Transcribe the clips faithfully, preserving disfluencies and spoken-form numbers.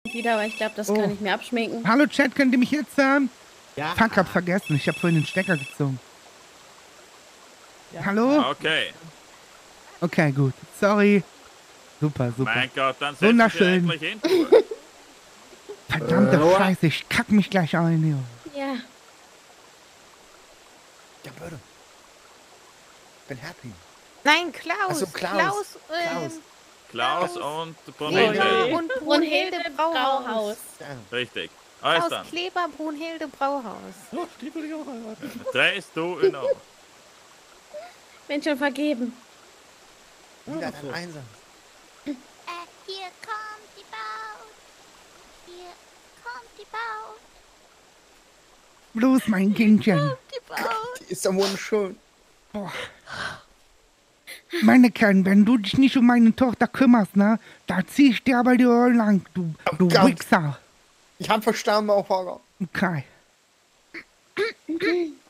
wieder, aber ich glaube, das Oh. kann ich mir abschminken. Hallo Chat, könnt ihr mich jetzt hören? Ja. Fuck, hab vergessen. Ich hab vorhin den Stecker gezogen. Ja. Hallo? Okay. Okay, gut. Sorry. Super, super. Mein Gott, dann setz dich Wunderschön. endlich hin. Du. Verdammte Äh. Scheiße, ich kack mich gleich ein, Junge. Ja. Ja, bitte. Bin happy. Nein, Klaus. Ach so, Klaus. Klaus, Klaus. ähm, Klaus Klaus. und Kleber Brunhilde. und Brunhilde Brauhaus. Ja. Richtig. Alles Klaus dann. Kleber, Brunhilde Brauhaus. Oh, die will ich auch heiraten. Drehst du in Ordnung. Bin schon vergeben. Wieder dein Einsatz. Äh, hier kommt die Braut. Hier kommt die Braut. Bloß mein Kindchen. Die Braut. Die ist ja wunderschön. Boah. Meine Kern, wenn du dich nicht um meine Tochter kümmerst, ne, da zieh ich dir aber die Ohren lang, du, du Ganz- Wichser. Ich hab verstanden, auch Fahrer. Okay. Nun,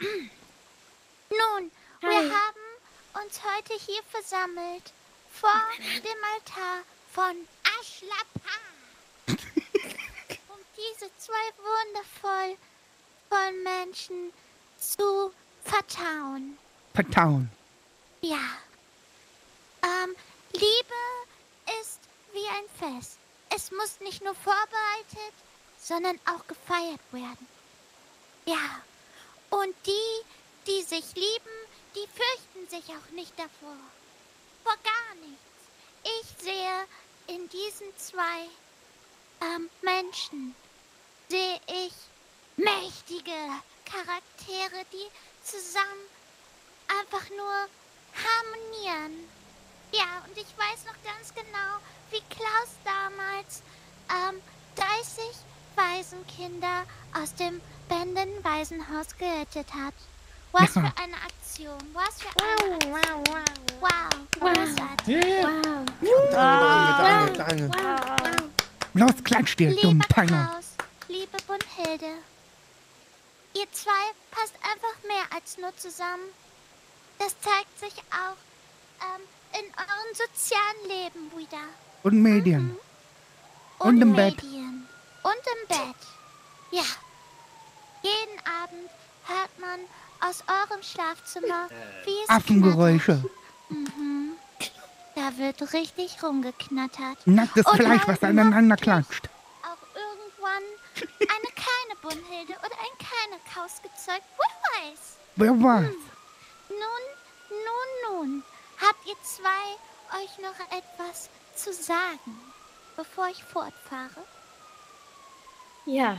wir Hi. haben uns heute hier versammelt. Vor dem Altar von Aschlapa. Um diese zwei wundervoll vollen Menschen zu vertrauen. Vertrauen. Ja. Ähm, Liebe ist wie ein Fest. Es muss nicht nur vorbereitet, sondern auch gefeiert werden. Ja. Und die, die sich lieben, die fürchten sich auch nicht davor. Vor gar nichts. Ich sehe in diesen zwei ähm, Menschen, sehe ich mächtige Charaktere, die zusammen einfach nur harmonieren. Ja, und ich weiß noch ganz genau, wie Klaus damals ähm, dreißig Waisenkinder aus dem Benden-Waisenhaus gerettet hat. Was Ja. für eine Aktion, was für eine Aktion. Wow, wow, Wow, Wow. großartig. Wow. Danke, danke, danke. wow. Los, klatsch dir, dumm Lieber Peiner. Klaus, liebe Brunhilde, ihr zwei passt einfach mehr als nur zusammen. Das zeigt sich auch ähm, in eurem sozialen Leben wieder. Und Medien. Und im Bett. Medien. Und im Bett. Ja. Jeden Abend hört man aus eurem Schlafzimmer, wie es Affengeräusche. knattert. Mhm. Da wird richtig rumgeknattert. Nacktes Und Fleisch, was dann aneinander hoffentlich klatscht. Auch irgendwann eine kleine Brunhilde oder ein kleiner Kaus gezeugt. Wer weiß. Wer weiß. Nun, nun, nun. Habt ihr zwei euch noch etwas zu sagen, bevor ich fortfahre? Ja.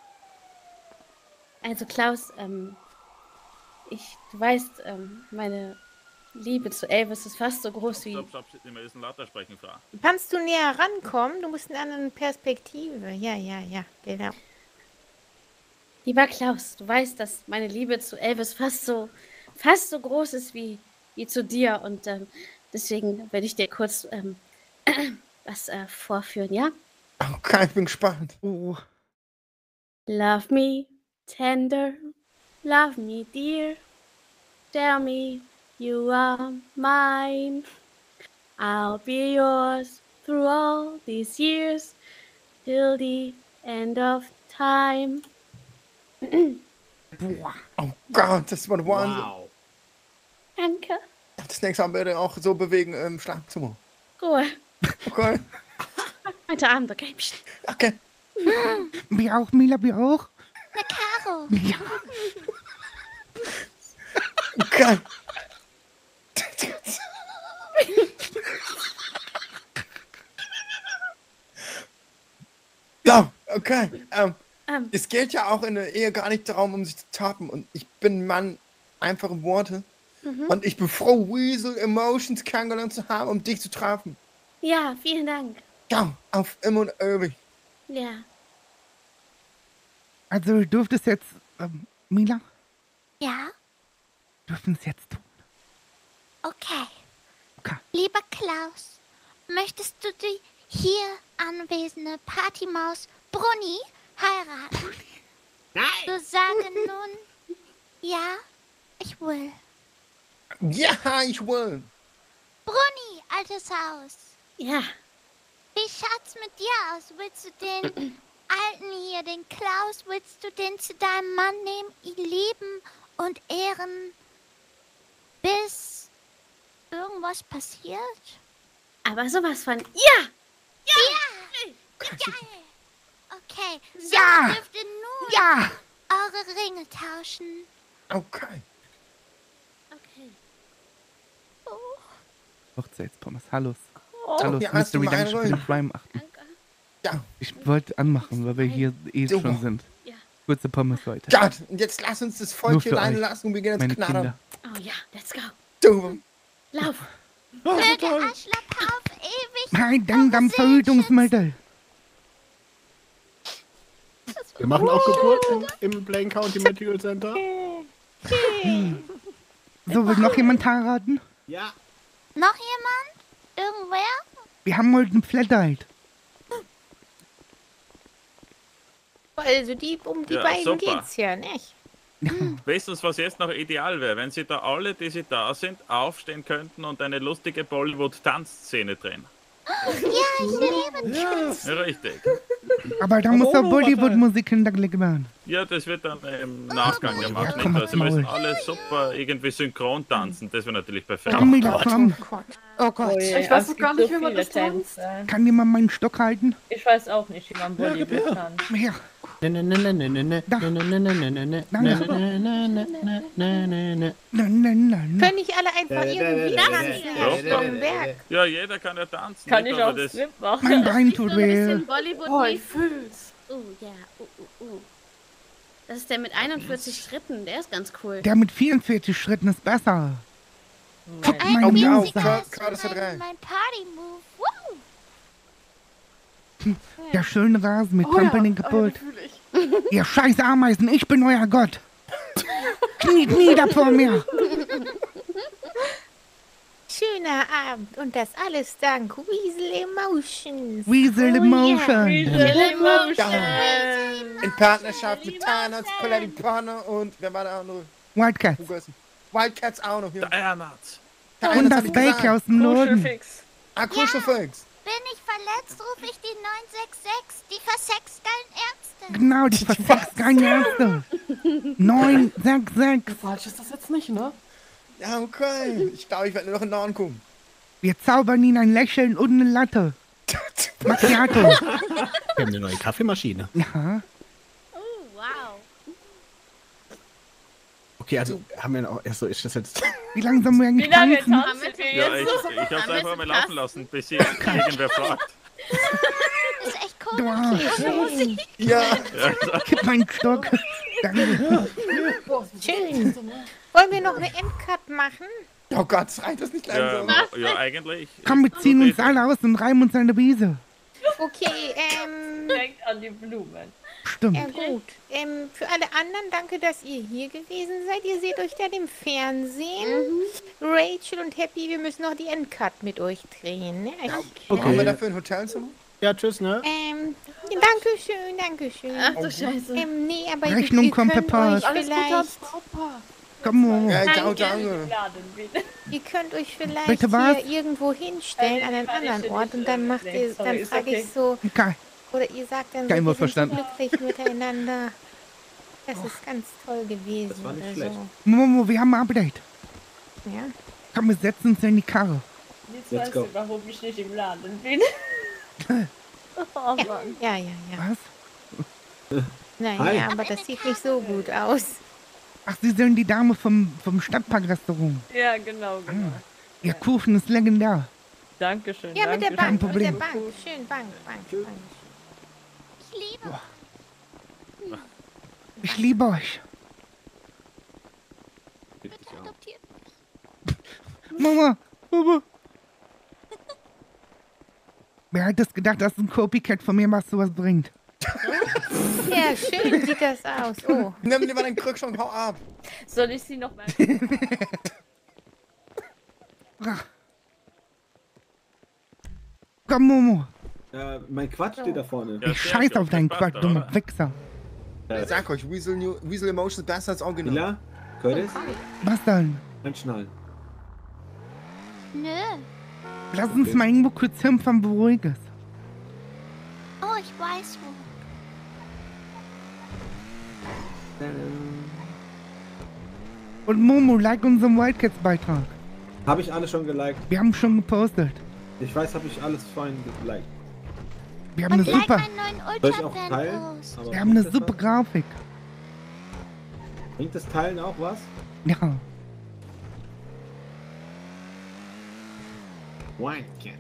Also Klaus, ähm, ich, du weißt, ähm, meine Liebe zu Elvis ist fast so groß wie... Stopp, stopp, wir müssen lauter sprechen, Frau. Kannst du näher rankommen? Du musst in eine andere Perspektive. Ja, ja, ja, genau. Lieber Klaus, du weißt, dass meine Liebe zu Elvis fast so, fast so groß ist wie, wie zu dir. Und ähm, deswegen werde ich dir kurz ähm, was äh, vorführen, ja? Okay, ich bin gespannt. Oh. Love me tender, love me dear, tell me you are mine. I'll be yours through all these years, till the end of time. Boah. Oh Gott, das war der Wahnsinn. Wow. Danke. Das nächste Mal bitte auch so bewegen im Schlafzimmer. Ruhe. Okay, Heute Abend, okay? Psst. okay. Wie auch, Mila, wie auch? Na, Caro. Ja. Okay. Ja, okay. Ähm, Ähm, es geht ja auch in der Ehe gar nicht darum, um sich zu tappen. Und ich bin ein Mann, einfache Worte. mhm. Und ich bin froh, Weasel Emotions kennengelernt zu haben, um dich zu treffen. Ja, vielen Dank. Ja, auf immer und ewig. Ja. Also, du dürftest jetzt, ähm, Mila, Ja, dürfen es jetzt tun. okay. Okay. Lieber Klaus, möchtest du die hier anwesende Partymaus Bruni heiraten? Nein! Du sage nun, ja, ich will. Ja, ich will. Bruni, altes Haus. Ja. Wie schaut's mit dir aus? Willst du den Alten hier, den Klaus, willst du den zu deinem Mann nehmen, ihn lieben und ehren, bis irgendwas passiert? Aber sowas von. Ja! Ja! Geil! Okay, so Ja! dürft ihr nun Ja! eure Ringe tauschen. Okay. Okay. Hochzeitspommes, hallo. Oh, Hallo, ja, hast du Mystery, mal danke schön für einen den Prime achten. danke. Ja, Ich wollte anmachen, weil wir hier eh Super. schon sind. Ja. Kurze Pommes heute. Gott, und jetzt lass uns das Volk Nur hier für rein euch, lassen und wir gehen meine jetzt knattern. Kinder. Oh ja, let's go. Du. Lauf. Oh, Möge toll. Aschlappa auf ewig Nein, denk am eure Seelen Verhütungsmittel. Wir machen auch Geburten im Blaine County Medical Center. So, will noch jemand heiraten? Ja. schützen. Noch jemand? Irgendwer? Wir haben heute ein Flatrate. Also die, um die Ja, beiden super. geht's ja, nicht? Weißt du, was jetzt noch ideal wäre? Wenn sie da alle, die sie da sind, aufstehen könnten und eine lustige Bollywood-Tanzszene drehen. Ja, ich liebe Ja. Ja, richtig. Aber da muss doch Bollywood-Musik hinterlegt werden. Ja, das wird dann im Nachgang gemacht. Ja, Nicht? komm, Also müssen Maul. alle super irgendwie synchron tanzen. Das wäre natürlich perfekt. Camilla, komm. Gott. Oh Gott. Ich weiß doch gar nicht, wie man das tanzt. Kann jemand meinen Stock halten? Ich weiß auch nicht, wie man Bollywood tanzt. Her. Ne, ne, ne, ne, ne, ne, ne, Da. ne, ne, ne, ne, ne, ne, Danke. ne, ne, ne, ne, ne, ne, ne. Nein, nein, nein. Können nicht alle einfach irgendwie da, tanzen, da, Herr da, Stromberg? Ja, jeder kann ja tanzen. Kann nicht? ich Aber auch das, Slip Mein machen? Bein So tut ein weh. bisschen Bollywood Oh, ich Beef. fühl's. Oh ja. Uh, uh, uh. Das ist der mit einundvierzig Schritten. Der ist ganz cool. Der mit vierundvierzig Schritten ist besser. Guck Ein meine Oh, ja, Maus winziger an. Kurt- ist Curtis hat mein, recht. mein Party-Move. Woo! Der schöne Rasen mit Oh ja, Trampeln oh ja, Geburt. fühl ich. Ihr scheiß Ameisen, ich bin euer Gott. Kniet nieder vor mir. Schöner Abend und das alles dank Weasel Emotions. Weasel Emotion. In Partnerschaft mit Tarnats, Coletti Partner und wer war der andere? Wildcats. Vergessen. Wildcats auch noch hier. Dianuts. Und das Bake aus dem Norden. Kuschelfix. Ah, Crucial Fix. Bin ich verletzt, rufe ich die neun sechs sechs, die versexgeilen Ärzte. Genau, die versext keine Ärzte. neun sechs sechs. Falsch ist das jetzt nicht, ne? Ja, okay. Ich glaube, ich werde nur noch in den Norden gucken. Wir zaubern ihnen ein Lächeln und eine Latte. Macchiato. Wir haben eine neue Kaffeemaschine. Ja. Oh, wow. Okay, also haben wir noch. Achso, ist das jetzt. Wie lange sollen wir Wie eigentlich lange tanzen? tanzt ihr Ja, ich, jetzt? ich hab's Haben wir einfach so mal krass? laufen lassen, bis sie irgendwer fragt. Das ist echt Du komisch. Arsch. Ja. Ja, Gib meinen Stock. Danke. Schön. Wollen wir noch eine Endcut machen? Oh Gott, schreit das nicht ja, langsam. ja, eigentlich. Komm, wir ziehen uns alle aus und reimen uns eine Wiese. Okay, ähm, Denkt an die Blumen. Stimmt. ja gut. Ähm, für alle anderen, danke, dass ihr hier gewesen seid. Ihr seht euch dann im Fernsehen. Rachel und Happy, wir müssen noch die Endcut mit euch drehen. Ne? Ich, Haben wir dafür ein Hotelzimmer? Ja, tschüss, ne? ähm, danke schön, danke schön. Ach du Scheiße. Ähm, nee, aber ihr- Rechnung ihr kommt könnt per Post. euch Alles Gute ans vielleicht, Papa. Komm on. Ja, Danke. ciao, danke. Laden bitte. ihr könnt euch vielleicht Bitte was? hier irgendwo hinstellen an einen Kann ich anderen dir Ort nicht, und dann äh, macht nee, ihr, sorry, dann ist frage okay. ich so, Okay. oder ihr sagt dann, Kein so, Wort wir sind so verstanden. glücklich miteinander. Das ist ganz toll gewesen. Das war nicht oder schlecht. so. Momo, wir haben ein Update. Ja. Komm, wir setzen uns in die Karre. Jetzt Let's weißt go. du, warum ich nicht im Laden bin. Oh Mann. Ja, ja, ja. Was? Naja, Hi. aber das sieht nicht so gut aus. Ach, Sie sind die Dame vom, vom Stadtparkrestaurant. Ja, genau, genau. Ihr Kuchen ist legendär. Dankeschön. Ja, mit der Dankeschön. Bank, mit der Problem. Bank. Schön, Bank, Bank, Bank. Ich liebe Ich liebe euch. bitte adoptiert. Mama, Mama. Wer hätte es gedacht, dass ein Copycat von mir was sowas bringt? Ja, schön sieht das aus. Oh, Nimm dir mal den Krückstock und hau ab. Soll ich sie noch mal... Komm, Momo. Äh, mein Quatsch steht da vorne. Ja, Ich sehr scheiß gut, auf deinen das Quatsch, passt, dumme oder? Wichser. Ich sag euch, Weasel, New, Weasel Emotion ist besser als Original. Mila? Curtis? Was denn? Anschnallen. Nö. Lass uns mal irgendwo kurz hinfahren, wo ruhig ist. durch Wisewood. Und Momo, like unseren Wildcats-Beitrag. Habe ich alle schon geliked. Wir haben schon gepostet. Ich weiß, habe ich alles fein geliked. Wir haben eine Und like super, meinen neuen Soll ich auch teilen? Ultra-Fan-Post. Aber wir haben eine bringt das super was? Grafik. Bringt das Teilen auch was? Ja. Wildcats.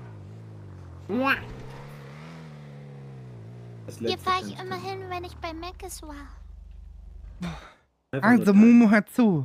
Das Hier letzte fahre ich kannst du- immer hin, wenn ich bei Meckes war. Einfach Also, nur teilen. Momo hört zu.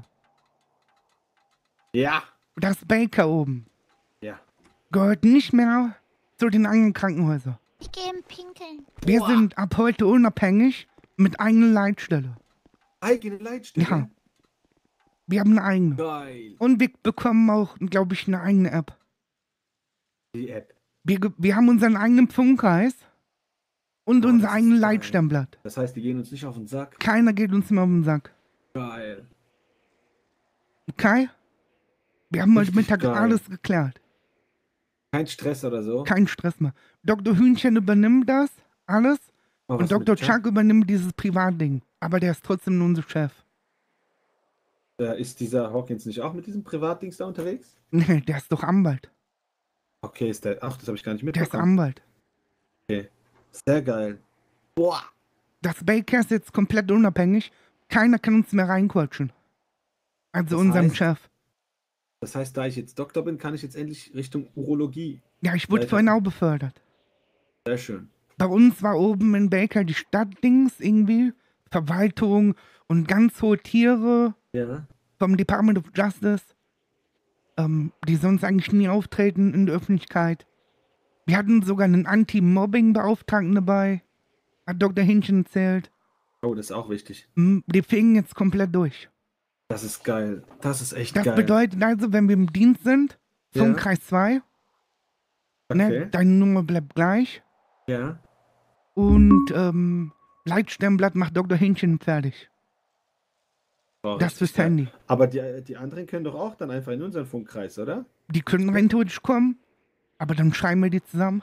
Ja. Das Baker oben Ja. gehört nicht mehr zu den anderen Krankenhäusern. Ich gehe im Pinkeln. Wir Boah. sind ab heute unabhängig mit eigener Leitstelle. Eigene Leitstelle. Ja. Wir haben eine eigene. Geil. Und wir bekommen auch, glaube ich, eine eigene App. Die App. Wir, ge- wir haben unseren eigenen Funkkreis und Oh, unser das ist eigenes geil. Leitsternblatt. Das heißt, die gehen uns nicht auf den Sack. Keiner geht uns mehr auf den Sack. Geil. Okay? Wir haben heute Richtig Mittag geil. alles geklärt. Kein Stress oder so. Kein Stress mehr. Doktor Hühnchen übernimmt das, alles. Oh, Und was Doktor mit Chuck? Chuck übernimmt dieses Privatding. Aber der ist trotzdem nur unser Chef. Äh, ist dieser Hawkins nicht auch mit diesem Privatdings da unterwegs? Nee, der ist doch Anwalt. Okay, ist der. Ach, das habe ich gar nicht Der ist mitbekommen. Anwalt. Sehr geil. Boah. Das Baker ist jetzt komplett unabhängig. Keiner kann uns mehr reinquatschen. Also Das unserem heißt- Chef. Das heißt, da ich jetzt Doktor bin, kann ich jetzt endlich Richtung Urologie. Ja, ich wurde Weiter. vorhin auch befördert. Sehr schön. Bei uns war oben in Baker die Stadtdings irgendwie, Verwaltung und ganz hohe Tiere Ja. vom Department of Justice, ähm, die sonst eigentlich nie auftreten in der Öffentlichkeit. Wir hatten sogar einen Anti-Mobbing-Beauftragten dabei, hat Doktor Hinchen erzählt. Oh, das ist auch wichtig. M, Die fingen jetzt komplett durch. Das ist geil. Das ist echt Das geil. bedeutet also, wenn wir im Dienst sind, Ja. Funkreis zwei, ne, Okay. deine Nummer bleibt gleich Ja. und ähm, Leitsternblatt macht Doktor Hinchen fertig. Boah, Das richtig fürs geil. Handy. Aber die, die anderen können doch auch dann einfach in unseren Funkkreis, oder? Die können rein theoretisch kommen, aber dann schreiben wir die zusammen.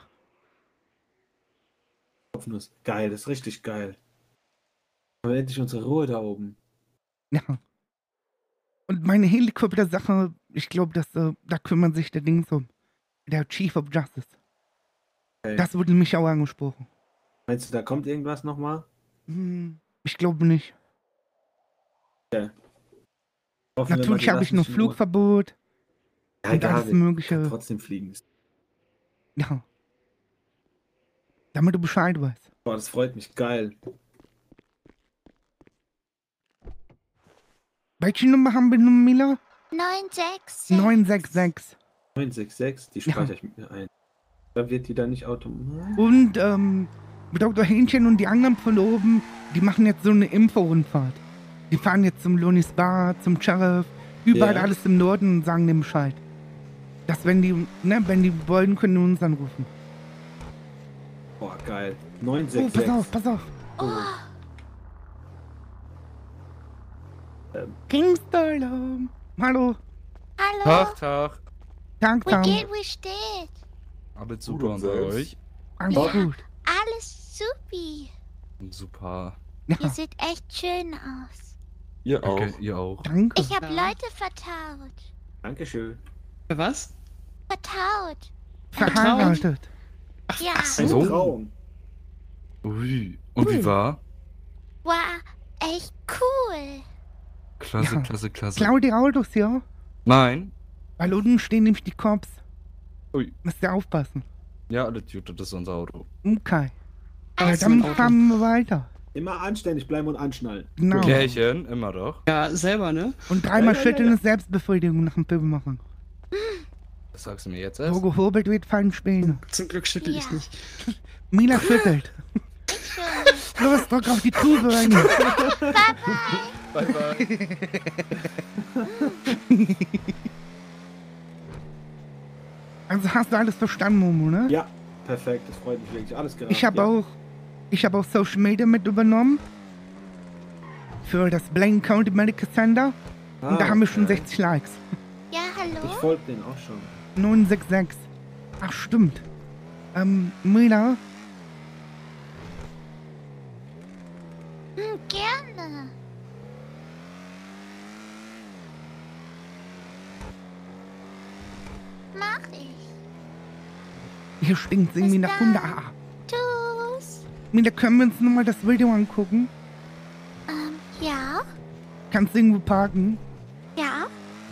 Kopfnuss. Geil, das ist richtig geil. Aber endlich unsere Ruhe da oben. Ja. Und meine Helikopter-Sache, ich glaube, dass äh, da kümmert sich der Dings um. Der Chief of Justice. Okay. Das wurde mich auch angesprochen. Meinst du, da kommt irgendwas nochmal? Hm, ich glaube nicht. Hoffen wir mal, Natürlich die habe ich lassen noch sich in Ruhe. Flugverbot Ja, und egal, alles wir können Mögliche. trotzdem fliegen. Ja. Damit du Bescheid weißt. Boah, das freut mich. Geil. Welche Nummer haben wir nun, Mila? neun sechs sechs. neun sechs sechs. neun sechs sechs, die Ja. speichere ich mit mir ein. Da wird die dann nicht automatisch. Und ähm, Doktor Hähnchen und die anderen von oben, die machen jetzt so eine Info-Rundfahrt. Die fahren jetzt zum Lonis Bar, zum Sheriff, überall Ja. alles im Norden und sagen dem Bescheid. Dass wenn die, ne, wenn die wollen, können die uns anrufen. Boah, geil. neun Oh, sechs pass sechs. auf, pass auf. Oh, Ähm, Kingston. Hallo. hallo. Tag, Tag. Tag, Wie Tag. geht, wie steht? Alles Gut super und und bei selbst? euch? Alles Ja. gut. Alles supi. Super. Ja, Ihr seht echt schön aus. Ihr auch. Okay, ihr auch. danke. Ich habe Leute vertraut. Dankeschön. Für was? Vertraut. Verheiratet. Ja, Ein So. Traum. Ui. Und wie war? war echt cool. Klasse, Ja. klasse, klasse. Klau die Autos, ja? Nein. Weil unten stehen nämlich die Cops. Ui. Müsst ihr aufpassen. Ja, alles gut, das ist unser Auto. Okay. Ja, Also, dann mein Auto. fahren wir weiter. Immer anständig bleiben und anschnallen. Genau. Klärchen, immer doch. Ja, selber, ne? Und dreimal Ja, ja, schütteln ja, ja. ist Selbstbefriedigung nach dem Film machen. Was sagst du mir jetzt Wo erst? gehobelt wird, fallen Späne. Zum Glück schüttel ich Ja. nicht. Mila schüttelt. ich schon. Los, drück auf die Tube rein. Bye, bye. Also hast du alles verstanden, Momo, ne? Ja, perfekt. Das freut mich wirklich. Alles gerade. Ich habe ja. auch, ich habe auch Social Media mit übernommen. Für das Blaine County Medical Center. Und da Ah, haben wir schon okay. sechzig Likes. Ja, Ich hallo? folge denen auch schon. neun sechs sechs. Ach, stimmt. Ähm, Mila, Hm, gerne. Mach ich. Hier stinkt's irgendwie nach Hunde. Ah. Tschüss. Mila, können wir uns nochmal das Video angucken? Ähm, ja. Kannst du irgendwo parken? Ja.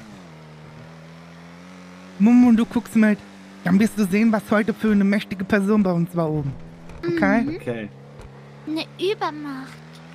Momo, du guckst mit. Dann wirst du sehen, was heute für eine mächtige Person bei uns war oben. Okay? Mhm. Okay. Eine Übermacht.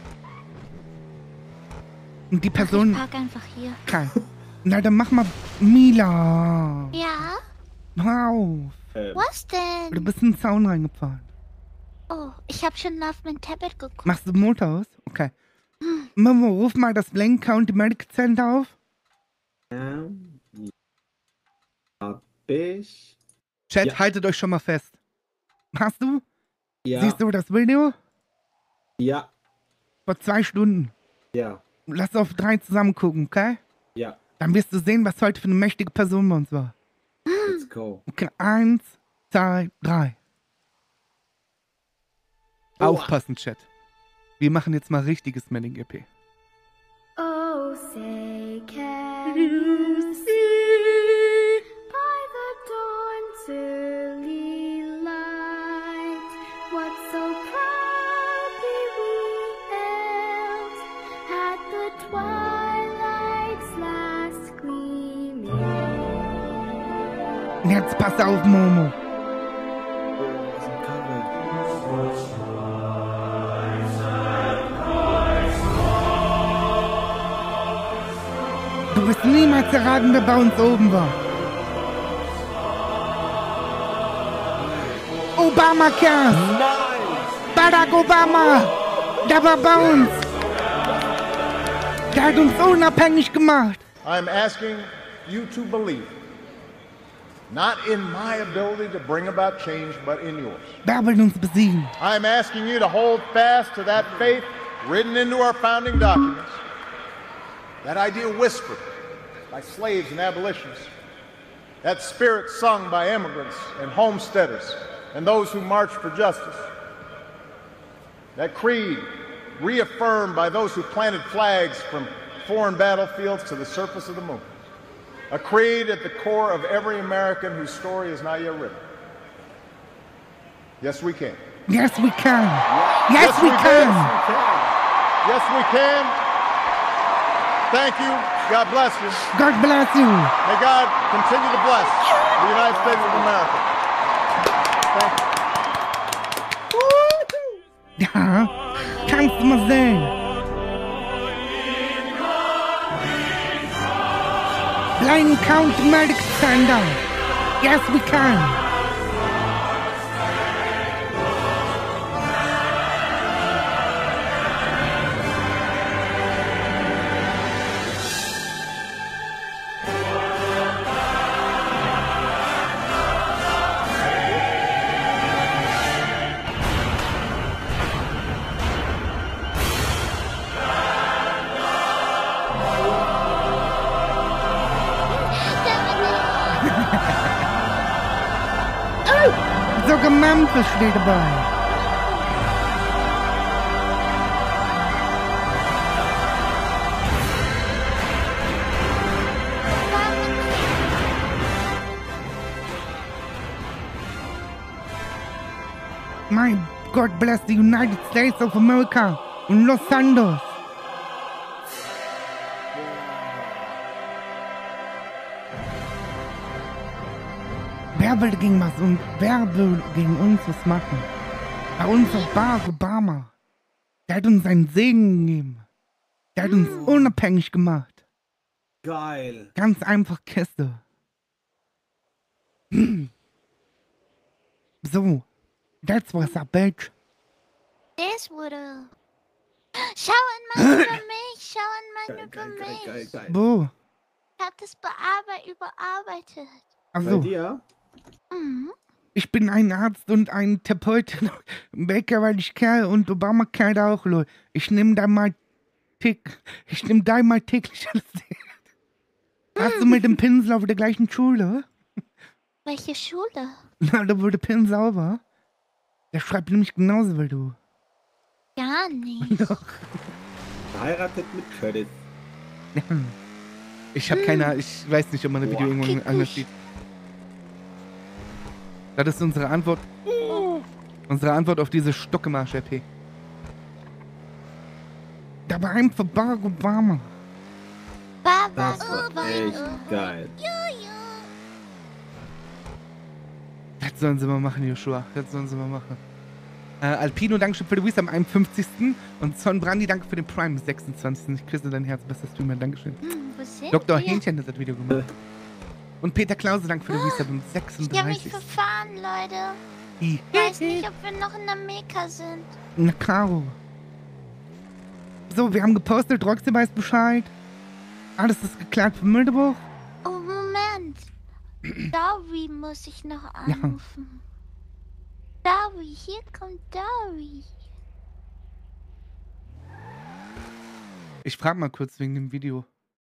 Und die Ach, Person... ich park einfach hier. Okay. Na, dann mach mal... Mila! Ja? Hör auf! Ähm, Was denn? Du bist in den Zaun reingefahren. Oh, ich habe schon auf mein Tablet geguckt. Machst du den Motor aus? Okay. Momo, ruf mal das Blaine County Medical Center auf. ähm, hab ich. Chat, Ja. haltet euch schon mal fest. Hast du? Ja. Siehst du das Video? Ja. Vor zwei Stunden. Ja. Lass auf drei zusammen gucken, okay? Ja. Dann wirst du sehen, was heute für eine mächtige Person bei uns war. Let's go. Okay, eins, zwei, drei. Oha. Aufpassen, Chat. Wir machen jetzt mal richtiges Manning-E P. Oh, say can you see by the dawn's early light what so proudly we hailed at the twilight's last gleaming? Jetzt pass auf, Momo. Du wirst niemals erraten, wer bei uns oben war. Obamacare! Nein! Barack Obama! Der war bei uns! Der hat uns unabhängig gemacht! I'm asking you to believe, not in my ability to bring about change, but in yours. Wer will uns besiegen? I'm asking you to hold fast to that faith written into our founding documents, that idea whispered by slaves and abolitionists, that spirit sung by immigrants and homesteaders and those who marched for justice, that creed reaffirmed by those who planted flags from foreign battlefields to the surface of the moon, a creed at the core of every American whose story is not yet written. Yes, we can. Yes, we can. Yes, we can. Yes, we can. Thank you. God bless you. God bless you. May God continue to bless the United States of America. Thank you. Ja, kannst du mal sehen. Blaine County Medical Center. Yes, we can. Sogar Memphis steht dabei. My God bless the United States of America und Los Santos. Wer will gegen was und wer will gegen uns was machen? Bei uns ist Barack Obama. Der hat uns seinen Segen gegeben. Der hat uns unabhängig gemacht. Geil. Ganz einfach Kiste. Hm. So, that's what's up, bitch. Das wurde. Schau ein Mann über mich, schau ein Mann über mich. Geil, geil. Wo? Ich hab das bearbeitet, überarbeitet. Also, Bei dir? Mhm. ich bin ein Arzt und ein Therapeut. Bäcker, weil ich Kerl und Obama Kerl auch, Leute. Ich nehme da mal tick, ich nehme da mal täglich alles. Hast du mit dem Pinsel auf der gleichen Schule? Welche Schule? Na, da wurde Pin sauber. Der schreibt nämlich genauso wie du. Gar nicht. Verheiratet mit Curtis. Ich habe keine, ich weiß nicht, ob man das Video Boah. irgendwann anders sieht. Das ist unsere Antwort. Unsere Antwort auf diese Stockemarsch-R P. Da war ein für Barack Obama. Baba, Das war echt geil. Das sollen sie mal machen, Joshua. Das sollen sie mal machen. Äh, Alpino, Dankeschön für den Wies am einundfünfzigsten Und Sonbrandi, danke für den Prime sechsundzwanzigsten Ich küsse dein Herz, bestes Streamer. Dankeschön. Hm, wo sind Doktor wir? Hähnchen hat das Video gemacht. Und Peter Klause, danke für den Wies am Ich habe mich sechsunddreißigsten verfahren, Leute. I. Ich weiß nicht, ob wir noch in Amerika sind. Na, Caro. So, wir haben gepostet, Roxy weiß Bescheid. Alles ist geklärt für Mildebuch. Oh, Moment. Dory muss ich noch anrufen. Dory, hier kommt Dory. Ich frag mal kurz wegen dem Video.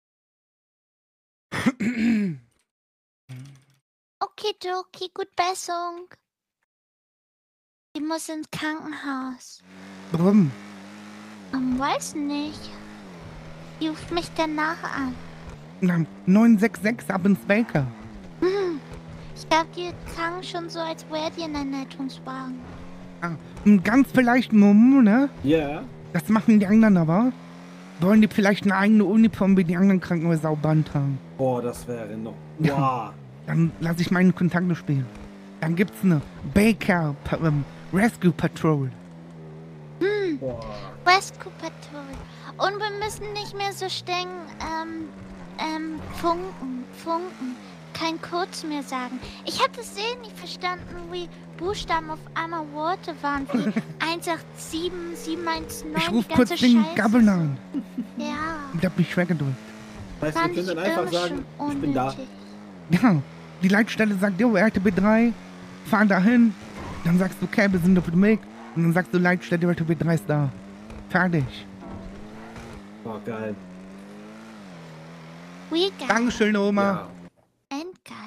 Okidoki, gut Besserung. Sie muss ins Krankenhaus. Warum? Ich weiß nicht. Die ruft mich danach an. Na, neun sechs sechs ab ins Baker. Hm. Ich glaube, die klang schon so, als wäre die in einem Rettungswagen. Ah, und ganz vielleicht Mumu, ne? Ja. Das machen die anderen aber. Wollen die vielleicht eine eigene Uniform wie die anderen Krankenhäuser auch Band haben? Oh, das wäre noch. Ja. Wow. Dann lasse ich meinen Kontakte spielen. Dann gibt's eine Baker pa ähm, Rescue Patrol. Hm. Rescue Patrol. Und wir müssen nicht mehr so streng ähm, ähm, funken, funken. Kein Kurz mehr sagen. Ich habe das eh nicht verstanden, wie Buchstaben auf einmal Worte waren, wie eins acht sieben, sieben eins neun, Ich ruf die kurz ganze den Scheiße. Gabel an. Ja, Ich hab mich schwer gedrückt. Das heißt, wir fand können ich dann einfach irgendwie sagen, schon ich bin da. unnötig. Ja, die Leitstelle sagt, jo, R T B drei, fahr dahin. Dann sagst du, okay, wir sind auf dem Weg. Und dann sagst du, Leitstelle R T B drei ist da. Fertig. Oh, geil. Wie geil. Dankeschön, Oma. Ja. Endgeil.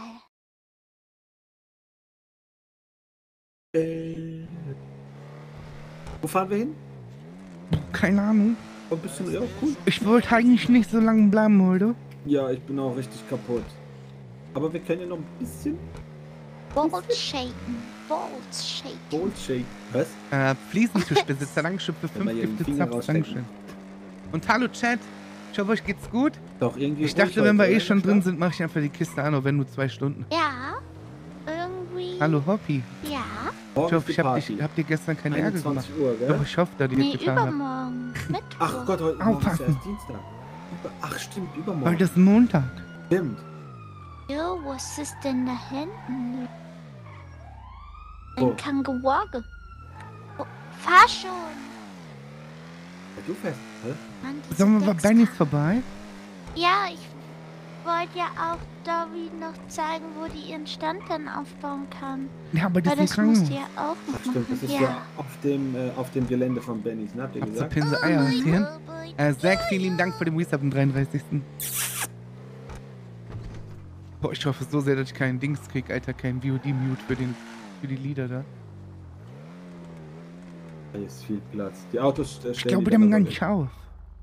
Äh, wo fahren wir hin? Keine Ahnung. Oh, ein bisschen, ja, cool. Ich wollte eigentlich nicht so lange bleiben heute. Ja, ich bin auch richtig kaputt. Aber wir können ja noch ein bisschen Bolt shaken. Bolt shaken. Bolt shake. Was? Äh, Fliesentischbesitzer, Dankeschön für Wenn wir fünf hier den Gifte Finger Subs, rausstecken. Dankeschön. Und hallo Chat, ich hoffe euch geht's gut. Doch, irgendwie. Ich dachte, wenn wir eh schon drin sind, mache ich einfach die Kiste an, auch wenn nur zwei Stunden. Ja, irgendwie. Hallo Hoppi. Ja. Ich hoffe, ich hab, dich, hab dir gestern keine Ärger gemacht. einundzwanzig Uhr, gell? Doch, ich hoffe, dass ich Nee, das getan habe. übermorgen. Mittwoch. Ach Gott, heute morgen ist ja Aufpassen. erst Dienstag. Über- Ach stimmt, übermorgen. Heute ist Montag. Stimmt. Jo, was ist denn da hinten? Oh. Ein Kanguage. Oh, fahr schon. Ja, du fährst, hä? Mann, diese Sollen wir bei Decks- Bennys vorbei? Ja, ich wollte ja auch Dory noch zeigen, wo die ihren Stand dann aufbauen kann. Ja, aber das Weil ist das ein musst Krankenhaus. du ja auch noch Ach stimmt, das ist ja, ja. auf, dem, äh, auf dem Gelände von Bennys, ne? Habt ihr Habt ihr gesagt? Pinsel Eier hantieren? Äh, Zack, vielen lieben Dank für den Resub am dreiunddreißigsten Boah, ich hoffe so sehr, dass ich keinen Dings krieg, Alter, keinen V O D-Mute für, den, für die Lieder da. Hier ist viel Platz. Die Autos äh, stellen Ich glaube, die die haben dann gar aber nicht weg. auf.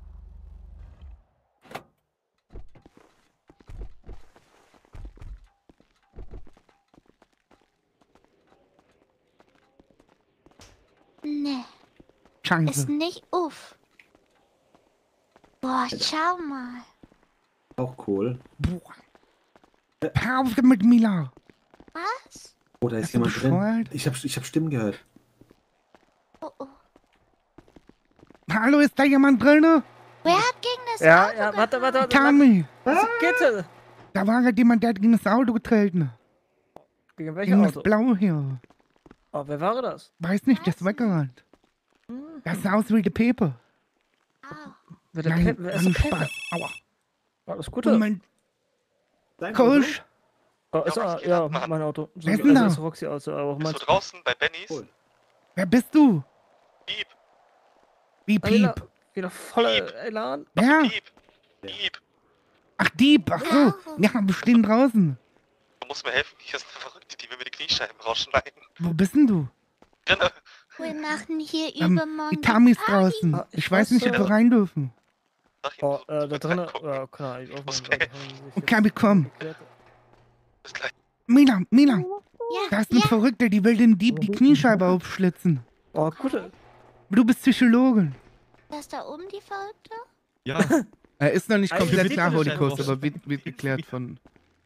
Nee, ist Chance. nicht uff. Boah, schau mal. Auch cool. Boah. Hör auf mit Mila. Was? Oh, da ist Bist du jemand drin. bescheuert? Ich hab, ich hab Stimmen gehört. Oh, oh. Hallo, ist da jemand drin? Wer hat gegen das Ja, Auto ja, warte, warte, warte. Tommy. Was geht denn? Da war gerade jemand, der hat gegen das Auto getreten. Gegen welches Gegen das Auto? Blaue hier. Oh, wer war das? Weiß nicht, der ist weggerannt. Hm. Das sah aus wie der Pepe. Wer der Nein, Pe- wer ist Mann, der Pepe? Spaß. Aua. Alles Gute. Und mein Dein Coach. Oh, ist er, ja, mein Auto. So, Wer ist denn also da? ist Roxy Auto, aber auch Bist mein du draußen bei Bennys? Cool. Wer bist du? Dieb. Wie wieder, Piep? wieder voller Elan. Ja. Dieb. Dieb. Ach, Dieb. Ach so. Ja, wir stehen draußen. Du musst mir helfen. Hier ist eine Verrückte, die will mir die Kniescheiben rausschneiden. Wo bist denn du? Drinne. Wir machen hier Ähm, übermorgen die Tami ist Party. draußen. Ah, Ich, ich weiß nicht, weiß, ob wir äh, rein dürfen. Oh, äh, da drinnen, äh, kann er eigentlich aufmachen. da haben sie sich Okay, jetzt wir kommen. geklärt. Mila, Mila, Ja, da ist ein ja. Verrückter, die will dem Dieb die Kniescheibe aufschlitzen. Oh, gut. Du bist Psychologin. Das ist da oben die Verrückte? Ja. Er ist noch nicht Also, komplett die klar, Kniescheibe Holocaust, aufschlitzen. aber wird, wird geklärt von...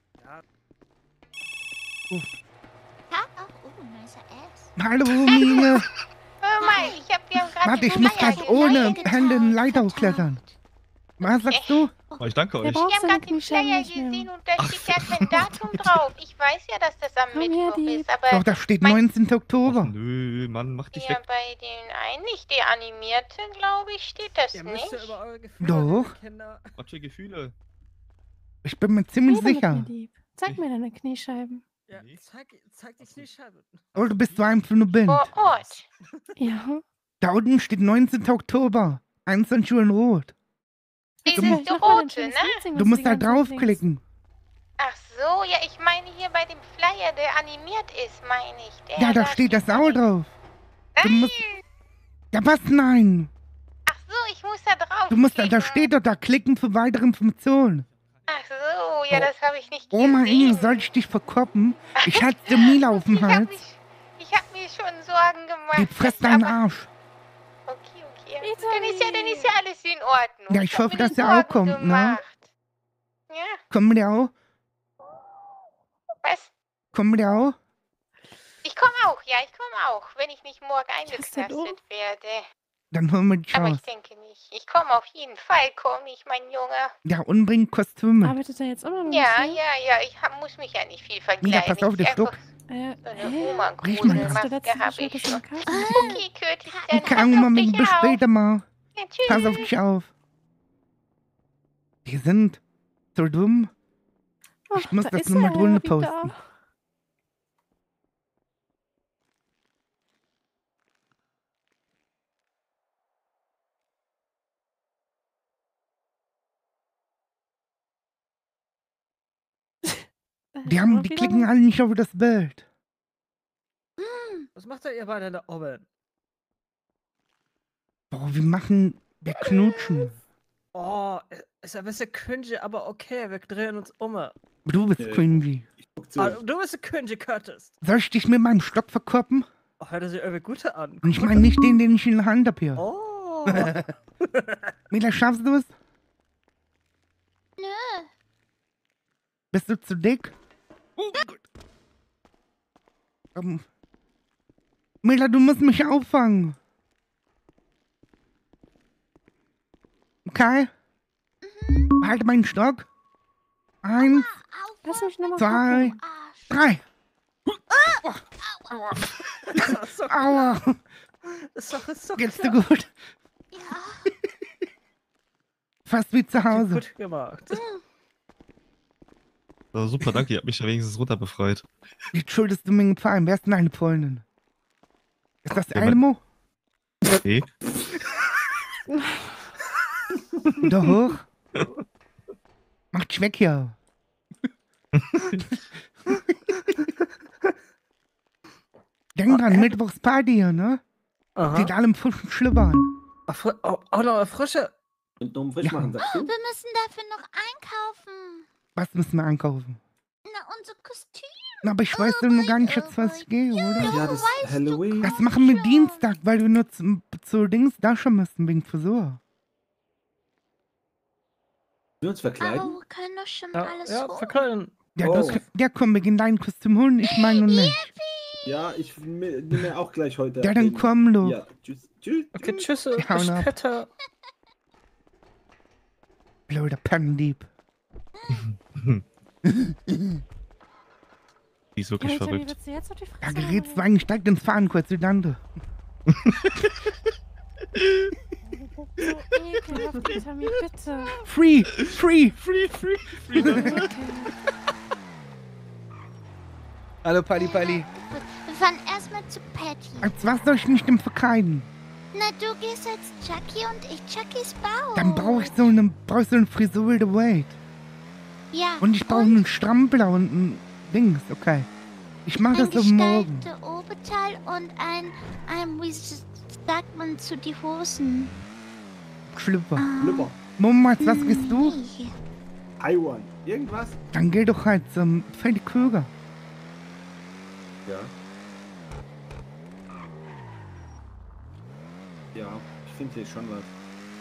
Ja, ach, oh, nice Ass. Hallo, Mine. Hör mal, ich hab hier gerade Warte, den ich muss Flyer gleich ohne gesehen. Hände in den Leiter hochklettern. Was sagst du? Oh, ich danke Der euch. braucht Ich habe seine gerade den Kniescheiben Flyer nicht mehr. gesehen und da steht ja kein Datum drauf. Ich weiß ja, dass das am Komm her, Mittwoch Dieb. ist, aber Doch, da steht mein- neunzehnten Oktober. Nö, Mann, mach dich ja, weg. bei den einen, nicht die animierte, glaube ich, steht das Ihr müsst ja nicht. über eure Gefühle Doch. reden, Kinder. Was für Gefühle? Ich bin mir ziemlich Rede mit sicher. mir, Dieb. Zeig mir deine Kniescheiben. Ja, zeig, zeig die Kniescheibe. Oh, du bist so einfach nur blind. Vor Ort. Ja. Da unten steht neunzehnten Oktober. einundzwanzig Uhr in Rot. Dieses Mach mal dein rote, schönes ne? Lied singen, Du was musst die da ganze Zeit singst. draufklicken. Ach so, ja, ich meine hier bei dem Flyer, der animiert ist, meine ich. Der, Ja, da steht das auch drauf. Du musst... Ja, was? Nein. Ach so, ich muss da drauf. Du musst da, da steht doch da klicken für weitere Informationen. Ach so, ja, das habe ich nicht Oma gesehen. Inge, soll ich dich verkoppen? Ich hatte der Mila auf dem Ich habe Hals. mich, ich hab mir schon Sorgen gemacht. Die frisst deinen aber- Arsch. Okay, okay. Dann ist, ja, dann ist ja alles in Ordnung. Ja, ich hab hoffe, mir dass den er auch Sorgen kommt, ne? gemacht. Ja, Kommen wir auch? was? Kommen wir auch? Ich komme auch, ja, ich komme auch, wenn ich nicht morgen ist denn eingeknastet werde. Dann holen wir dich Aber raus. ich denke nicht. Ich komme auf jeden Fall, komme ich, mein Junge. Ja, und bring Kostüme. Arbeitet er jetzt immer noch Ja, nicht ja, ja, ich hab, muss mich ja nicht viel verkleiden. Mila, pass auf, Ich der einfach Schluck. Äh, so eine hä? Riech mal Oma-Gruselmaske Das letzte habe Shirt ich ist in schon. der Karte. Okay, Curtis, dann Okay, pass Oma, auf bis dich auf. später mal. Ja, Pass auf tschüss. dich auf. Die sind so dumm. Ich Ach, muss da das ist nur mal er drunter wieder. posten. Die, haben, Und die wieder klicken was? alle nicht auf das Bild. Was macht ihr beide da oben? Boah, wir machen... Wir knutschen. Oh, ist ein bisschen cringy, aber okay, wir drehen uns um. Du bist Nee. cringy. Ah, du bist ein cringy, Curtis. Soll ich dich mit meinem Stock verkoppen? Oh, hört er sich irgendwie gut an. Und ich meine nicht den, den ich in der Hand hab hier. Oh. Mila, schaffst du es? Nö. Bist du zu dick? Ähm, Mila, du musst mich auffangen. Okay? Mhm. Halte meinen Stock. Eins, Lass mich nochmal zwei, gucken. drei. Aua. so Aua. Ist doch, ist doch Geht's dir klar. gut? Ja. Fast wie zu Hause. Gut gemacht. So, super, danke, ihr habt mich ja wenigstens runter befreit. Jetzt schuldest du mir einen Gefallen. Wer ist denn deine Freundin? Ist das Ja, mein- Elmo? Nee. Da hoch? Mach dich weg hier. Denk dran, Mittwochs Party hier, ne? Aha. Sieht alle im frischen Schlüppern. Ach, fri oh, auch noch eine frische. Und um frisch Ja. machen, sagst Wir du? müssen dafür noch einkaufen. Was müssen wir einkaufen? Na, unser Kostüm. Na, aber ich weiß doch noch gar nicht, jetzt, was ich gehe, oder? Ja, das ist Halloween. Das machen wir Dienstag, weil wir nur zum, zu Dings da schon müssen, wegen Frisur. Wir uns Aber verkleiden? wir können doch schon Ja, alles ja holen. verkleiden. Ja, Oh. das, ja, komm, wir gehen dein Kostüm holen, ich meine und nicht. Ja, ich nehme mir auch gleich heute. Ja, dann den- komm, du. Ja, tschüss. Tschüss. Okay, tschüss. Ja, hau Bis ab. später. Blöder Pannendieb. Die ist wirklich Ja, Jenny, verrückt. willst du jetzt auf die Fresse Da gerätst du hauen? eigentlich direkt ins Fahren, kurz wie Dante. So ekelhaft, Tommy, bitte. Free, free, free, free, free. Okay. Hallo, Pali, Pali. Wir fahren erstmal zu Patty. Als was soll ich mich denn verkleiden? Na, du gehst als Chucky und ich Chuckys Bauch. Dann brauche ich so eine, brauch ich so eine Frisur Wilde Wade. Ja. Und ich brauche einen Strampler und ein Dings, okay. Ich mach das ein doch morgen. gestalkte Oberteil und ein, ein, wie s- sagt man zu die Hosen? Schlüpper. Schlüpper. Moment, was gehst du? Nee. Taiwan. Irgendwas? Dann geh doch halt zum Freddy Krüger. Ja. Ja, ich finde hier schon was.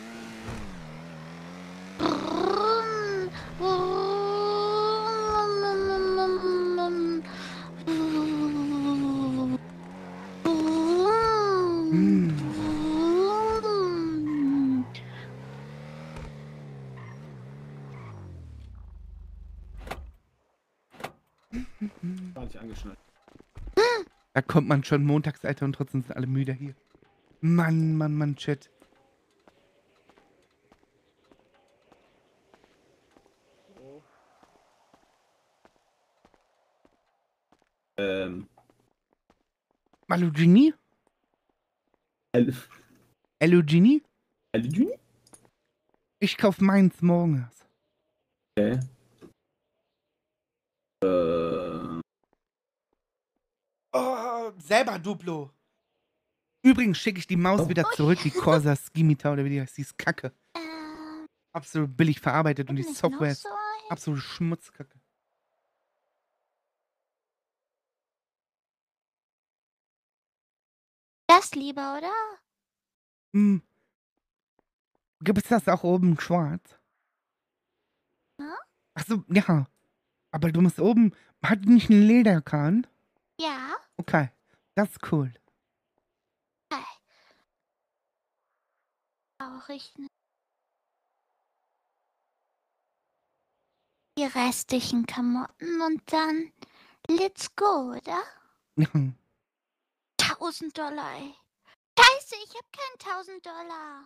Gar nicht angeschnallt. Da kommt man schon montags, Alter, und trotzdem sind alle müde hier. Mann, Mann, Mann, Chat. Ähm. Hallo, Genie? Hallo. Hallo, Genie? Hallo, Genie? Ich kauf meins morgens. Okay. Äh. Oh, selber Duplo. Übrigens schicke ich die Maus wieder zurück, die Corsa Skimitar oder wie die heißt, die ist kacke. Absolut billig verarbeitet und die Software ist absolute Schmutzkacke. Das lieber, oder? Hm. Gibt es das auch oben schwarz? Hm? Achso, ja. Aber du musst oben. Hat die nicht einen Lederkran? Ja. Okay. Das ist cool. Okay. Auch ich nicht. Die restlichen Klamotten und dann let's go, oder? Ja. Tausend Dollar, ey. Scheiße, ich hab keinen tausend Dollar.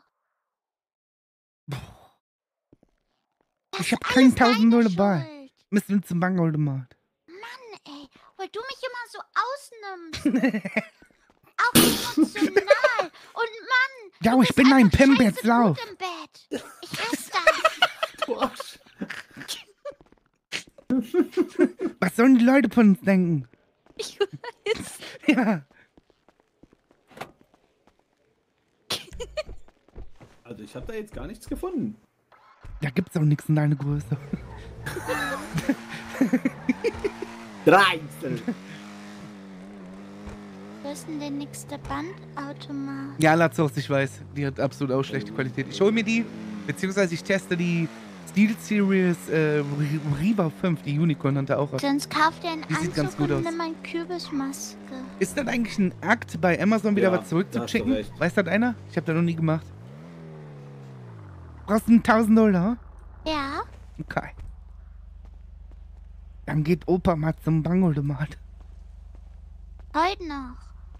Ich hab keinen tausend Dollar dabei. Müssen wir zum Bankautomat. Mann, ey, weil du mich immer so ausnimmst. Auch emotional. Und Mann, Ja, ich bin ein Pimp, jetzt lauf. im Bett. Ich hasse das. Du Arsch. Was sollen die Leute von uns denken? Ich weiß. Ja. Also ich habe da jetzt gar nichts gefunden. Da gibt's auch nichts in deiner Größe. Dreizehn. Wo ist denn der nächste Bandautomat? Ja, Lazos, ich weiß. Die hat absolut auch schlechte Qualität. Ich hole mir die, beziehungsweise ich teste die Steel Series äh, Riva fünf, die Unicorn hat er auch. Sonst kauft er einen Die sieht Anzug ganz gut und aus. nimm eine Kürbismaske. Ist das eigentlich ein Akt, bei Amazon wieder Ja, was zurückzuschicken? da hast du recht. Weiß das einer? Ich habe das noch nie gemacht. Brauchst du tausend Dollar? Ja. Okay. Dann geht Opa mal zum Bankautomat. Heute noch.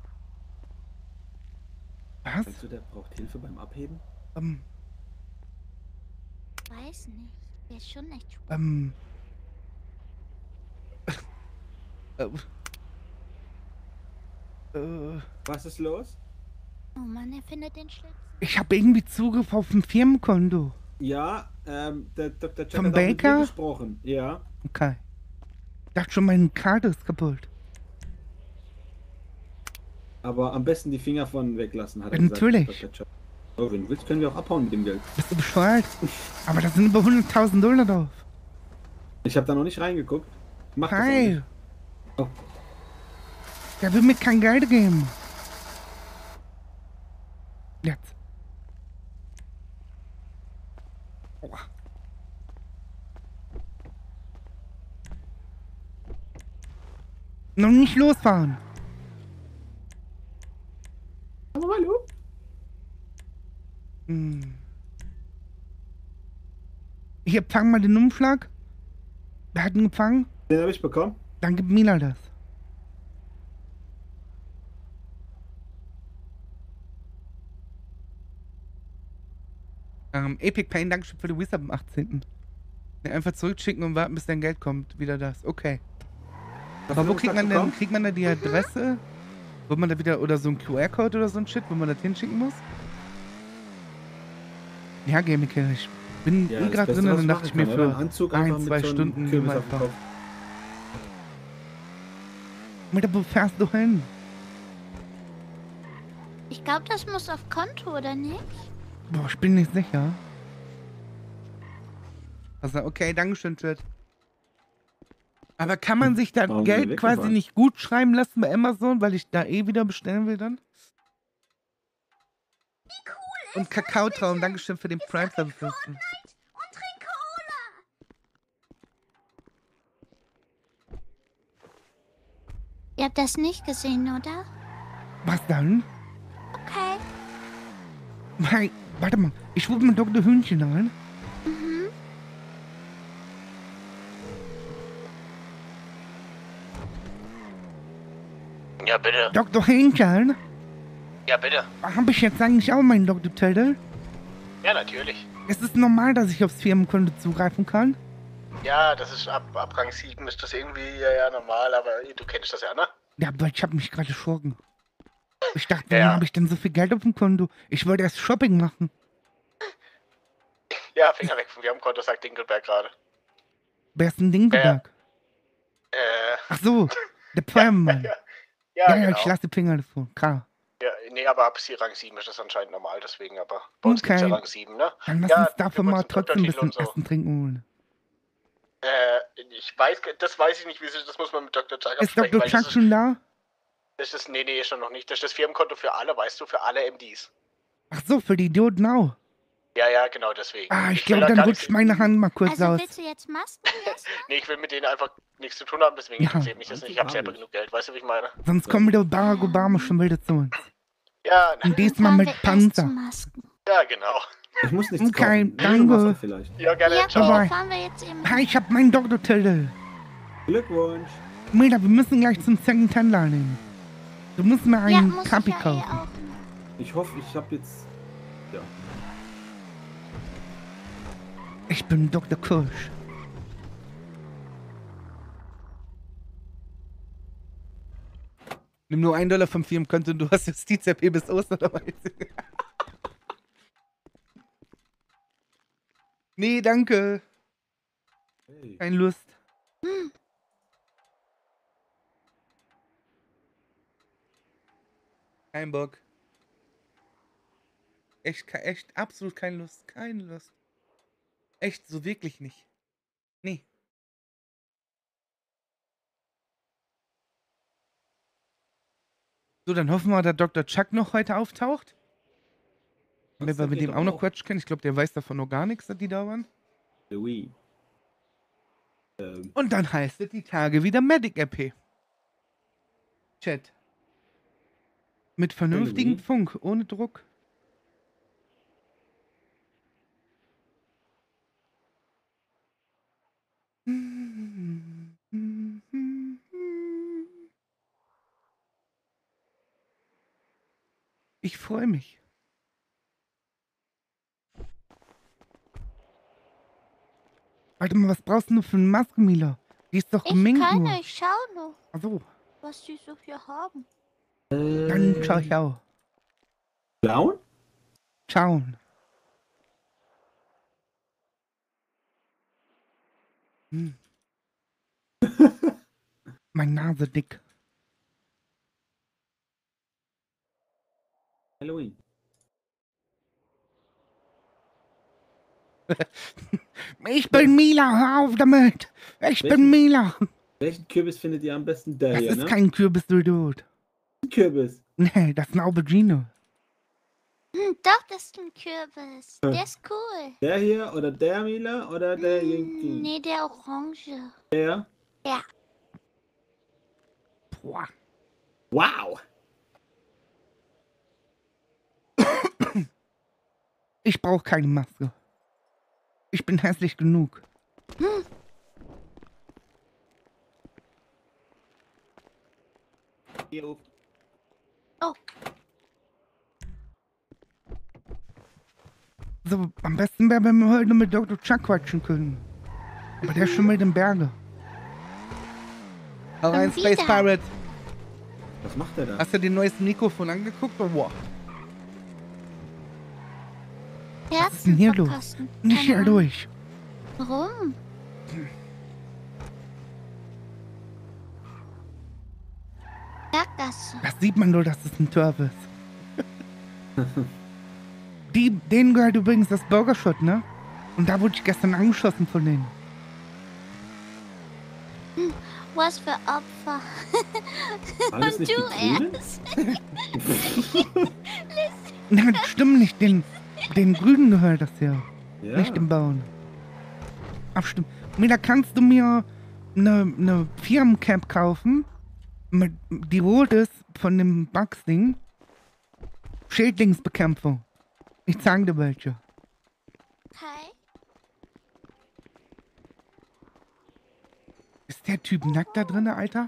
Was? Meinst du, der braucht Hilfe beim Abheben? Ähm, Weiß nicht. Der ist schon echt schwul. ähm. äh, äh, Was ist los? Oh Mann, er findet den Schlüssel. ich habe irgendwie Zugriff auf ein Firmenkonto. Ja, ähm, der Doktor Chat Vom hat auch mit Baker? mir gesprochen. Ja. Okay. Ich dachte schon, meine Karte ist kaputt. Aber am besten die Finger von weglassen, hat er Ja, gesagt. natürlich. Doktor Chat. Oh, wenn du willst, können wir auch abhauen mit dem Geld. Bist du bescheuert? Aber da sind über hunderttausend Dollar drauf. Ich habe da noch nicht reingeguckt. Mach das auch Hi. nicht. Oh. Der will mir kein Geld geben. Jetzt. Aua. Noch nicht losfahren. Hallo, hallo. Hm. Hier, fang mal den Umschlag. Wer hat ihn gefangen? Den habe ich bekommen. Dann gib Mila das. Ähm, Epic Pain, Dankeschön für die Wizard am achtzehnten Ne, einfach zurückschicken und warten, bis dein Geld kommt. Wieder das. Okay. Hast Aber du wo den kriegt Umschlag man denn, bekommen? kriegt man da die Adresse? Wo man da wieder, oder so ein Q R-Code oder so ein Shit, wo man das hinschicken muss? Ja, Gaming, ich bin Ja, eh das gerade Beste, drin was und du dachte ich machen mir kann, oder? für Einen Anzug einfach ein, mit zwei so einem Stunden Kürbis mal auf dem fahren. Kopf. Mutter, wo fährst du hin? Ich glaube, das muss auf Konto, oder nicht? Boah, ich bin nicht sicher. Also, okay, dankeschön, Chat. Aber kann man sich da Warum Geld sind wir quasi weggefahren? nicht gut schreiben lassen bei Amazon, weil ich da eh wieder bestellen will dann? Und Kakaotraum, dankeschön für den Prime Service. Ihr habt das nicht gesehen, oder? Was dann? Okay. Hey, warte mal, ich rufe mal Doktor Hühnchen an. Mhm. Ja, bitte. Doktor Hühnchen? Ja, bitte. Habe ich jetzt eigentlich auch meinen Doktor-Titel? Ja, natürlich. Es ist normal, dass ich aufs Firmenkonto zugreifen kann. Ja, das ist ab, ab Rang sieben ist das irgendwie ja, ja normal, aber du kennst das ja, ne? Ja, aber ich habe mich gerade erschrocken. Ich dachte, Ja. warum habe ich denn so viel Geld auf dem Konto? Ich wollte erst Shopping machen. Ja, Finger weg von mir am Konto, sagt Dinkelberg gerade. Wer ist denn Dinkelberg? Äh, Ach so, der Feuerwehrmann. ja, Ja, ja, genau. ich lasse die Finger davon, klar. Ja, nee, aber ab sie Rang sieben ist das anscheinend normal, deswegen, aber bei uns gibt's ja Okay. Rang sieben, ne? Dann lass ja, uns dafür mal trotzdem ein Doktortitel bisschen und so. Essen trinken holen. Äh, ich weiß, das weiß ich nicht, wie sie, das muss man mit Doktor Chuck Ist absprechen, Doktor weil Chuck das schon da? Das ist, nee, nee, schon noch nicht. Das ist das Firmenkonto für alle, weißt du, für alle M Ds. Ach so, für die Idioten auch. Ja, ja, genau, deswegen. Ah, ich will glaube, da dann gar rutscht nichts- meine Hand mal kurz Also aus. willst du jetzt Masken lassen? Nee, ich will mit denen einfach nichts zu tun haben, deswegen Ja. interessiert mich das nicht. Ich habe selber genug Geld, weißt du, wie ich meine? Sonst kommt wieder Barack Obama schon wieder zu uns. Ja, Und diesmal mit Panzer. ja, genau. Ich muss nichts Okay, kaufen. Nur eine Maske danke. vielleicht. Ja, gerne. Ja, ciao. Bye-bye. fahren wir jetzt eben. Ha, ich hab meinen Doktortitel. Glückwunsch. Mila, wir müssen gleich zum Second Händler nehmen. Du musst mir Ja, einen muss ich Kapi ja eh kaufen. auch. Ich hoffe, ich habe jetzt... Ja. Ich bin Doktor Kirsch. Nimm nur einen Dollar vom Firmenkonto und du hast Justiz-R P bis Ostern dabei. Nee, danke. Hey. Keine Lust. Hm. Kein Bock. Echt, ke- echt, absolut keine Lust. Keine Lust. Echt, so wirklich nicht. Nee. So, dann hoffen wir, dass Doktor Chuck noch heute auftaucht. Und Was wir denn mit geht dem doch auch noch auch? Quatsch kennen. Ich glaube, der weiß davon noch gar nichts, dass die da waren. Louis. Ähm, Und dann heißt es die Tage wieder Medic-R P. Chat. Mit vernünftigem Louis? Funk, ohne Druck. Ich freue mich. Warte mal, was brauchst du für eine Maske, Mila? Die ist doch Ich geminkt keine, nur. ich schau nur, Achso, was die so hier haben. dann schau ich auch. Clown? Schauen. Hm. Mein Nase dick. Halloween. Ich bin Mila, hör auf damit. Ich bin Welchen- Mila. Welchen Kürbis findet ihr am besten? Der Das hier, ist ne? kein Kürbis, du Idiot. Kürbis. Nee, das ist eine Aubergine. Hm, doch, das ist ein Kürbis. Der ist cool. Der hier oder der Mila oder der Hm, Yankee? nee, der Orange. Der? Ja. Boah. Wow. Ich brauche keine Maske. Ich bin hässlich genug. Hm. Jo. Oh. So, am besten wäre, wenn wir heute mit Doktor Chuck quatschen können. Aber der ist schon mit den Berge. Hau rein, Schon Space wieder? Pirate. Was macht der da? Hast du dir neues Mikrofon angeguckt? Oh, wow. Was ist denn hier los? verpassen. Nicht Keine hier Ahnung. durch. Warum? Sackgasse. Das sieht man nur, dass es ein Turf ist. Die, denen gehört übrigens das Burgershot, ne? Und da wurde ich gestern angeschossen von denen. Hm, was für Opfer. Alles Und nicht du die Grünen? erst. Nein, das stimmt nicht. Den, den Grünen gehört das ja. Ja. Nicht dem Bauern. Ach, stimmt. Mila, kannst du mir eine, eine Firmencap kaufen? Mit, die rot ist von dem Bugs-Ding. Schädlingsbekämpfung. Ich zeige dir welche. Okay. Ist der Typ nackt da drin, Alter?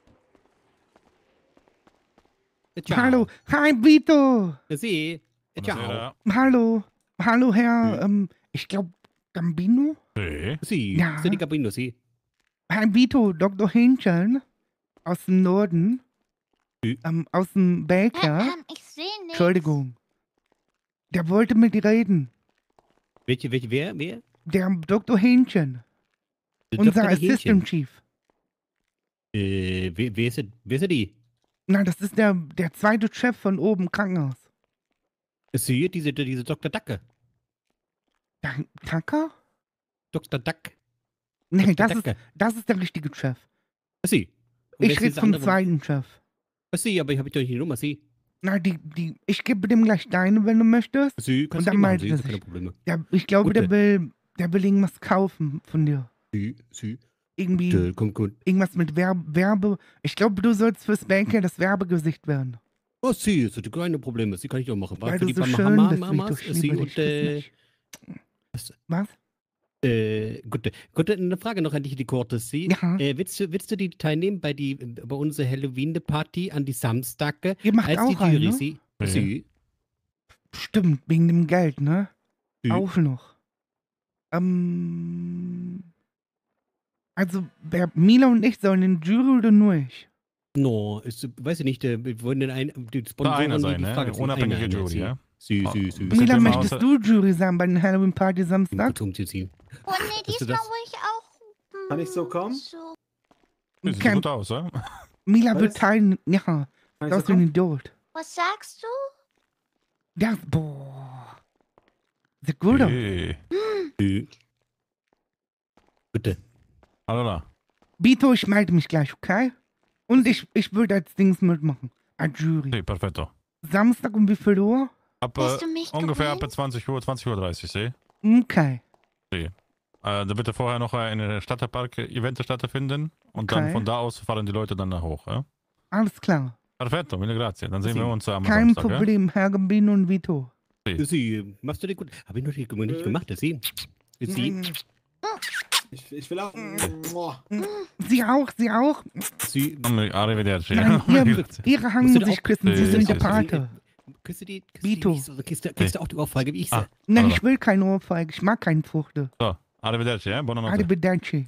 Ciao. Hallo. Hi, Vito. Sie. Ciao. Hallo. Hallo, Herr, ähm, ich glaube, Gambino? Sie. Sie. Ja. Sie, die Gambino, Sie. Herr Vito, Doktor Hähnchen aus dem Norden. Ähm, aus dem Baker. Ähm, ich sehe nichts. Entschuldigung. Der wollte mit dir reden. Welche, welche, wer, wer? Der Doktor Hähnchen. Der Unser Doktor Hähnchen. Assistant Chief. Äh, wer, wer ist er, wer ist er die? Na, das ist der, der zweite Chef von oben im Krankenhaus. Sie, diese, diese Doktor Dacke. Da- Tucker? Doktor Duck. Nee, Doktor das ist, Dacke. das ist der richtige Chef. Sie. Und wer Ich ist rede dieser vom andere? zweiten Chef. Sie, aber ich habe doch nicht die Nummer, Sie. Na, die, die, ich gebe dem gleich deine, wenn du möchtest. Sie, Und kannst du dann die machen, meldet Sie, er ist keine sich. Probleme. Der, ich glaube, Gute. der will, der will irgendwas kaufen von dir. Sie, Sie. Irgendwie, Gute, kommt gut. irgendwas mit Werbe, Werbe. Ich glaube, du sollst fürs Banker das Werbegesicht werden. Oh, Sie, so die keine Probleme. Sie kann ich auch machen. Weil für du die so Mama- schön Mama- bist, Mamas, Vito, ich Sie liebe und, dich, äh, nicht. Was? Äh, gut, gut, eine Frage noch an dich, die Cortes. Sie, Ja. äh, willst, du, willst du die teilnehmen bei, die, bei unserer Halloween-Party an die Samstage? Ihr macht als auch die einen, Jury, ne? Sie? Nee. Sie? Stimmt, wegen dem Geld, ne? Sie? Auch noch. Ähm. Also, wer, Mila und ich sollen in die Jury oder nur ich? No, ist, weiß ich nicht, äh, wir wollen den ein, die Nur Sponsoren einer die sein, ne? Frage Unabhängige einer, Jury, Sie. ja? Sie, Ah, Sie, Sie. bisschen Mila, dümmer möchtest außer- du Jury sein bei den Halloween Party Samstag? Zum Ziehen. Oh nee, Hast du diesmal das? ruhig auch. Kann ich so kommen? So. Sieht Kein- gut aus, ja? Mila Was? wird teilen. Ja, Kann ich das so ist ein kommen? Idiot. Was sagst du? Ja, boah. Sieht gut aus. Hey. Sie. Bitte. Hallo da. Bito, ich melde mich gleich, okay? Und ich, ich würde als Dings mitmachen. Als Jury. Sí, perfetto. Samstag um wie viel Uhr? Ab Hast äh, du mich ungefähr ab gemeint? zwanzig Uhr, zwanzig Uhr dreißig, sehe. Okay. Äh, da bitte vorher noch ein Stadtpark-Event stattfinden und dann Okay. von da aus fahren die Leute dann nach hoch, ja? Alles klar. Perfetto, mille grazie. Dann sehen Sie. wir uns am Kein Samstag, Problem, Herr Gambino und Vito. Sie, machst du den gut? Habe ich noch nicht, nicht gemacht, Sie? Sie? Ich, ich will auch. Boah. Sie auch, Sie auch? Sie? ja? Arrivederci. Nein, ja? ihr, ihre Hand Musst du muss da ich auch- küssen, Sie Äh, sind der küssen. Pate. Kriegst du die, kriegst Vito. Du die, so, kriegst, du, kriegst du auch die Ohrfeige wie ich Ah. sie? Nein, Hallo. ich will keine Ohrfeige, ich mag keinen Fruchte. So, arrivederci, ja? Buonanotte. Arrivederci.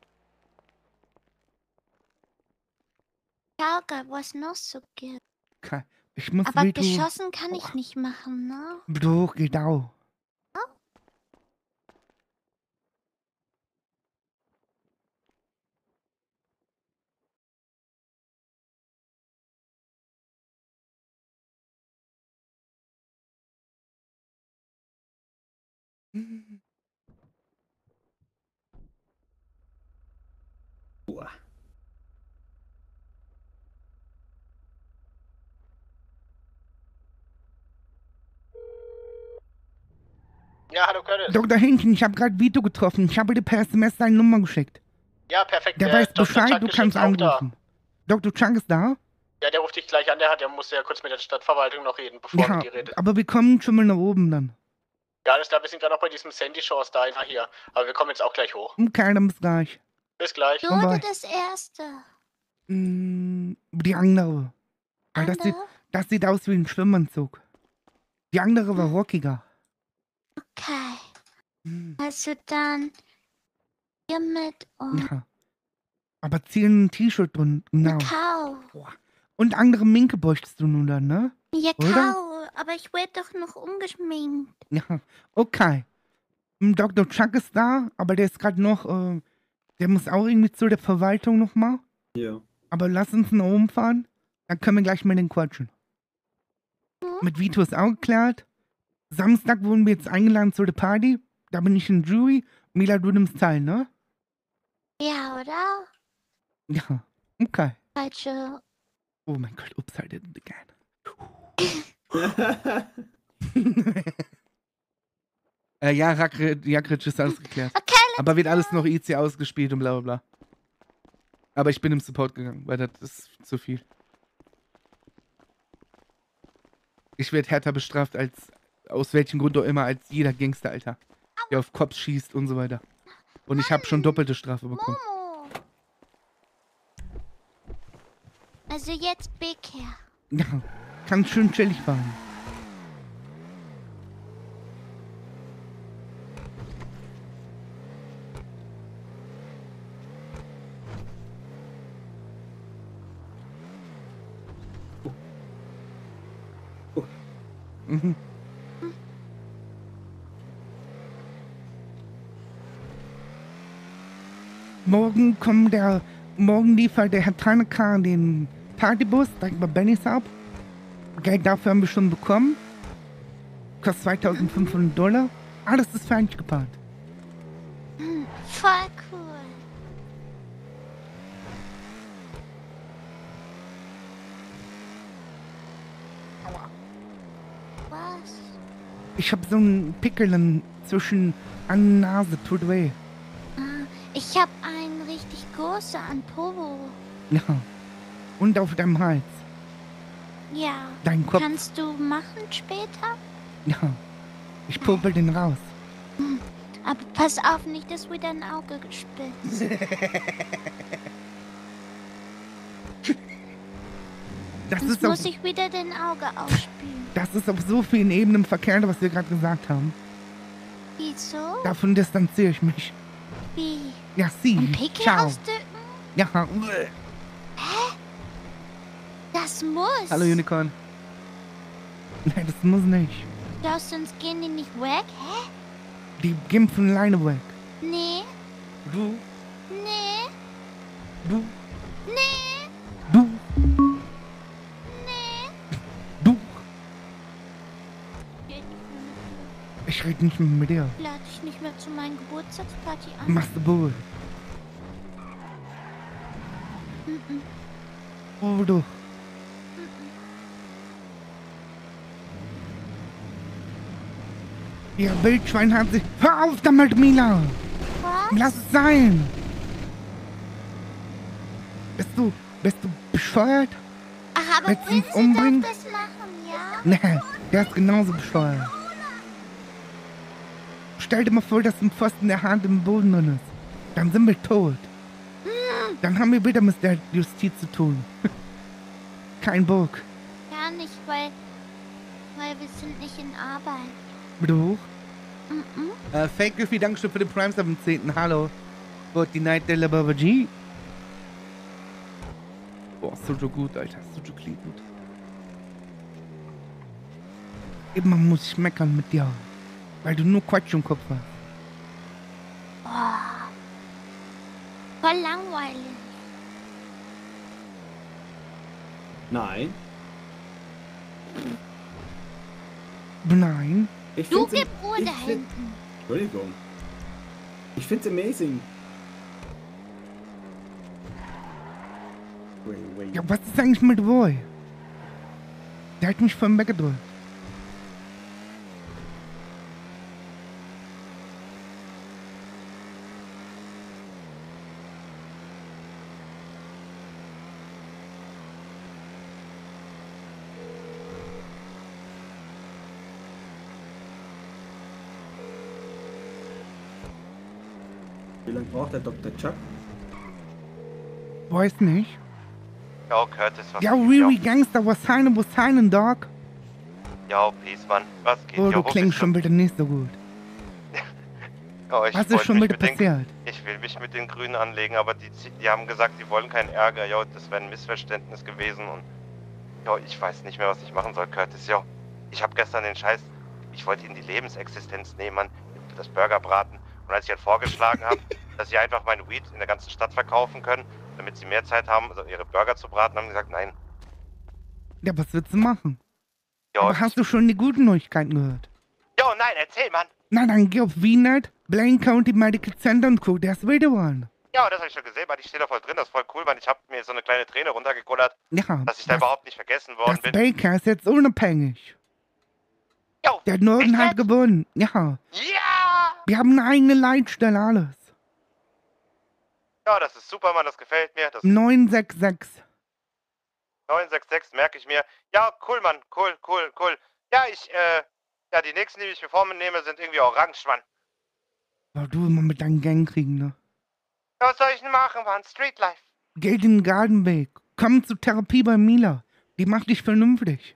Schauke, was noch so gibt. Okay. Ich muss Aber Vito... geschossen kann ich nicht machen, ne? Doch, geht auch. Ja, hallo Curtis. Doktor Hähnchen, ich habe gerade Vito getroffen. Ich habe dir per S M S seine Nummer geschickt. Ja, perfekt. Der äh, weiß Doktor Bescheid, Chuck du ist kannst jetzt auch da. anrufen. Doktor Chang ist da? Ja, der ruft dich gleich an, der hat, der muss ja kurz mit der Stadtverwaltung noch reden, bevor er Ja, mit dir redet. aber wir kommen schon mal nach oben dann. Ja, alles klar, wir sind gerade noch bei diesem Sandy Shores da ah, hier. Aber wir kommen jetzt auch gleich hoch. Okay, dann bis gleich. Bis gleich. Du Bye, oder bye. das erste? Mm, die andere. Weil das sieht, Andere? das sieht aus wie ein Schwimmanzug. Die andere war rockiger. Okay. Hm, Also dann hier mit und ja. Aber ziehen ein T-Shirt drin, genau. Kau. Und andere Minke bräuchtest du nun dann, ne? Ja, Oder? Kau, aber ich werde doch noch umgeschminkt. Ja, okay. Mm, Doktor Chuck ist da, aber der ist gerade noch, äh, der muss auch irgendwie zu der Verwaltung nochmal. Ja. Aber lass uns nach oben fahren. Dann können wir gleich mit den quatschen. Hm? Mit Vito ist auch geklärt. Samstag wurden wir jetzt eingeladen zu der Party. Da bin ich in Jury. Mila, du nimmst teil, ne? Ja, oder? Ja, okay. Falsche. Oh mein Gott, ups, I did it again. äh, ja, Rakrit, Jakritsch ist alles geklärt. Okay, aber wird alles noch I C ausgespielt und bla bla bla. Aber ich bin im Support gegangen, weil das ist zu viel. Ich werde härter bestraft als, aus welchem Grund auch immer, als jeder Gangster, Alter. Der auf Cops schießt und so weiter. Und ich habe schon doppelte Strafe bekommen. Momo. Also jetzt Big her. Ja, kann schön chillig fahren. Mhm. Morgen kommt der, morgen liefert der Herr Tanaka den Partybus direkt bei Bennys ab. Geld dafür haben wir schon bekommen. Kostet zweitausendfünfhundert Dollar. Alles ist fertig geplant. Hm, voll cool. Was? Ich hab so einen Pickel in- zwischen an der Nase, tut weh. Ah, ich hab einen richtig großen an Popo. Ja. Und auf deinem Hals. Ja. Dein Kopf. Kannst du machen später? Ja. Ich popel den raus. Hm. Aber pass auf, nicht, dass wir dein Auge gespitzt. Das Sonst ist auf, muss ich wieder dein Auge ausspülen. das ist auf so vielen Ebenen verkehrt, was wir gerade gesagt haben. Wieso? Davon distanziere ich mich. Wie? Ja, sie. Ein Pickel Ciao. ausdrücken? Ja. Hä? Das muss. Hallo Unicorn. Nein, das muss nicht. Glaubst du, sonst gehen die nicht weg? Hä? Die gehen von alleine weg. Nee. Du, Nee. du, Nee. du, Nee. du. Geht nicht mehr mit Ich rede nicht mehr mit dir. mir. Lade ich nicht mehr zu meinen Geburtstagsparty an. Machst du wohl. Mhm. Oh, du. Ihr Wildschwein hat sich... Hör auf damit, Mila! Was? Lass es sein! Bist du... Bist du bescheuert? Ach, aber Willst du uns Prinze umbringen? darf das machen, ja? Nee, der ist genauso bescheuert. Stell dir mal vor, dass ein Pfosten der Hand im Boden drin ist. Dann sind wir tot. Hm. Dann haben wir wieder mit der Justiz zu tun. Kein Bock. Gar nicht, weil... Weil wir sind nicht in Arbeit. Bitte hoch. Mhm. Äh, Fake Goofy, Dankeschön für den Primes am zehnten Hallo. Fortnite de la Babaji. Boah, so gut, Alter. So klingt gut. Immer muss ich meckern mit dir. Weil du nur Quatsch im Kopf hast. Boah. Voll langweilig. Nein. Nein. Ich Du find's gib im- Ruhe ich da find- hinten. Entschuldigung. Ich find's amazing. Wait, wait. Ja, was ist eigentlich mit Roy? Der hat mich vorhin weggedrückt. Wie lange braucht der Doktor Chuck? Weiß nicht. Ja, Curtis, was Ja, geht? Riri Gangster, was seinen, was seinen, Dog? Ja, Peace, Mann. Was geht? Oh, Ja, du wo klingst bist schon wieder nicht so gut. Ja, ich Was ist wollte schon mich wieder mit den- passiert? Ich will mich mit den Grünen anlegen, aber die, die haben gesagt, die wollen keinen Ärger. Ja, das wäre ein Missverständnis gewesen und ja, ich weiß nicht mehr, was ich machen soll, Curtis. Ja, ich habe gestern den Scheiß, ich wollte ihnen die Lebensexistenz nehmen, Mann, das Burgerbraten. Und als ich halt vorgeschlagen habe, dass sie einfach meinen Weed in der ganzen Stadt verkaufen können, damit sie mehr Zeit haben, also ihre Burger zu braten, haben sie gesagt, nein, Ja, was willst du machen? Ja, Aber hast du schon die guten Neuigkeiten gehört? Jo, nein, erzähl, Mann. Na, dann geh auf Wienet, Blaine County Medical Center und guck, der ist wieder one. Ja, das habe ich schon gesehen, Mann. Ich stehe da voll drin. Das ist voll cool, Mann. Ich habe mir so eine kleine Träne runtergekullert, Ja, dass ich da das, überhaupt nicht vergessen worden das bin. Baker ist jetzt unabhängig. Jo, Der Norden echt hat jetzt? gewonnen. Ja. Ja! Wir haben eine eigene Leitstelle, alles. Ja, das ist super, Mann. Das gefällt mir. Das neun sechs sechs. neun sechs sechs merke ich mir. Ja, cool, Mann. Cool, cool, cool. Ja, ich, äh, ja, die nächsten, die ich mir vor mir nehme, sind irgendwie orange, Mann. Ja, du immer mit deinen Gang kriegen, ne? Ja, was soll ich denn machen, Mann? Streetlife. Geh den Gartenweg. Komm zur Therapie bei Mila. Die macht dich vernünftig.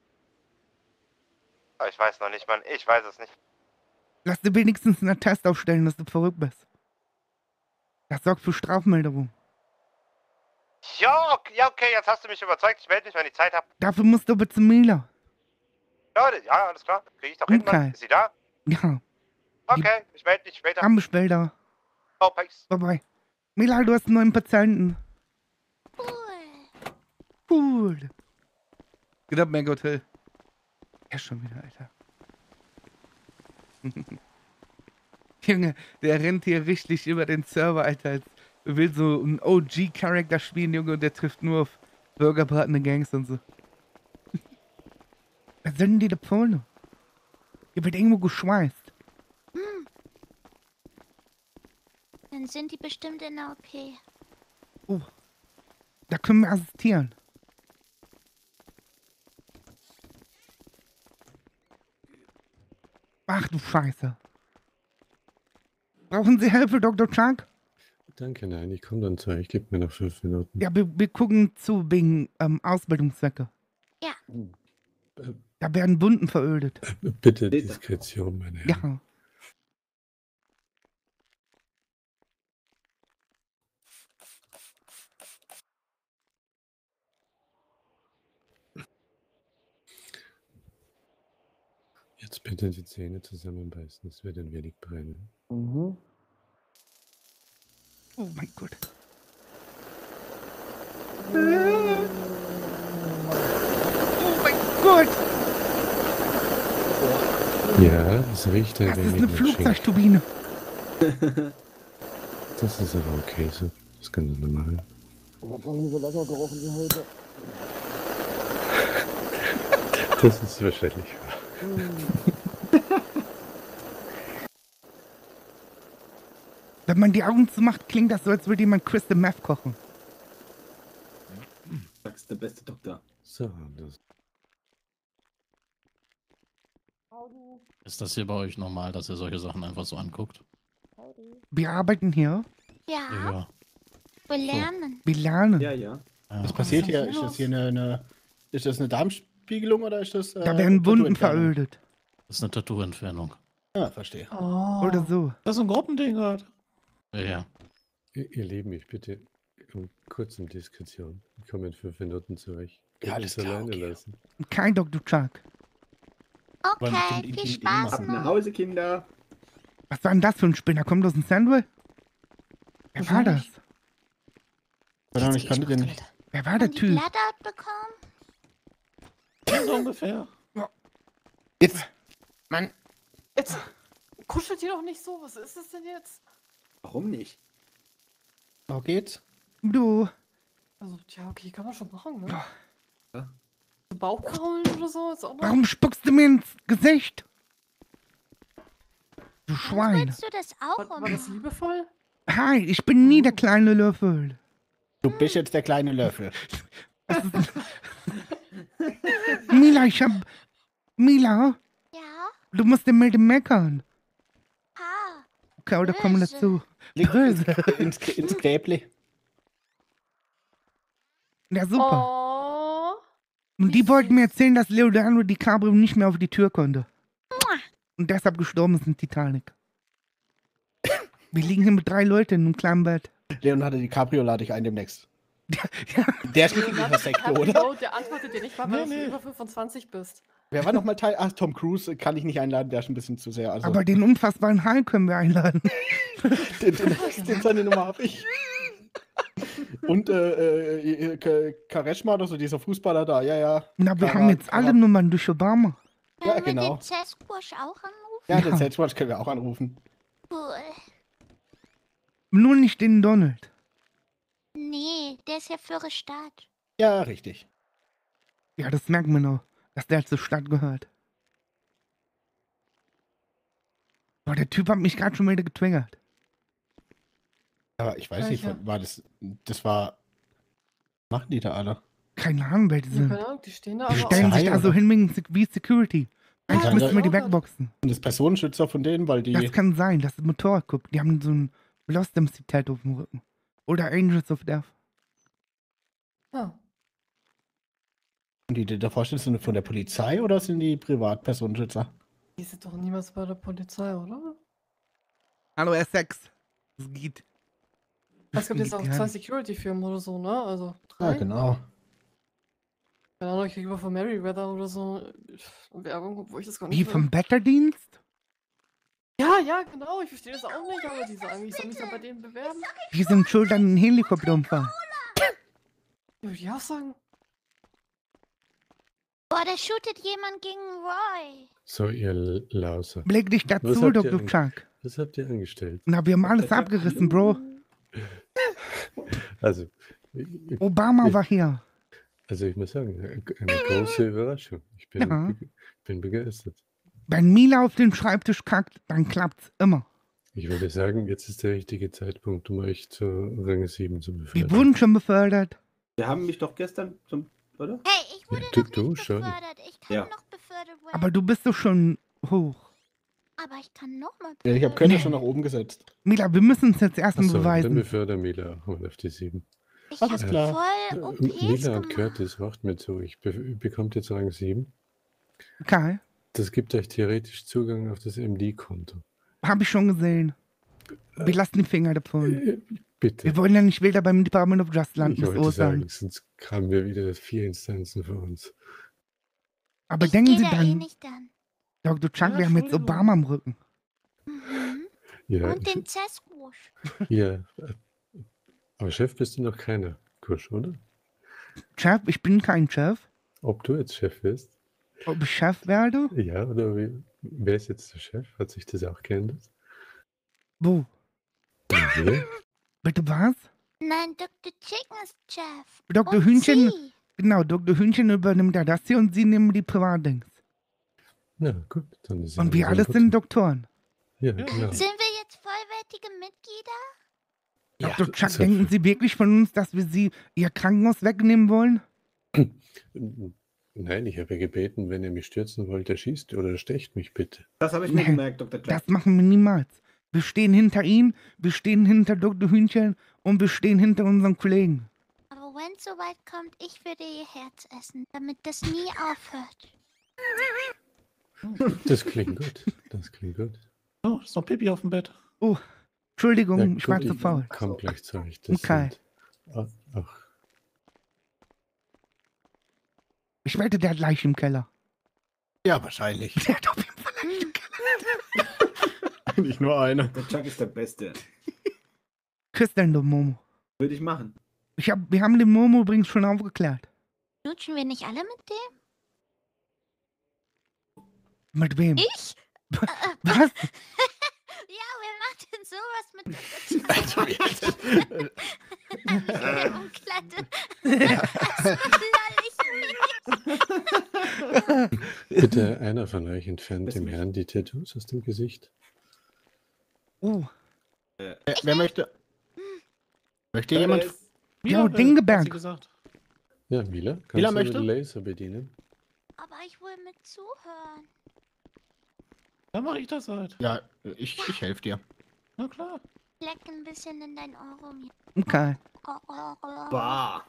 Oh, ich weiß noch nicht, Mann. Ich weiß es nicht. Lass dir wenigstens einen Attest aufstellen, dass du verrückt bist. Das sorgt für Strafmilderung. Ja, okay, ja, okay, jetzt hast du mich überzeugt. Ich melde mich, wenn ich Zeit habe. Dafür musst du aber zu Mila. Leute, ja, alles klar. Krieg ich doch hin, Mann. Okay. Ist sie da? Ja. Okay, ich melde mich später. Dann bis später. Oh, peace. Bye bye. Mila, du hast einen neuen Patienten. Cool. Geht ab, Meg Hotel. Ja, schon wieder, Alter. Junge, der rennt hier richtig über den Server, Alter. Als will so einen O G-Charakter spielen, Junge, und der trifft nur auf burgerbratene Gangs und so. Was sind die da vorne? Hier wird irgendwo geschweißt. Hm. Dann sind die bestimmt in der O P. Oh, da können wir assistieren. Ach du Scheiße. Brauchen Sie Hilfe, Doktor Chuck? Danke, nein, ich komme dann zu euch. Gib mir noch fünf Minuten. Ja, wir, wir gucken zu wegen ähm, Ausbildungszwecke. Ja. Da werden Wunden verödet. Bitte Diskretion, meine Herren. Ja. Jetzt bitte die Zähne zusammenbeißen. Es wird ein wenig brennen. Mhm. Oh mein Gott. Oh mein Gott! Ja, das riecht ein Das wenig ist eine nach Flugzeugturbine. Schinken. Das ist aber okay so. Das kann man machen. Ich hab noch nie so lecker gerochen wie heute. Das ist wahrscheinlich wahr. Wenn man die Augen zumacht, klingt das so, als würde jemand Crystal Meth kochen. Das ist der beste Doktor. So, das. Ist das hier bei euch normal, dass ihr solche Sachen einfach so anguckt? Wir arbeiten hier. Ja. Ja. Wir lernen. Wir lernen. Ja, ja. Was passiert hier? Ist das hier eine, eine, ist das eine Darmspiegelung oder ist das... Äh, Da werden Wunden Tattoo-Entfernung? verödet. Das ist eine Tattoo-Entfernung. Ah, verstehe. Oder so. Das ist ein Gruppending gerade. Ja, ja. Ihr, ihr Lieben, ich bitte um kurz um Diskretion. Ich komme in fünf Minuten zu euch. Ja, Könnt alles ihr's klar, alleine okay. lassen. Kein Doktor Chuck. Okay, viel Spaß Ab nach noch. Hause, Kinder. Was war denn das für ein Spinner? Kommt aus dem Sandwich? Wer war das? Verdammt, ich kannte den nicht. Wer war der Haben die Typ? Blackout bekommen? So ungefähr. Jetzt. Mann. Jetzt kuschelt ihr doch nicht so. Was ist es denn jetzt? Warum nicht? Wo geht's? Du. Also, tja, okay, kann man schon machen, ne? Ja. So Bauchkraulen oder so? Ist auch noch... Warum spuckst du mir ins Gesicht? Du Schwein. Willst du das auch War, um? war das liebevoll? Hi, ich bin nie der kleine Löffel. Du bist jetzt der kleine Löffel. Mila, ich hab... Mila, Ja? du musst den mit dem meckern. Ha. Okay, oder kommen Böse. dazu. Leg Böse. ins, ins Gräbli. Ja, super. Oh. Und die wollten mir erzählen, dass Leonardo DiCaprio nicht mehr auf die Tür konnte. Und deshalb gestorben ist in Titanic. Wir liegen hier mit drei Leuten in einem kleinen Bett. Leonardo DiCaprio lade ich ein demnächst. Ja. Der ist nicht in dieser Sekte, oder? Oh, der antwortet dir nicht mal, weil Nee, du nee. über fünfundzwanzig bist. Wer war nochmal Teil? Ach, Tom Cruise kann ich nicht einladen, der ist ein bisschen zu sehr. Also, Aber den unfassbaren Hai können wir einladen. den, den, den seine Nummer hab ich. Und äh, äh, Kareshma, also dieser Fußballer da, ja, ja. Na, wir Kara- haben jetzt Kara- alle Nummern durch Obama. Ja, Können wir genau. den Sasquatch auch anrufen? Ja, den Ja. Sasquatch können wir auch anrufen. Cool. Nur nicht den Donald. Nee, der ist ja für ihre Stadt. Ja, richtig. Ja, das merkt man auch, dass der zur Stadt gehört. Boah, der Typ hat mich gerade schon wieder getriggert. Aber ich weiß nicht, Welcher? war das. Das war. Was machen die da alle? Keine Ahnung, wer die Ja, sind. keine Ahnung, die stehen da Die aber stellen auch. sich da so hin wegen Sec- wie Security. Eigentlich Ja, müssten ja. wir die wegboxen. Und das Personenschützer von denen, weil die. Das kann sein, das ist Motorrad guckt. Die haben so ein Lost M C-Tattoo auf dem Rücken. Oder Angels of Death. Ja. Die, die davor stehen, sind von der Polizei oder sind die Privatpersonenschützer? Die sind doch niemals bei der Polizei, oder? Hallo, Essex. Es geht. Es gibt jetzt auch Ja. zwei Security-Firmen oder so, ne? Also Ja, drei. genau. Keine Ahnung, ich kriege immer von Meriwether oder so äh, Werbung, wo ich das gar nicht Wie will. vom Wetterdienst? Ja, ja, genau, ich verstehe das auch nicht, aber die sagen, ich soll mich dann bei denen bewerben. Die sind schuld an den Helikopterunfall. Würde ich auch sagen. Boah, da shootet jemand gegen Roy. So, ihr L- Lauser. Leg dich Was dazu, habt ihr Doktor an- Chuck. Was habt ihr angestellt? Na, wir haben alles abgerissen, Bro. Also, ich- Obama ich- war hier. Also ich muss sagen, eine große Überraschung. Ich bin, Ja. be- bin begeistert. Wenn Mila auf den Schreibtisch kackt, dann klappt's immer. Ich würde sagen, jetzt ist der richtige Zeitpunkt, um euch zu Rang sieben zu Wir befördern. wurden schon befördert. Wir haben mich doch gestern zum, oder? Hey, ich wurde Ja, du, noch du nicht schon. befördert. Ich kann Ja. noch befördert werden. Aber du bist doch schon hoch. Aber ich kann noch mal Ja, ich habe Könnte schon nach oben gesetzt. Mila, wir müssen uns jetzt erstmal Achso, dann beweisen. befördere Mila auch mal auf die sieben. Ich Alles hab klar. voll Äh, O Ps Mila und gemacht. Curtis, macht mir zu. Ich be bekommt jetzt Rang sieben. Okay, Das gibt euch theoretisch Zugang auf das M D-Konto. hab ich schon gesehen. Wir lassen die Finger davon. Äh, Bitte. Wir wollen ja nicht wieder beim Department of Justice Ich landen, das wollte Ursachen. sagen, sonst kamen wir wieder vier Instanzen vor uns. Aber Ich denken geh Sie da eh dann, nicht dann. Doktor Chuck, Ja, wir haben jetzt Entschuldigung. Obama am Rücken. Mhm. Ja, Und ich, den Sasquatch. ja. äh, Aber Chef bist du noch keiner, Kusch, oder? Chef, ich bin kein Chef. Ob du jetzt Chef bist? Ob ich Chef werde? Ja, oder wie, wer ist jetzt der Chef? Hat sich das auch geändert? Wo? Wer? Bitte was? Nein, Doktor Chicken ist Chef. Doktor Und Hühnchen, Sie. genau, Doktor Hühnchen übernimmt ja das hier und Sie nehmen die Privatdings. Ja, gut. Dann ist Und ja wir alles alles sind Doktoren. Ja, genau. Sind wir jetzt vollwertige Mitglieder? Ja, Doktor Chuck, so- denken Sie wirklich von uns, dass wir Sie Ihr Krankenhaus wegnehmen wollen? Nein, ich habe ja gebeten, wenn ihr mich stürzen wollt, erschießt oder stecht mich bitte. Das habe ich mir Nee, gemerkt, Doktor Jack. Das machen wir niemals. Wir stehen hinter ihm, wir stehen hinter Doktor Hühnchen und wir stehen hinter unseren Kollegen. Aber wenn es soweit kommt, ich würde ihr Herz essen, damit das nie aufhört. Das klingt gut. Das klingt gut. Oh, ist noch Pipi auf dem Bett. Oh, Entschuldigung, Ja, ich war gut, zu faul. Komm gleich zu euch. Das Okay. sind, ach, ach, Ich wette, der hat Leiche im Keller. Ja, wahrscheinlich. Der hat auf jeden Fall Leiche im Keller. Nicht nur eine. Der Chuck ist der Beste. Küss denn, du Momo. Würde ich machen. Ich hab, wir haben den Momo übrigens schon aufgeklärt. Knutschen wir nicht alle mit dem? Mit wem? Ich? Was? Ja, wer macht denn sowas mit in der Umkleide? Das lall ich nicht. bitte, einer von euch entfernt dem Herrn die Tattoos aus dem Gesicht. Oh. Äh, wer möchte? Möchte jemand? Ja, Dingeberg. Ja, Mila, kannst Mila du möchte? den Laser bedienen? Aber ich will mit zuhören. Dann mache ich das halt. Ja, ich, ich helfe dir. Na klar. Leck ein bisschen in dein Ohr rum. Okay. Bah.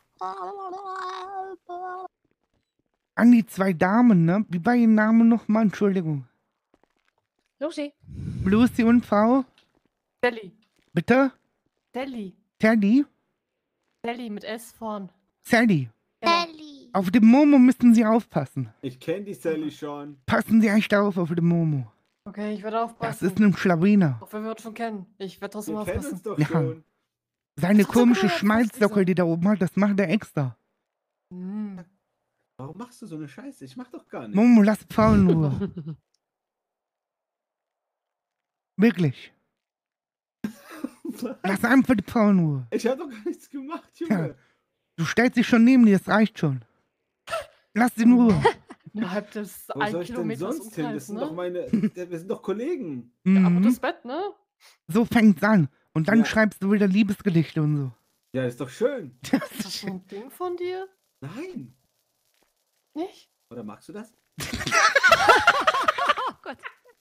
An die zwei Damen, ne? Wie war ihr Name nochmal? Entschuldigung. Lucy. Lucy und Frau? Sally. Bitte? Sally. Teddy? Sally mit S vorn. Sally. Sally. Auf dem Momo müssen Sie aufpassen. Ich kenne die Sally schon. Passen Sie echt auf auf dem Momo. Okay, ich werde Das aufpassen. ist ein Schlawiner. Auch wenn wir uns schon kennen. Ich werde trotzdem Wir kennen aufpassen. uns doch Ja. schon. Seine Das ist so komische cool, jetzt Schmalzdockel, die da oben hat, das macht er extra. Hm. Warum machst du so eine Scheiße? Ich mach doch gar nichts. Momo, lass Paul nur. Wirklich. Lass einfach die Paul nur. Ich hab doch gar nichts gemacht, Junge. Ja. Du stellst dich schon neben dir, das reicht schon. Lass sie nur. Innerhalb des Wo ein soll ich denn Kilometers sonst hin? Das Umkreis, sind ne? doch meine. Wir sind doch Kollegen. Ja, aber Mhm. das Bett, ne? So fängt's an. Und dann Ja. schreibst du wieder Liebesgedichte und so. Ja, ist doch schön. Ist das so ein Ding von dir? Nein. Nicht? Oder magst du das? Oh Gott.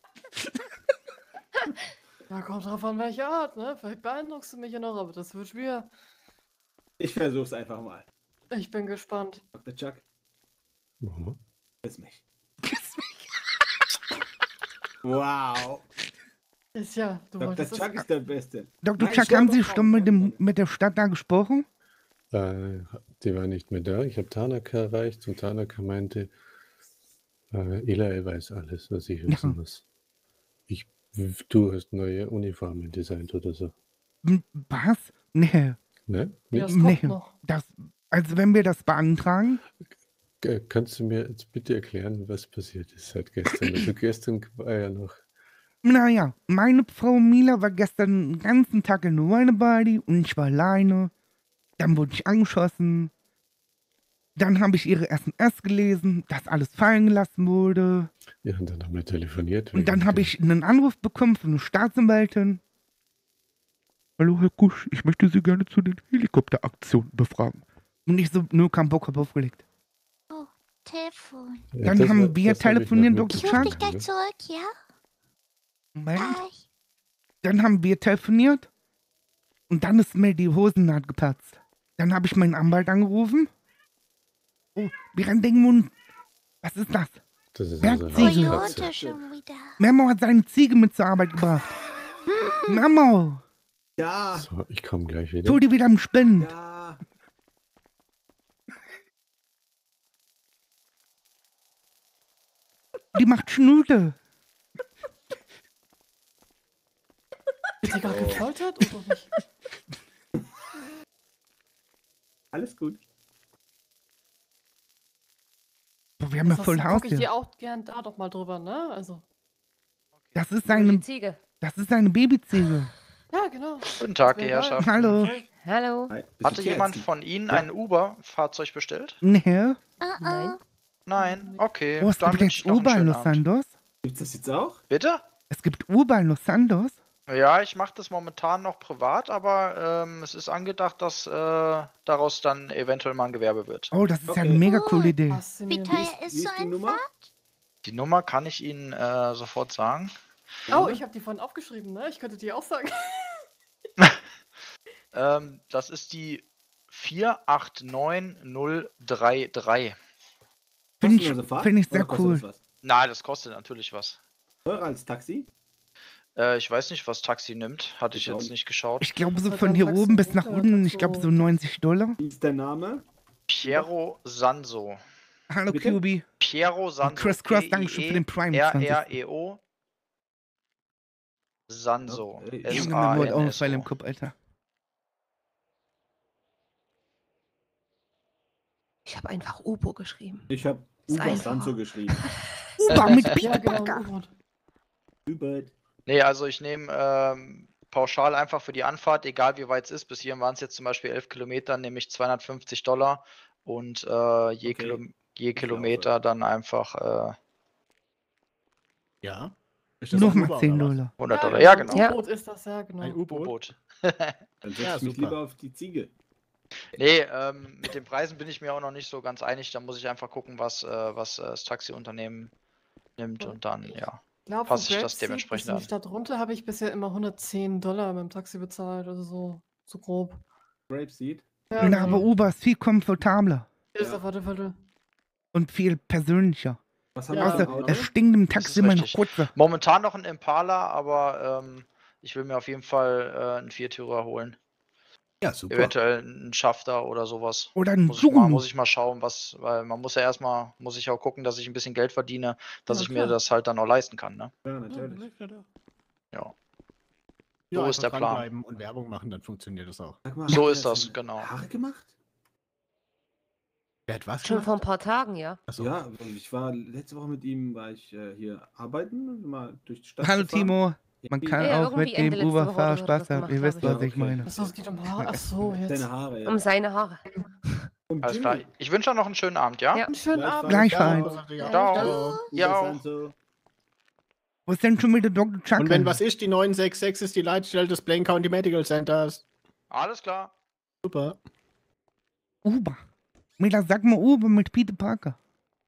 Ja, kommt drauf an, welche Art, ne? Vielleicht beeindruckst du mich ja noch, aber das wird schwer. Ich versuch's einfach mal. Ich bin gespannt. Doktor Chuck, Mama. küss mich. Küss mich. Wow. Ist ja, du Doktor wolltest Chuck es. ist der Beste. Doktor Nein, Chuck, stopp, haben Sie stopp, schon mit, stopp, dem, stopp. mit der Stadt da gesprochen? Äh, die war nicht mehr da. Ich habe Tanaka erreicht und Tanaka meinte, äh, Eli weiß alles, was ich wissen Ja. muss. Ich, du hast neue Uniformen designt oder so. Hm, Was? Nee. Ne? Ja, das Nicht? kommt Nee. noch. Das, also wenn wir das beantragen, Äh, Kannst du mir jetzt bitte erklären, was passiert ist seit gestern? Also gestern war ja noch. naja, meine Frau Mila war gestern den ganzen Tag in der Party und ich war alleine. Dann wurde ich angeschossen. Dann habe ich ihre S M S gelesen, dass alles fallen gelassen wurde. Ja, und dann haben wir telefoniert. Und dann wegen habe dem- ich einen Anruf bekommen von einer Staatsanwältin. Hallo Herr Kusch, ich möchte Sie gerne zu den Helikopteraktionen befragen. Und ich so, nö, kein Bock, hab aufgelegt. Oh, Telefon. Ja, Dann das haben war- wir das hab ich noch telefoniert, Doktor Ich rufe dich Chuck. gleich zurück, ja? Moment. Gleich. Dann haben wir telefoniert. Und dann ist mir die Hosennaht geplatzt. Dann habe ich meinen Anwalt angerufen. Oh, wir rennen den Mund. Was ist das? Das ist Bergziegel. Toyota schon wieder. Memo hat seine Ziege mit zur Arbeit gebracht. Memo, Ja. So, ich komme gleich wieder. tu die wieder im Spind. Ja. Die macht Schnute. Wird die gerade gefoltert oder nicht? Alles gut. Boah, wir haben ja Das voll Haus gucke ich hier. dir auch gern da doch mal drüber, ne? Also. Das ist Die seine, Ziege. das ist seine Babyziege. Ja, genau. Guten Tag, die Mir egal. Herrschaften. Hallo. Hallo. Hi, bist du Hatte jemand Tierärztin? von Ihnen Ja. ein Uber-Fahrzeug bestellt? Nee. Uh Nein. -uh. Nein? Okay. Oh, es dann gibt wünsche ich jetzt noch einen Uber in schönen Los Abend. Santos. Gibt's das jetzt auch? Bitte? Es gibt Uber in Los Santos. Ja, ich mache das momentan noch privat, aber ähm, es ist angedacht, dass äh, daraus dann eventuell mal ein Gewerbe wird. Oh, das ist ja Okay. eine mega coole Idee. Wie Faszinierend. teuer Wie ist ist so die ein Nummer? Fahrt? Die Nummer kann ich Ihnen äh, sofort sagen. Oh, ich habe die vorhin aufgeschrieben, ne? Ich könnte die auch sagen. Ähm, das ist die vier acht neun null drei drei. Finde Kostenlose ich, Fahrt? find ich Oder sehr kostet cool. das was? Na, das kostet natürlich was. Teurer als Taxi? Äh, ich weiß nicht, was Taxi nimmt. Hatte ich Ich jetzt auch nicht geschaut. Ich glaube, so Hat von ein hier Taxi oben bis nach runter, unten, hat ich glaube so- so neunzig Dollar. Wie ist der Name? Piero Sanso. Hallo, Bitte? Q B. Piero Sanso. Chris Cross, Dankeschön für den Prime. R zwanzig. R E O Sanso. Okay. S Junge, A mir wurde N auch ein S Pfeil im O. Kopf, Alter. Ich habe einfach Ubo geschrieben. Ich habe Ist Uber einfacher. Sanso geschrieben. Uber mit Ja, genau. Pickpacker. U-Boot. Uber. Nee, also ich nehme ähm, pauschal einfach für die Anfahrt, egal wie weit es ist. Bis hierhin waren es jetzt zum Beispiel elf Kilometer, nehme ich zweihundertfünfzig Dollar und äh, je, Okay. Kilo, je Ich Kilometer laufe. dann einfach äh, Ja. Ist das ein Nochmal Uber zehn oder was? Dollar. hundert Dollar. Ja, genau. Ja. U-Boot ist das, ja, genau. Ein U-Boot? U-Boot. Dann setze Ja, ich mich super. lieber auf die Ziege. Nee, ähm, mit den Preisen bin ich mir auch noch nicht so ganz einig. Da muss ich einfach gucken, was, äh, was äh, das Taxiunternehmen nimmt und dann, ja, Ich glaube, passe von ich das Grapeseed bis dementsprechend in die an. Stadt runter habe ich bisher immer hundertzehn Dollar beim Taxi bezahlt, also so, so grob. Grapeseed. Ja, Na, aber genau. Uber ist viel komfortabler Ist Ja. auf alle Fälle. und viel persönlicher. Was haben Ja, wir für ein Außer, Auto? es stinkt im Das Taxi ist immer noch richtig. kurze. Momentan noch ein Impala, aber ähm, ich will mir auf jeden Fall äh, einen Viertürer holen. Ja, super. Eventuell einen Schafter oder sowas. Oder ein Muss ich, mal, Subaru. muss ich mal schauen, was, weil man muss ja erstmal, muss ich auch gucken, dass ich ein bisschen Geld verdiene, dass Ja, ich mir klar. das halt dann auch leisten kann, ne? Ja, natürlich. Ja. Ja, So ist der einfach Plan. dranbleiben und Werbung machen, dann funktioniert das auch. Sag mal, So hat ist er das, seine genau. Haare gemacht? Wer hat was Schon gemacht? vor ein paar Tagen, ja. Achso. Ja, und ich war letzte Woche mit ihm, war ich äh, hier arbeiten, mal durch die Stadt Hallo gefahren. Timo, man kann Ja, auch mit irgendwie Ende dem letzte Woche Uberfahrer oder so hat er Spaß das haben. Ihr gemacht, wisst, glaub was ich. ich Ja, okay. meine. Achso, es geht um Haare. Achso, jetzt. Deine Haare, ja. Um seine Haare. Und Alles Jimmy, klar. Ich wünsche euch noch einen schönen Abend, ja? Ja. Einen schönen Abend. Gleichfalls. Ja, Ciao. ciao. Ja auch. Sanso. Wo ist denn schon wieder Doktor Chuck? Und wenn was ist, die neun sechs sechs ist die Leitstelle des Blaine County Medical Centers. Alles klar. Super. Uber. Mila, sag mal Uber mit Peter Parker.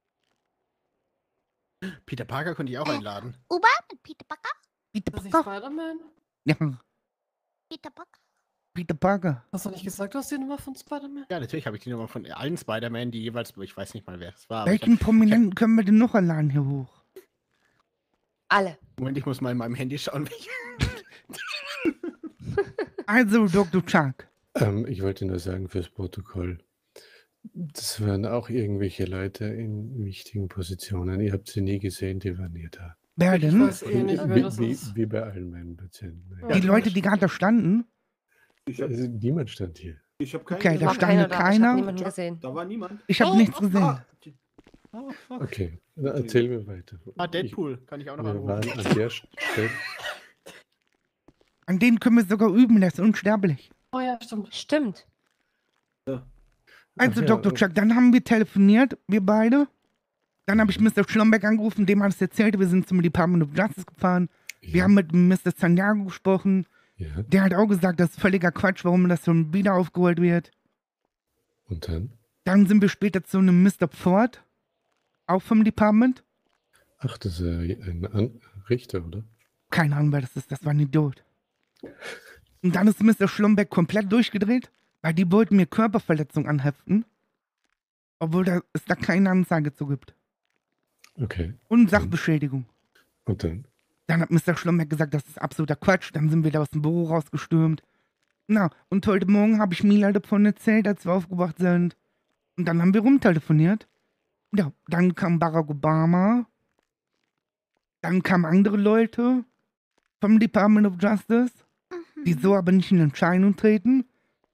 Peter Parker könnte ich auch einladen. Uber mit Peter Parker? Peter Ist das nicht Parker. Spider-Man? Ja, Peter Parker? Peter Parker. Hast du nicht gesagt, du hast die Nummer von Spider-Man? Ja, natürlich habe ich die Nummer von allen Spider-Man, die jeweils, ich weiß nicht mal, wer es war. aber ich Welchen hab- Prominenten können wir denn noch einladen hier hoch? Alle. Moment, ich muss mal in meinem Handy schauen. Also, Doktor Chuck. Ähm, ich wollte nur sagen fürs Protokoll, das waren auch irgendwelche Leute in wichtigen Positionen. Ihr habt sie nie gesehen, die waren nie da. Wer Ich denn? weiß eh nicht, wer Wie, das wie, ist. wie bei allen meinen Patienten. Ja. Die Leute, die gerade da standen? Ich hab, Also, niemand stand hier. ich hab keinen Okay, da War gesehen. stand keiner da. Ich keiner. habe niemanden gesehen. Da war niemand. Ich habe Oh, nichts oh, gesehen. ah. Oh, fuck. Okay, na, erzähl mir weiter. Ah, Deadpool, kann ich auch noch Wir waren anrufen. an der Stelle. An denen können wir sogar üben, der ist unsterblich. Oh ja, stimmt. Stimmt. Also, Ach ja, Doktor und- Chuck, dann haben wir telefoniert, wir beide. Dann habe ich Mister Schlomberg angerufen, dem alles erzählt. Wir sind zum Department of Justice gefahren. Wir Ja, haben mit Mister Santiago gesprochen. ja. Der hat auch gesagt, das ist völliger Quatsch, warum das schon wieder aufgeholt wird. Und dann? Dann sind wir später zu einem Mister Ford, auch vom Department. Ach, das ist äh, ein An Richter, oder? Keine Ahnung, wer das ist, das war ein Idiot. Und dann ist Mister Schlomberg komplett durchgedreht, weil die wollten mir Körperverletzung anheften. Obwohl da, es da keine Anzeige zu gibt. Okay. Und Sachbeschädigung. Und dann? Dann hat Mister Schlomberg gesagt, das ist absoluter Quatsch. Dann sind wir da aus dem Büro rausgestürmt. Na, und heute Morgen habe ich Mila davon erzählt, als wir aufgewacht sind. Und dann haben wir rumtelefoniert. Ja, dann kam Barack Obama. Dann kamen andere Leute vom Department of Justice, die so aber nicht in Entscheidung treten.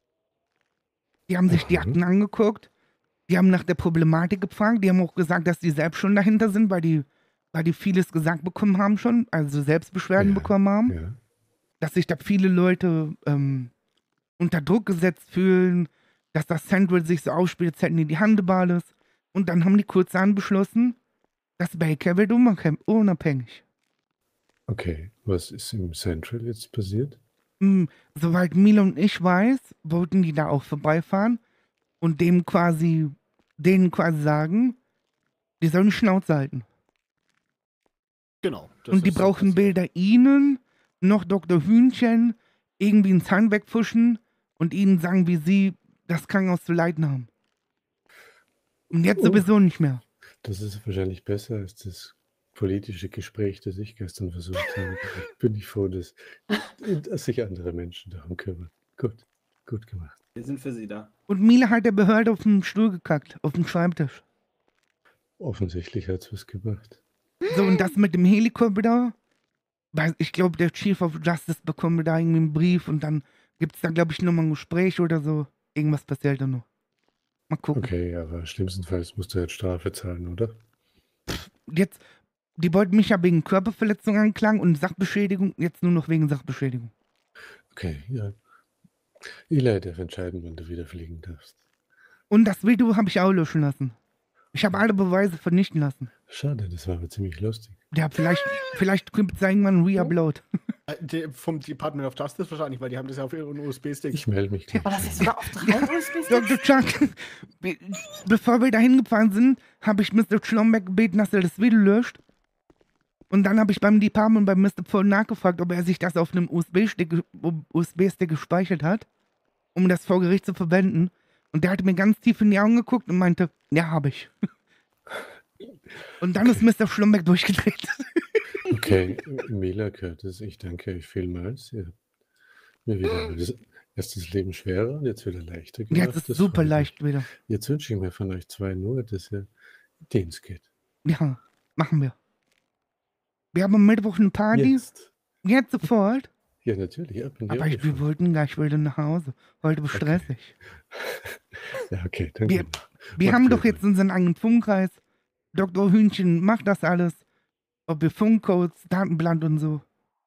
Die haben sich die Aha. Akten angeguckt. Die haben nach der Problematik gefragt. Die haben auch gesagt, dass die selbst schon dahinter sind, weil die, weil die vieles gesagt bekommen haben schon, also Selbstbeschwerden Ja, bekommen haben. Ja. Dass sich da viele Leute ähm, unter Druck gesetzt fühlen, dass das Central sich so ausspielt, als hätten die die Hand über alles. Und dann haben die kurzerhand beschlossen, dass Baker wird unabhäng- unabhängig. Okay, was ist im Central jetzt passiert? Hm, soweit Mila und ich weiß, wollten die da auch vorbeifahren und dem quasi, denen quasi sagen, die sollen die Schnauze halten. Genau. das Und die ist so brauchen passiert. weder ihnen noch Doktor Hühnchen irgendwie ins Hand wegpfuschen und ihnen sagen, wie sie das Krankenhaus zu leiten haben. Und jetzt Oh. sowieso nicht mehr. Das ist wahrscheinlich besser als das politische Gespräch, das ich gestern versucht habe. Bin ich froh, dass, dass sich andere Menschen darum kümmern. Gut, gut gemacht. Wir sind für Sie da. Und Mila hat der Behörde auf den Stuhl gekackt, auf den Schreibtisch. Offensichtlich hat es was gebracht. So, und das mit dem Helikopter, weil ich glaube, der Chief of Justice bekommt da irgendwie einen Brief und dann gibt es da, glaube ich, nochmal ein Gespräch oder so. Irgendwas passiert da noch. Mal gucken. Okay, aber schlimmstenfalls musst du jetzt Strafe zahlen, oder? Jetzt, die wollten mich ja wegen Körperverletzung anklagen und Sachbeschädigung, jetzt nur noch wegen Sachbeschädigung. Okay, ja. Eli darf entscheiden, wann du wieder fliegen darfst. Und das Video habe ich auch löschen lassen. Ich habe alle Beweise vernichten lassen. Schade, das war aber ziemlich lustig. Ja, vielleicht, vielleicht gibt es irgendwann ein Re-Upload. Äh, die- Vom Department of Justice wahrscheinlich, weil die haben das ja auf ihren U S B-Stick. Ich melde mich gleich. War das jetzt sogar auf drei U S B-Sticks? Doktor Chuck, be- bevor wir da hingefahren sind, habe ich Mister Schlomberg gebeten, dass er das Video löscht. Und dann habe ich beim Department bei Mister Paul nachgefragt, ob er sich das auf einem U S B-Stick ge- U S B-Stick gespeichert hat, um das vor Gericht zu verwenden. Und der hat mir ganz tief in die Augen geguckt und meinte, ja, habe ich. Und dann ist Mister Schlomberg durchgedreht. Okay, Mila Curtis, ich danke euch vielmals. Ihr habt mir wieder das, erst das Leben schwerer und jetzt wieder leichter gemacht. Jetzt ist Das super freut mich. leicht wieder. Jetzt wünsche ich mir von euch zwei nur, dass ihr Dienst geht. Ja, machen wir. Wir haben am Mittwoch eine Party. Jetzt. Jetzt sofort. Ja, natürlich, ab in die Aber ich, wir Uniform. wollten gar, ich wollte nach Hause. Heute war stressig. Ja, okay, dann Wir, gehen wir. wir Macht haben ihr doch jetzt unseren eigenen Funkkreis. Doktor Hühnchen macht das alles. Ob wir Funkcodes, Datenblatt und so.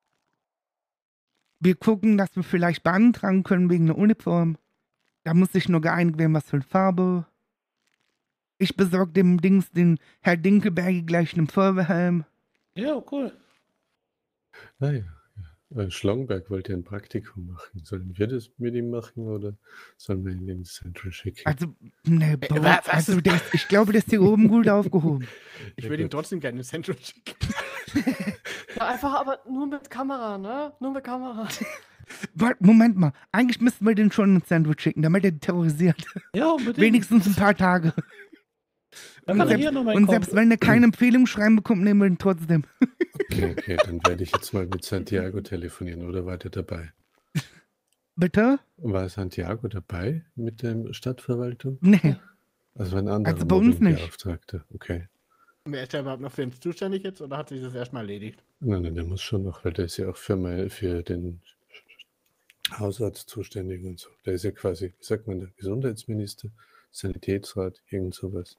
Wir gucken, dass wir vielleicht beantragen können wegen einer Uniform. Da muss sich nur geeinigt werden, was für eine Farbe. Ich besorge dem Dings, den Herr Dinkelberg gleich einen Feuerwehrhelm. Ja, cool. Naja, ja. Äh, Schlongberg wollte ja ein Praktikum machen. Sollen wir das mit ihm machen oder sollen wir ihn ins Central schicken? Also, ne, Äh, Bro, wa- was? also der ist, ich glaube, der ist hier oben gut aufgehoben. Ich würde ihn trotzdem gerne ins Central schicken. Ja, einfach aber nur mit Kamera, ne? Nur mit Kamera. Warte, Moment mal. Eigentlich müssten wir den schon ins Sandwich schicken, damit er terrorisiert. Ja, unbedingt. Wenigstens ein paar Tage. Dann Und, kann er selbst, hier noch mal und kommen. selbst wenn er keine Empfehlung schreiben bekommt, nehmen wir ihn trotzdem. Okay, okay, dann werde ich jetzt mal mit Santiago telefonieren oder war der dabei? Bitte? War Santiago dabei mit der Stadtverwaltung? Nee. Also ein anderer Also bei uns nicht. Mobbingbeauftragter. Okay. Wer ist der überhaupt noch für uns zuständig jetzt oder hat sich das erstmal erledigt? Nein, nein, der muss schon noch, weil der ist ja auch für, mein, für den Hausarzt zuständig und so. Der ist ja quasi, wie sagt man, der Gesundheitsminister, Sanitätsrat, irgend sowas.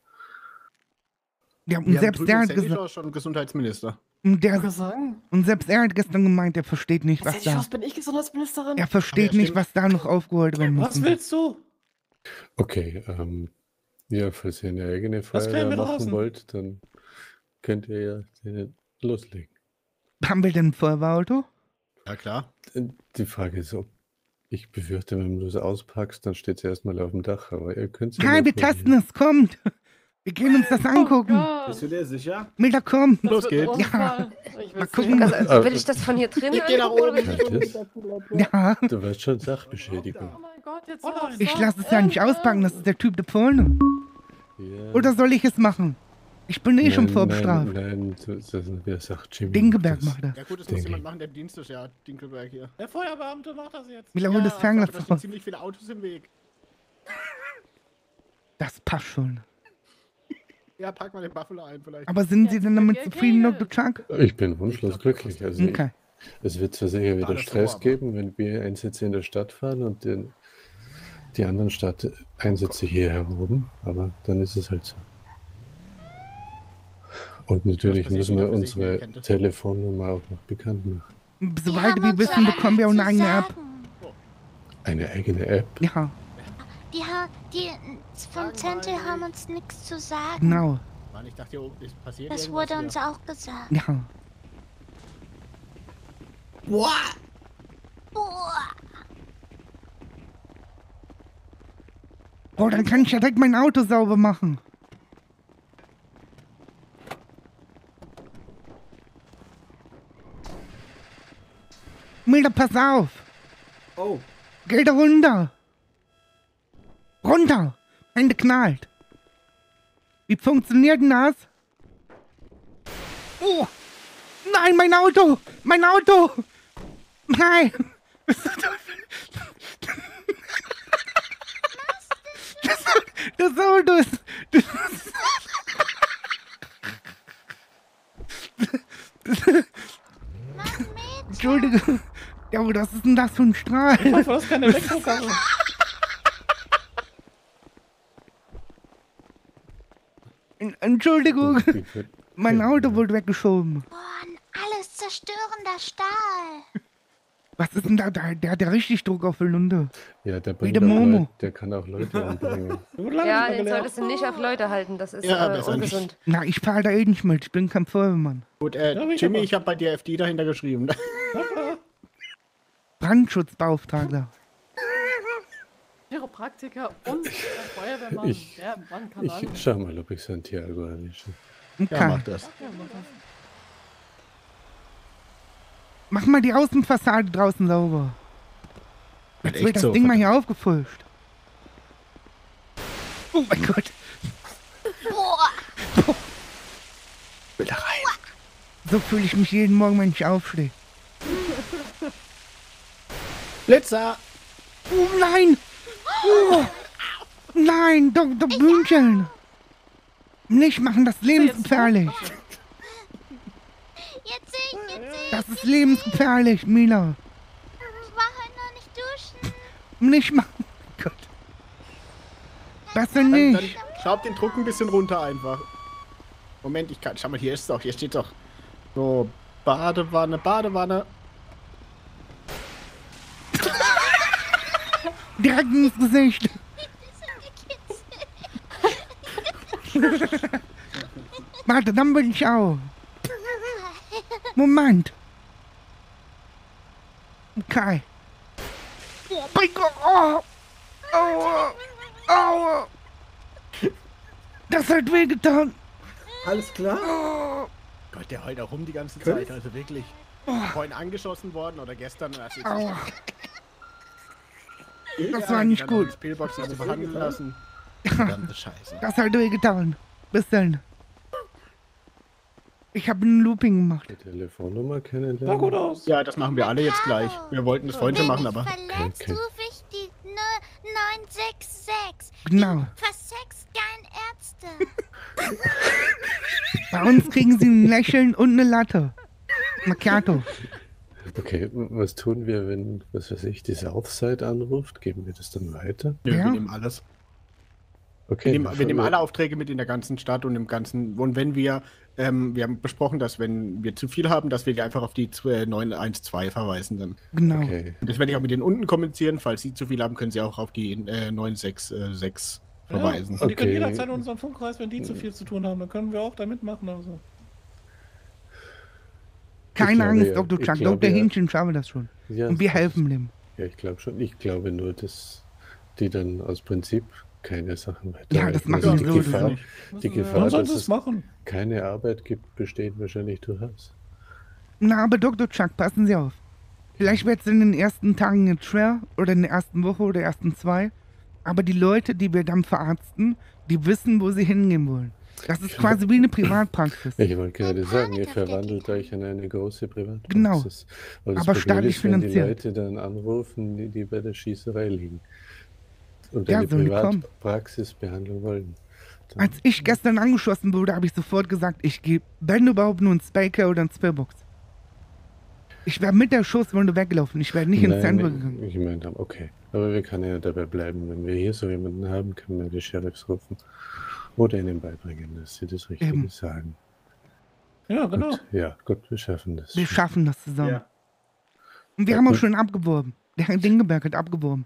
Ja, und Wir haben selbst drüben der in hat Sandy gesagt, doch schon Gesundheitsminister. und, der, Ich kann sagen. und selbst er hat gestern gemeint, er versteht nicht, was Was da. was bin ich Gesundheitsministerin? Er versteht Aber ja, nicht, stimmt. was da noch aufgeholt werden muss. Was willst du? Okay, ähm, ja, falls ihr eine eigene Das klären Feuerwehr wir machen draußen. wollt, dann könnt ihr ja den loslegen. Haben wir denn ein Feuerwehrauto? Ja, klar. Die Frage ist, ob ich befürchte, wenn du es auspackst, dann steht es erstmal auf dem Dach, aber ihr könnt es ja Nein, mal wir testen es, kommt. Wir gehen uns das angucken. Bist du dir sicher? Mila, komm. Los geht's. Ja. Ich Mal will's gucken. sehen. Also, will ich das von hier drin Ich geh nach angucken, oder oben. will ich- probieren. Ja. Du weißt schon, Sachbeschädigung. Oh mein Gott, jetzt Oh wieder nein. aufs Ich Dach. lasse es ja nicht auspacken, das ist der Typ da vorne. Ja. Oder soll ich es machen? Ich bin eh schon Nein, vorbestraft. Nein, nein, das, das, wer sagt Jimmy? Dinkelberg das, macht das. Ja gut, das muss Denke jemand ich. machen, der Dienst ist ja Dinkelberg hier. Der Feuerbeamte macht das jetzt. Mila, hol das aber Fernglas da stehen raus. ziemlich viele Autos im Weg. Das passt schon. Ja, pack mal den Buffalo ein vielleicht. Aber sind Sie Jetzt denn damit wird zufrieden, geregelt. Doktor Chuck? Ich bin wunschlos glücklich. Also Okay. es wird zwar sicher wieder Alles Stress so, aber- geben, wenn wir Einsätze in der Stadt fahren und den, die anderen Stadteinsätze hier heroben, aber dann ist es halt so. Und natürlich Was passiert, müssen wir wenn man sich nicht unsere kennt? Telefonnummer auch noch bekannt machen. Soweit haben wir uns wissen, ja bekommen wir auch eine alles zu eigene App. sagen. Eine eigene App? Ja, Die, ha die vom Zentel haben uns nichts zu sagen. genau. Mann, ich dachte, hier oben ist passiert Das irgendwas wurde hier. uns auch gesagt. Ja. Boah. Boah, dann kann ich ja direkt mein Auto sauber machen. Milda, pass auf. Oh, Geh da runter. Runter. Ende knallt. Wie funktioniert denn das? Oh. Nein, mein Auto. Mein Auto. Nein. Das, das Auto ist... Das, Entschuldigung. Ja, aber was ist denn das für ein Strahl? Ich hoffe, das ist keine Elektrokarre. En- Entschuldigung. Wie wird- Mein Auto wurde weggeschoben. Boah, ein alles zerstörender Stahl. Was ist denn da? Der, der hat ja richtig Druck auf die Lunte. Ja, der, Wie bringt der auch Momo. Leute, der kann auch Leute umbringen. Ja, den solltest du nicht auf Leute halten, das ist Ja, äh, besser nicht. ungesund. Na, ich fahre da eh nicht mit. Ich bin kein Feuerwehrmann. Gut, äh, Ja, ich Jimmy, aber. ich habe bei dir F D dahinter geschrieben. Brandschutzbeauftragter. Chiropraktiker und der Feuerwehrmann. Ich- Der Mann kann alles. Ich schau mal, ob ich Santiago erwische. Okay. Ja, mach das. Ja, mach das. Mach mal die Außenfassade draußen sauber. Jetzt echt wird das so, Ding mal hier aufgefrischt. Oh mein Gott. Boah. Will da rein. So fühle ich mich jeden Morgen, wenn ich aufstehe. Blitzer! Oh nein! Oh. Nein, Doktor Bühnchen! Nicht machen, das ist lebensgefährlich. Jetzt sehe ich, jetzt sehe ich. Das ist lebensgefährlich, Mila. duschen? Nicht mal. Gott. Besser Dann, dann nicht. schraubt den Druck ein bisschen runter einfach. Moment, ich kann. Schau mal, hier ist es doch. Hier steht doch. So, Badewanne, Badewanne. Direkt ins Gesicht. Warte, dann will ich auch. Moment. Okay. Oh mein Gott. Oh. Aua. Aua. Das hat wehgetan. Alles klar? Oh. Gott, der heult auch rum die ganze Chris? Zeit, also wirklich. Oh. Vorhin angeschossen worden oder gestern. Also Aua. Das Ja, war nicht dann gut. die Spielbox nicht zu behandeln lassen. Ja. Verdammte Scheiße. Das hat wehgetan. Bis dann. Ich habe ein Looping gemacht. Die Telefonnummer kennenlernen. Sah gut aus. Ja, das machen wir alle jetzt gleich. Wir wollten das vorhin schon machen, aber. Verletzt Okay. rufe ich die neun sechs sechs. Genau. Versext gern Ärzte. Bei uns kriegen sie ein Lächeln und eine Latte. Macchiato. Okay, was tun wir, wenn, was weiß ich, die Southside anruft? Geben wir das dann weiter? Nö, Ja. wir nehmen alles. Okay. Wir nehmen, wir nehmen alle Aufträge mit in der ganzen Stadt und im ganzen. Und wenn wir, ähm, wir haben besprochen, dass wenn wir zu viel haben, dass wir die einfach auf die neun eins zwei verweisen dann. Genau. Okay. Und das werde ich auch mit denen unten kommunizieren. Falls sie zu viel haben, können sie auch auf die äh, neun sechs sechs verweisen. Ja, und die können Okay. jederzeit in unseren Funkkreis, wenn die zu viel zu tun haben, dann können wir auch da mitmachen. Also. Keine Ich glaube Angst, ja, Doktor ich Chuck. glaube Doktor ja. Hähnchen schaffen das schon. Ja, Und wir das- helfen dem. Ja, ich glaube schon. Ich glaube nur, dass die dann aus Prinzip keine Sachen weiter. Ja, das machen Also die die so oder Gefahr, so. die Müssen wir- Gefahr, Wann sollen dass sie es es machen? keine Arbeit gibt, besteht wahrscheinlich durchaus. Na, aber Doktor Chuck, passen Sie auf. Vielleicht wird es in den ersten Tagen jetzt schwer oder in der ersten Woche oder ersten zwei. Aber die Leute, die wir dann verarzten, die wissen, wo sie hingehen wollen. Das ist quasi wie eine Privatpraxis. Ich wollte gerade sagen, ihr verwandelt euch in eine große Privatpraxis. Genau. Weil das Aber Problem staatlich ist, wenn die finanziert. Leute dann anrufen, die, die bei der Schießerei liegen und Ja, eine sollen die kommen. Privatpraxisbehandlung wollen. Dann, Als ich gestern angeschossen wurde, habe ich sofort gesagt, ich gehe, wenn überhaupt, nur ins Spaker oder ins Spearbox. Ich wäre mit der Schusswunde weggelaufen. Ich wäre nicht ins Nein, Zentrum gegangen. Ich meine, okay. Aber wir können ja dabei bleiben. Wenn wir hier so jemanden haben, können wir die Sheriffs rufen. Oder ihnen beibringen, dass sie das Richtige Eben. sagen. Ja, genau. Gut, ja, gut, wir schaffen das. Wir schaffen das zusammen. Ja. Und wir Ja, haben auch gut. schon abgeworben. Der Herr Dingeberg hat abgeworben.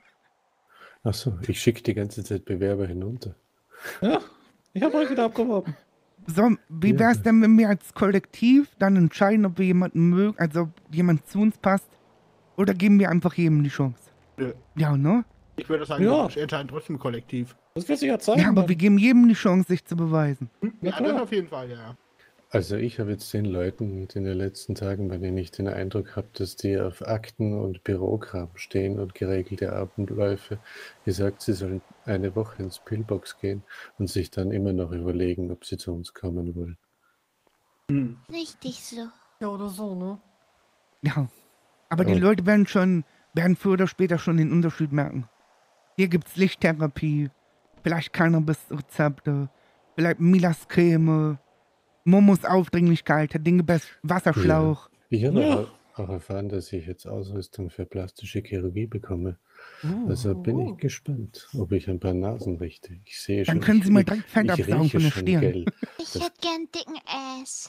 Achso, ich schicke die ganze Zeit Bewerber hinunter. Ja, ich habe euch wieder abgeworben. So, wie Ja. wäre es denn, wenn wir als Kollektiv dann entscheiden, ob wir jemanden mögen, also ob jemand zu uns passt? Oder geben wir einfach jedem die Chance? Nö. Ja, ne? Ich würde sagen, Ja. wir entscheiden trotzdem kollektiv. Das wird sich ja zeigen. Ja, aber dann. wir geben jedem die Chance, sich zu beweisen. Ja, Ja, klar. das auf jeden Fall, ja. Also ich habe jetzt den Leuten in den letzten Tagen, bei denen ich den Eindruck habe, dass die auf Akten und Bürokram stehen und geregelte Abendläufe, gesagt, sie sollen eine Woche ins Pillbox gehen und sich dann immer noch überlegen, ob sie zu uns kommen wollen. Hm. Richtig so. Ja, oder so, ne? Ja. Aber die Ja. Leute werden schon, werden früher oder später schon den Unterschied merken. Hier gibt's Lichttherapie, vielleicht Cannabis-Rezepte, vielleicht Milas-Creme, Momos Aufdringlichkeit, Herr Dingebers Wasserschlauch. Ich habe Ja. auch, auch erfahren, dass ich jetzt Ausrüstung für plastische Chirurgie bekomme. Uh. Also bin ich gespannt, ob ich ein paar Nasen richte. Ich sehe Dann schon. können ich, Sie mal ich- direkt Fett ich absaugen rieche von der schon Stirn. Gel. Ich Das- hätte gern dicken Ass.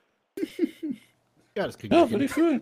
Ja, das kriegen Ja, wir will hin. ich fühlen.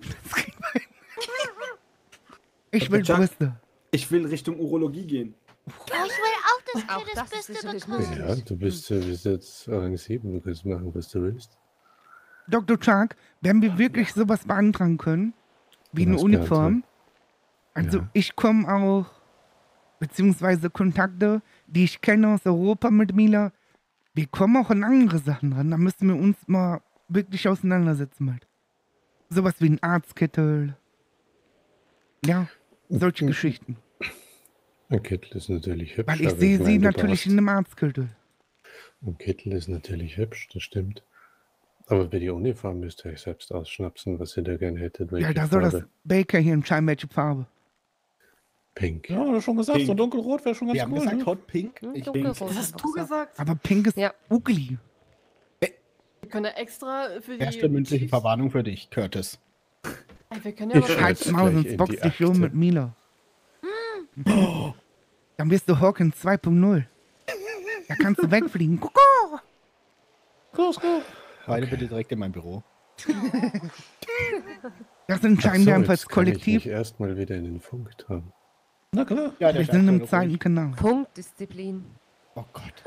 Ich will Chuck. Brüste. Ich will Richtung Urologie gehen. Oh, ich will auch, dass Auch du das das ist Beste sicherlich bekommst. Ja, du bist, ja- bist jetzt Rang sieben, du kannst machen, was du willst. Doktor Chuck, wenn wir wirklich sowas beantragen können, wie eine Was Uniform, also Ja. ich komme auch, beziehungsweise Kontakte, die ich kenne aus Europa mit Mila, wir kommen auch an andere Sachen ran, da müssen wir uns mal wirklich auseinandersetzen mit. Sowas wie ein Arztkittel. Ja, solche Mhm. Geschichten. Ein Kittel ist natürlich hübsch. Weil ich aber sehe mein, sie du natürlich brauchst- in einem Arztkittel. Ein Kittel ist natürlich hübsch, das stimmt. Aber bei der Uniform müsst ihr euch selbst ausschnapsen, was ihr da gerne hättet. Ja, welche da soll das Farbe. Baker hier entscheiden, welche Farbe. Pink. Ja, du schon gesagt, Pink. so dunkelrot wäre schon ganz Wir haben cool. gesagt ne? Hot Pink. Hm, Ich dunkelrot. denke, Das hast du gesagt. Aber Pink ist Ja. ugly. Wir können ja extra für die. erste mündliche Chiefs- Verwarnung für dich, Curtis. Ey, wir können ja Ich mal schreib's Halt's Maul, gleich sonst in boxt die dich schon Akte. mit Mila. Dann bist du Hawkins zwei Punkt null. Da kannst du wegfliegen. Kuckuck. Kuss, kuss. Beide bitte direkt in mein Büro. Das entscheiden wir einfach als jetzt kann ich Kollektiv. mich erstmal wieder in den Funk tragen. Na klar. Ja, der Wir ist sind im aktuell zweiten ruhig. Kanal. Punktdisziplin. Oh Gott.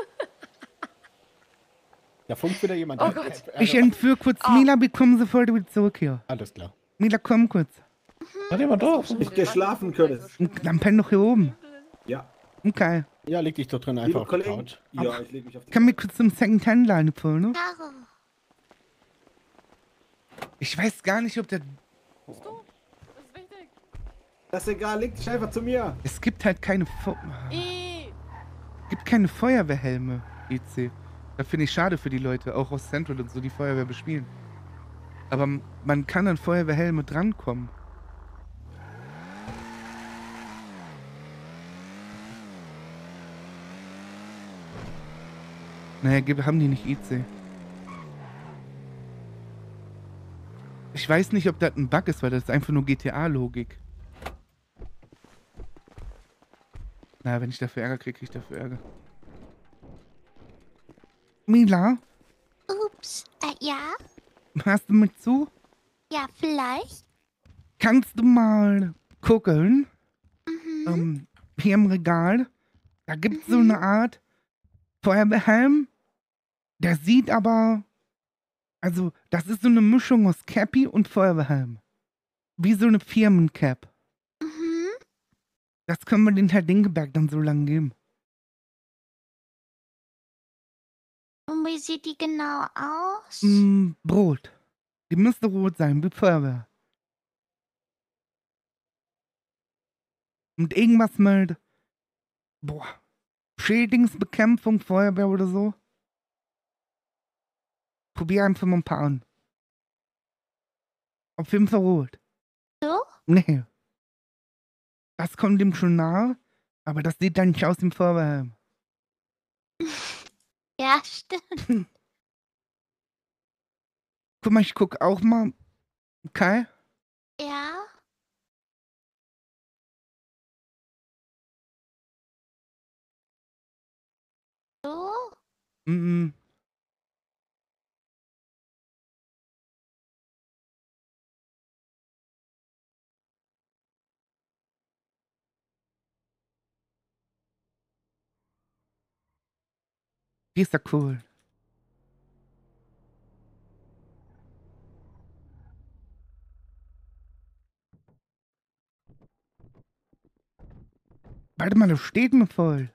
Da funkt wieder jemand. Oh an. Gott. Äh, Ich entführe kurz Mila, wir kommen sofort wieder zurück hier. Alles klar. Mila, komm kurz. Hat jemand drauf? Ich geh schlafen, Curtis. Dann penn doch hier oben. Ja. Okay. Ja, leg dich doch drin Liebe einfach auf die Kollegen. Couch. Ja, ich leg mich auf die Kann mir kurz zum Second-Hand-Line fahren, ne? Caro. Ich weiß gar nicht, ob der... Das ist egal, leg dich einfach zu mir. Es gibt halt keine... Fe Es gibt keine Feuerwehrhelme, E C. Das finde ich schade für die Leute, auch aus Central und so, die Feuerwehr bespielen. Aber m- man kann an Feuerwehrhelme drankommen. Naja, gib- haben die nicht E C. Ich weiß nicht, ob das ein Bug ist, weil das ist einfach nur G T A-Logik. Na, wenn ich dafür Ärger kriege, kriege ich dafür Ärger. Mila, Ups. Äh, ja? hast du mit zu? Ja, vielleicht. Kannst du mal gucken? Mhm. Ähm, hier im Regal. Da gibt es so eine Art Feuerwehrhelm. Der sieht aber... Also, das ist so eine Mischung aus Cappy und Feuerwehrhelm. Wie so eine Firmencap. Mhm. Das können wir den Herr Dinkeberg dann so lang geben. Und wie sieht die genau aus? Mm, Brot. Die müsste rot sein, wie Feuerwehr. Und irgendwas mit... Boah. Schädlingsbekämpfung, Feuerwehr oder so. Probier einfach mal ein paar an. Auf jeden Fall rot. So? Nee. Das kommt dem schon nahe, aber das sieht dann nicht aus dem Feuerwehrhelm. Ja, stimmt. Guck mal, ich guck auch mal. Okay. Ja. So? Mhm. Die ist ja cool. Warte mal, das steht mir voll.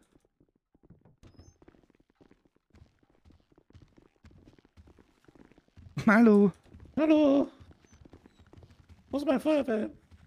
Hallo. Hallo. Wo ist mein Feuerwehr?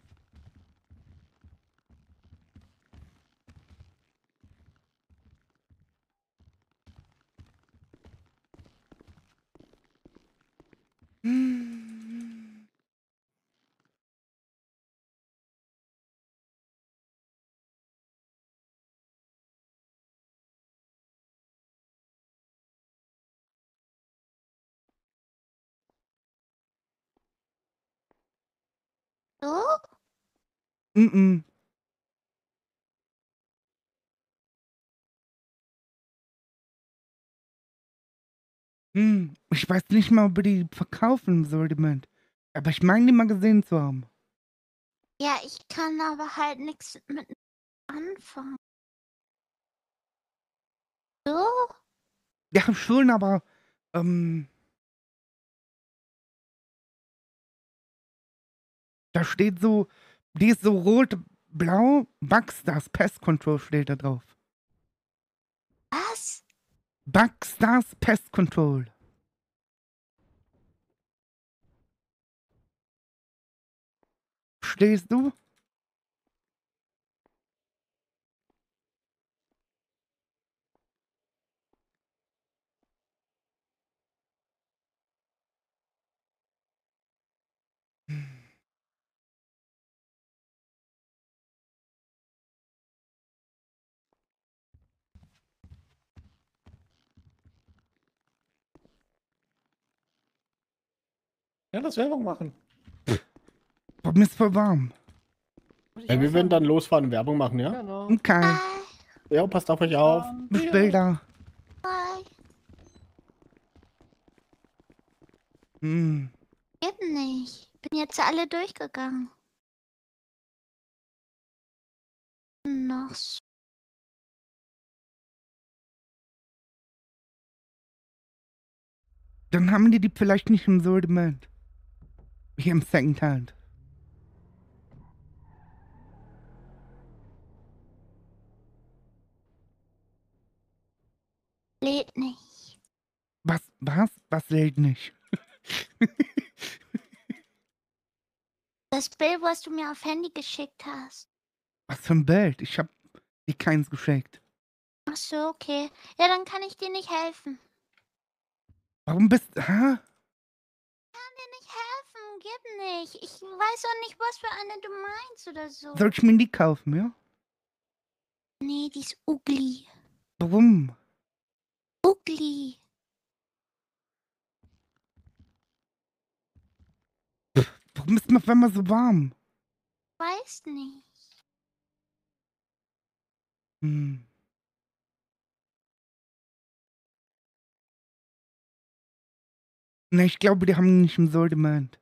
So? Mhm. Hm, ich weiß nicht mal, ob die verkaufen im Sortiment. Aber ich meine, die mal gesehen zu haben. Ja, ich kann aber halt nichts mit anfangen. So? Ja, schon, aber, ähm... Da steht so, die ist so rot-blau, Bugstars Pest Control steht da drauf. Was? Bugstars Pest Control. Stehst du? Ja, lass Werbung machen. Boah, mir ist voll warm. Ja, wir werden dann losfahren und Werbung machen, ja? Genau. Okay. Ja, passt auf euch auf. Bis später. Hm. Geht nicht. Bin jetzt alle durchgegangen. Noch so. Dann haben die die vielleicht nicht im Sortiment. Hier im Secondhand. Lädt nicht. Was? Was? Was lädt nicht? Das Bild, was du mir auf Handy geschickt hast. Was für ein Bild? Ich hab dir keins geschickt. Ach so, okay. Ja, dann kann ich dir nicht helfen. Warum bist du... Hä? Kann dir nicht helfen, gib nicht. Ich weiß auch nicht, was für eine du meinst oder so. Soll ich mir die kaufen, ja? Nee, die ist ugly. Warum? Ugly. Warum ist mir auf einmal so warm? Weiß nicht. Hm. Ne, ich glaube, die haben nicht im Sortiment.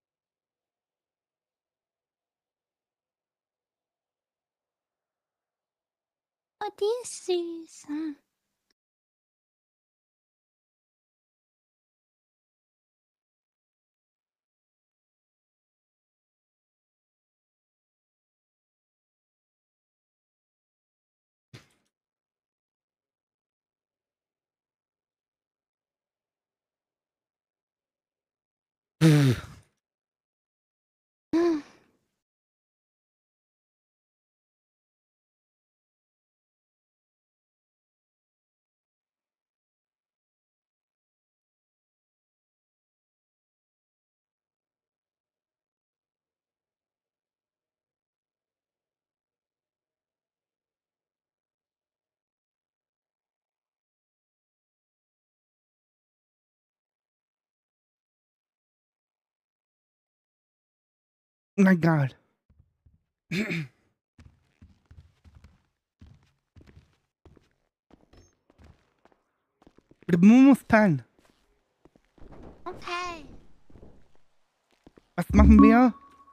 Oh, die ist süß. Hm. Hm. Hm. My God. The Momo's Pan. Okay. Was machen wir?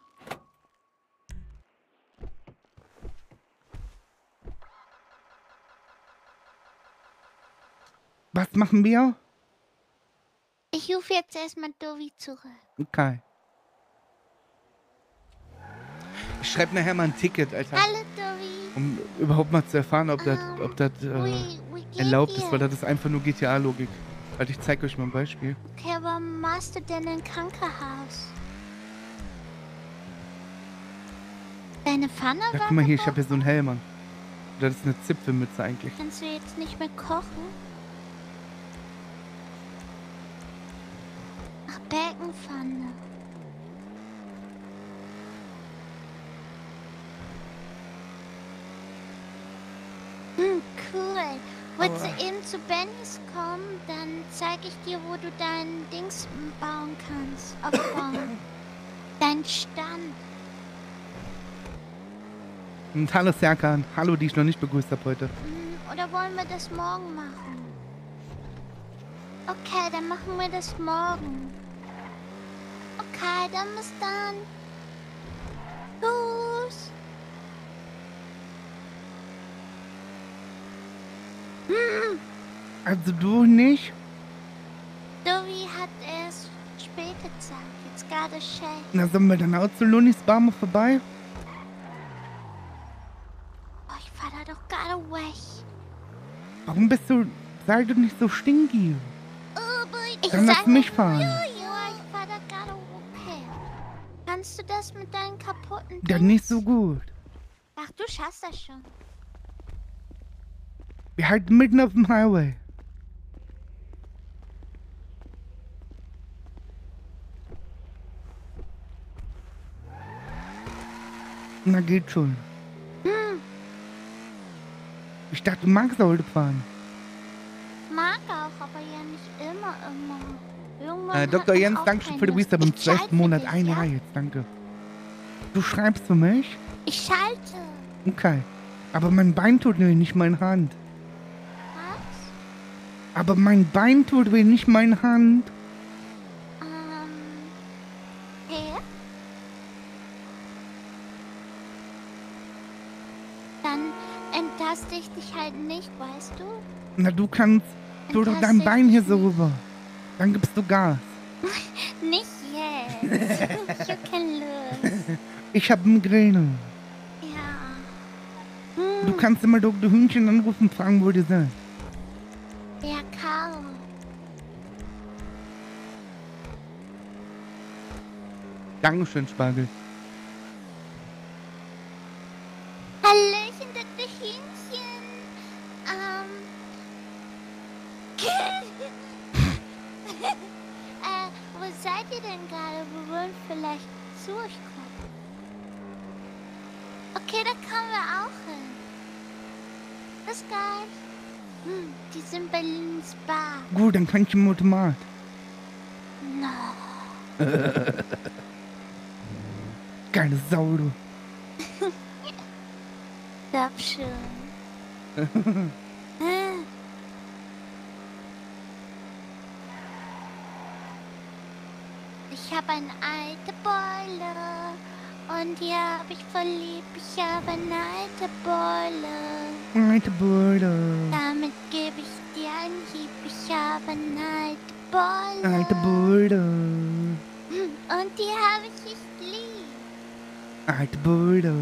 Was machen wir? Ich rufe jetzt erstmal Dovi zurück. Okay. Ich schreibe nachher mal ein Ticket, Alter. Hallo, Dovi. Um überhaupt mal zu erfahren, ob das, ob das äh, wie- wie geht's erlaubt ist, dir? weil das ist einfach nur G T A-Logik. Warte, ich zeig euch mal ein Beispiel. Okay, warum machst du denn ein Krankenhaus? Deine Pfanne Ja, war guck mal hier, ich kaputt? habe hier so einen Helm an. Das ist eine Zipfelmütze eigentlich. Kannst du jetzt nicht mehr kochen? Ach, Beckenpfanne. Hm, cool. Willst du eben zu Bennys kommen? Dann zeige ich dir, wo du dein Dings bauen kannst. Aufbauen. Dein Stand. Und hallo Serkan. Hallo, die ich noch nicht begrüßt habe heute. Hm, Oder wollen wir das morgen machen? Okay, dann machen wir das morgen. Okay, dann bis dann. Tschüss. Hm, Also du nicht? Dovi hat erst später Zeit. It's gotta shake. Na, sollen wir dann auch zu Lunis Bar mal vorbei? Oh, ich fahr da doch gerade weg. Warum bist du... Sei du nicht so stinky. Ich Dann lass sag- mich fahren. Ja, ich fahr da gerade okay. Kannst du das mit deinen kaputten Ja, Dings? nicht so gut. Ach, du schaffst das schon. Wir halten mitten auf dem Highway. Na, geht schon. Hm, Ich dachte, du magst Auto fahren. mag auch, aber ja nicht immer, immer. Irgendwann Äh, hat Doktor man Jens, auch Dankeschön keine für den Lust. Resub im Ich entscheide zwölften Monat. für dich, Ein ja? Jahr jetzt, danke. Du schreibst für mich? Ich schalte. Okay. Aber mein Bein tut weh, nicht meine Hand. Was? Aber mein Bein tut weh, nicht meine Hand. Ähm. Okay. Dann entlaste ich dich halt nicht, weißt du? Na, du kannst. Tu doch dein Entlaste Bein hier ich so rüber. Dann gibst du Gas. Nicht jetzt. Ich hab keine Lust. Ich hab Migräne. Ja. Du kannst immer Doktor Hühnchen anrufen und fragen, wo die sind. Ja, kaum. Dankeschön, Spargel. Hallöchen, Doktor Hähnchen. Ähm. äh, wo seid ihr denn gerade? Wir wollen vielleicht zu euch kommen. Okay, da kommen wir auch hin. Bis gleich. Hm, die sind bei Lins Bar. Gut, dann kann ich im Automat. No. Geile Sau, du. Glaub schon. Äh. Ich habe eine alte Beule und die habe ich voll lieb. Ich habe eine alte Beule. Alte Beule. Damit gebe ich dir einen Hieb. Ich habe eine alte Beule. Alte Beule. Und die habe ich nicht lieb. Alte Beule.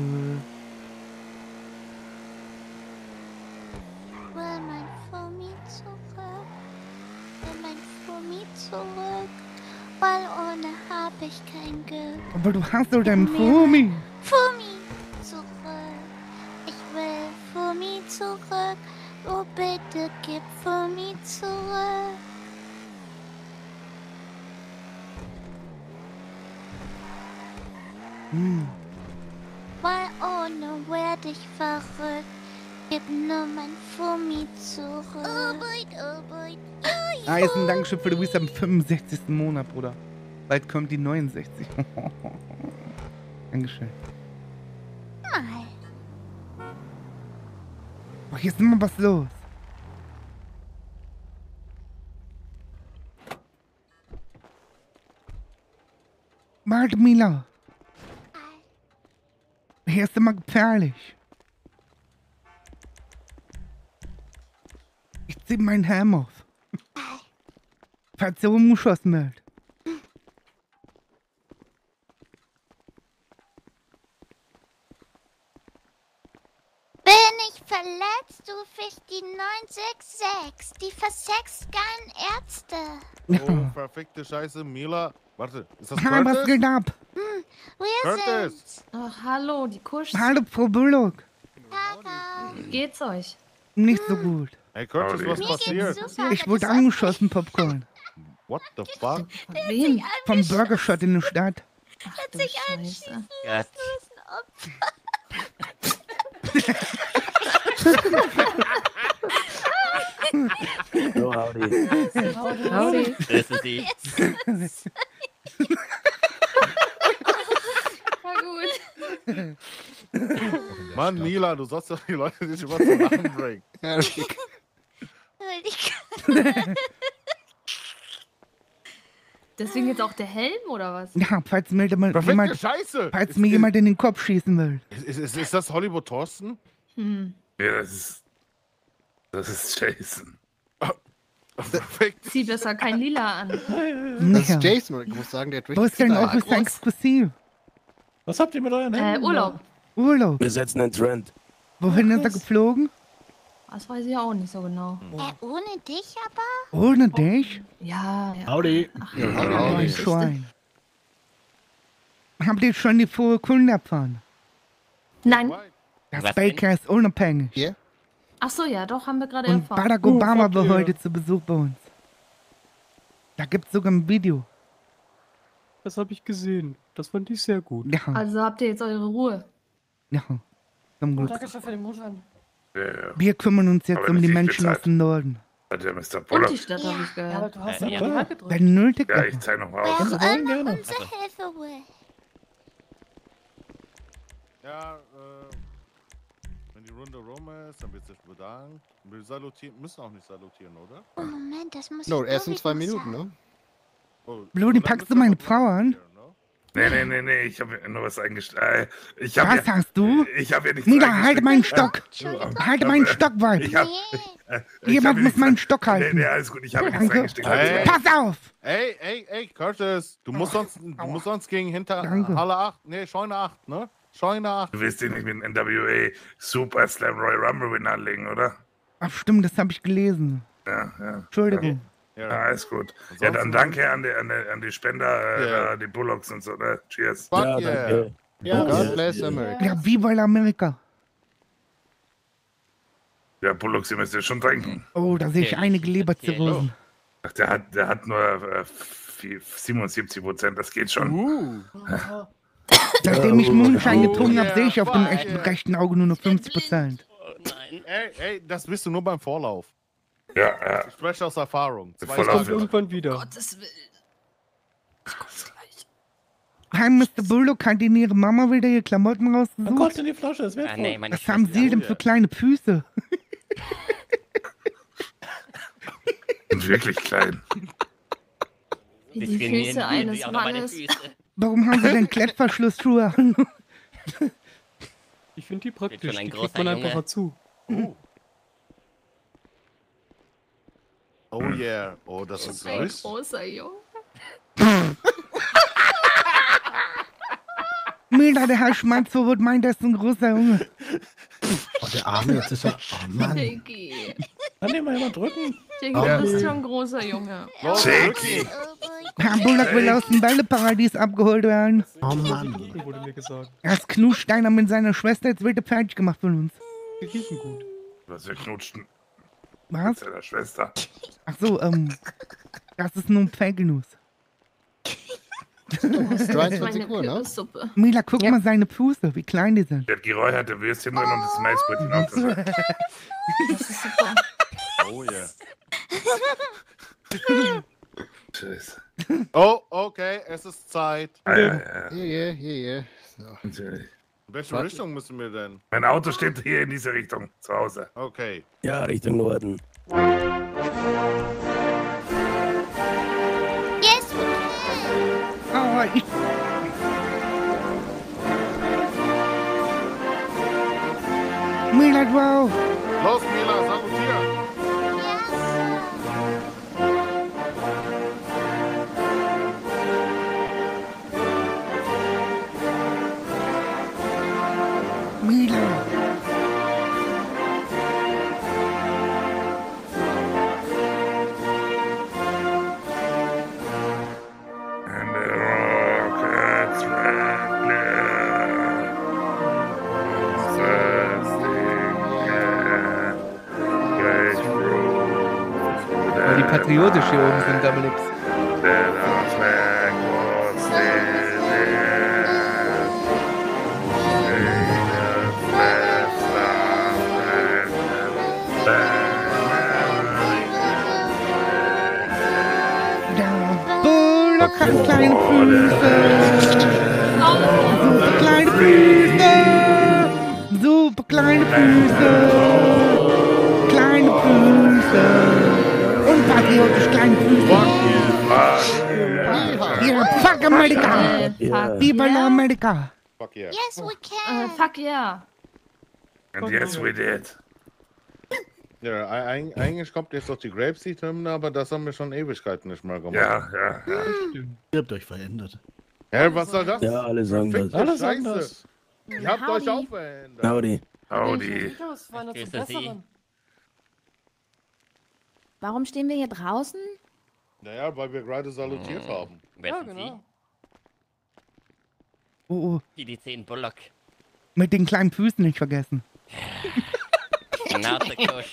Will mein Fummi zurück? Will mein Fummi zurück? Weil ohne hab ich kein Glück. Aber du hast doch deinen Fumi. Fummi zurück. Ich will Fummi zurück. Oh, bitte gib Fummi zurück. Hm. Weil ohne werd ich verrückt. Gib nur mein Fummi zurück. Oh, boy, oh, boy. Eisen, Dankeschön für du bist am fünfundsechzigsten Monat, Bruder. Bald kommt die neunundsechzig. Dankeschön. Mal. Oh, hier ist immer was los. Warte, Mila. Hier ist immer gefährlich. Ich zieh meinen Helm auf. Falls ihr umgeschossen wird. Bin ich verletzt, ruf ich die neun sechs sechs. Die versext geilen Ärzte. Oh, verfickte Scheiße, Mila. Warte, ist das Hi, was Curtis? geht ab? Hm, wir Curtis. sind's. Ach, hallo, die Kusch. Hallo, Frau Bullock. Wie geht's euch? Nicht so gut. Hey, Curtis, was Mir passiert? geht's super. Ich wurde angeschossen, Popcorn. What the fuck? Wem? Vom Burger Shot in der Stadt. Hat sich anschießen Gott. lassen, du bist ein Opfer. So, howdy. Howdy. Grüße Sie. War gut. Mann, Mila, du sollst doch die Leute nicht immer zum Lachen bringen. Deswegen jetzt auch der Helm oder was? Ja, falls mir jemand, Verfickte jemand, Scheiße! falls Ist- mir ist- jemand in den Kopf schießen will. Ist, ist, ist das Hollywood Thorsten? Hm. Ja, das ist. Das ist Jason. Perfekt. Zieh besser kein Lila an. Das ist Jason, und ich muss sagen, der hat Wo ist dein Style. Officer exklusiv? Was habt ihr mit euren Äh, Händen? Urlaub. Urlaub. Wir setzen einen Trend. Wohin ist er geflogen? Das weiß ich auch nicht so genau. Äh, ohne dich aber? Ohne dich? Ja, ja. Howdy. Ja, Oh, howdy. ein Schwein. Habt ihr schon die frohe Kunde erfahren? Nein. Das Was Baker ist unabhängig. Hier? Ach so, ja, doch, haben wir gerade Und erfahren. Barack Obama fuck war yeah. heute zu Besuch bei uns. Da gibt's sogar ein Video. Das habe ich gesehen. Das fand ich sehr gut. Ja, Also habt ihr jetzt eure Ruhe. ja. Zum Glück. Dankeschön für den Mutschein. Ja, ja. Wir kümmern uns jetzt Aber um nicht die viel Menschen aus Zeit. dem Norden. Hat der Mister Und Buller. die Stadt habe ich gehört. Ja, aber du hast Äh, ja ja. auf die Hand gedrückt. Wenn nötig. Ja, ich zeig noch mal Wer aus. auch wollen immer gerne. unsere Hilfe will. Ja, äh, wenn die Runde rum ist, dann wird sich bedankt. Wir salutieren, müssen auch nicht salutieren, oder? Oh, Moment, das muss No, ich erst in Dorit zwei noch Minuten, sagen. ne? Bludi, packst du meine Frau an? Nee, nee, nee, nee, ich habe nur was eingestellt. Ich hab Was ja, hast du? Ich habe ja nichts Mila, eingestellt. halte meinen Stock. Ja. Halte meinen Stock, Weib. Ich hab, äh, ich Jemand hab muss nichts- meinen Stock halten. Nee, nee, alles gut, ich habe nichts Danke. eingesteckt. Hey. Pass auf! Ey, ey, ey, Curtis, du musst sonst, du musst sonst gegen hinter Danke. Halle acht, nee, Scheune acht, ne? Scheune acht. Du willst den nicht mit dem N W A Super Slam Royal Rumble Win anlegen, oder? Ach stimmt, das habe ich gelesen. Ja, ja. Entschuldigung. Ja, alles gut. Ja, dann danke an die, an die, an die Spender, Yeah. äh, die Bullocks und so, ne? Cheers. Fuck yeah. danke. Ja, Ja. God bless America. Ja, viva la America. Ja, Bullocks, ihr müsst ja schon trinken. Oh, da sehe ich einige Leberzirrhosen. Ach, der hat, der hat nur äh, vier- siebenundsiebzig Prozent, das geht schon. Uh. Seitdem ich Mondschein getrunken Oh, habe, sehe ich auf dem yeah, echten yeah. rechten Auge nur noch fünfzig Prozent. Ey, ey, das bist du nur beim Vorlauf. Ja, ja. Ich spreche aus Erfahrung. Zwei Voll Stunden. auf- Irgendwann wieder. Gottes Willen. Hi, Mister Bullock, hat Ihnen Ihre Mama wieder ihre Klamotten Dann rausgesucht? kotzt in die Flasche, das Ah, wertvoll. nee, meine Was haben Sie denn für kleine Füße? Sind wirklich klein. Wie die Diskriminieren Füße wir eines sie auch noch meine Mannes. Füße. Warum haben Sie denn Klettverschlussschuhe an? Ich finde die praktisch. schon ein Die großer kriegt man Junge. einfach zu. Oh yeah. Oh, das ist Ein süß. großer Junge. Mila, der Herr Schmalzverwurt meint, das ist ein großer Junge. Oh, der Arme, jetzt ist er. Oh Mann. Diggi. Kann den mal jemand drücken? Diggi, Ja. du bist schon ein großer Junge. Jackie. Herr Bullock will aus dem Bälleparadies abgeholt werden. Oh Mann. Wurde mir gesagt. Erst knuscht einer mit seiner Schwester, jetzt wird er fertig gemacht von uns. Die riechen gut. Was wir knutschen Was? mit seiner Schwester. Ach so, ähm, das ist nur ein Fake News. dreiundzwanzig Uhr, ne? Suppe. Mila, guck mal seine Füße, wie klein die sind. Der geräucherte Würstchen drin und das Maisbrötchen auf der Seite. Das ist super. Oh yeah. Tschüss. Oh, okay, es ist Zeit. Ah, ja, ja. Yeah, yeah, yeah, yeah. So. Natürlich. In welche Warte. Richtung müssen wir denn? Mein Auto steht hier in diese Richtung, zu Hause. Okay. Ja, Richtung Norden. Yes, we can. Oh, ich... Mila, wow. Los, Mila, salutier. Mila. And the rockets red glare. Weil die patriotisch hier oben sind, Dominik. Bullock hat kleine Füße. Super kleine Füße. Super kleine Füße. Kleine Füße. Unpatriotisch kleine Füße. Yeah, fuck America. Viva la America. Fuck yeah. Yes, we Äh, can. fuck yeah. And yes, we did. Ja, eig- eigentlich kommt jetzt doch die Grapeseed-Hymne, aber das haben wir schon Ewigkeiten nicht mehr gemacht. Ja, ja, ja. Ihr habt euch verändert. Hä, was soll das? Ja, alle sagen Verfickte das. Alle sagen Scheiße. das. Ihr habt euch auch verändert. Howdy. Howdy. Das war eine Grüße zum Sie. Besseren. Warum stehen wir hier draußen? Naja, weil wir gerade salutiert haben. Wer Ja, sind genau. Oh, oh, Sie? Die, die zehn Bullock. mit den kleinen Füßen nicht vergessen. Nasekosch.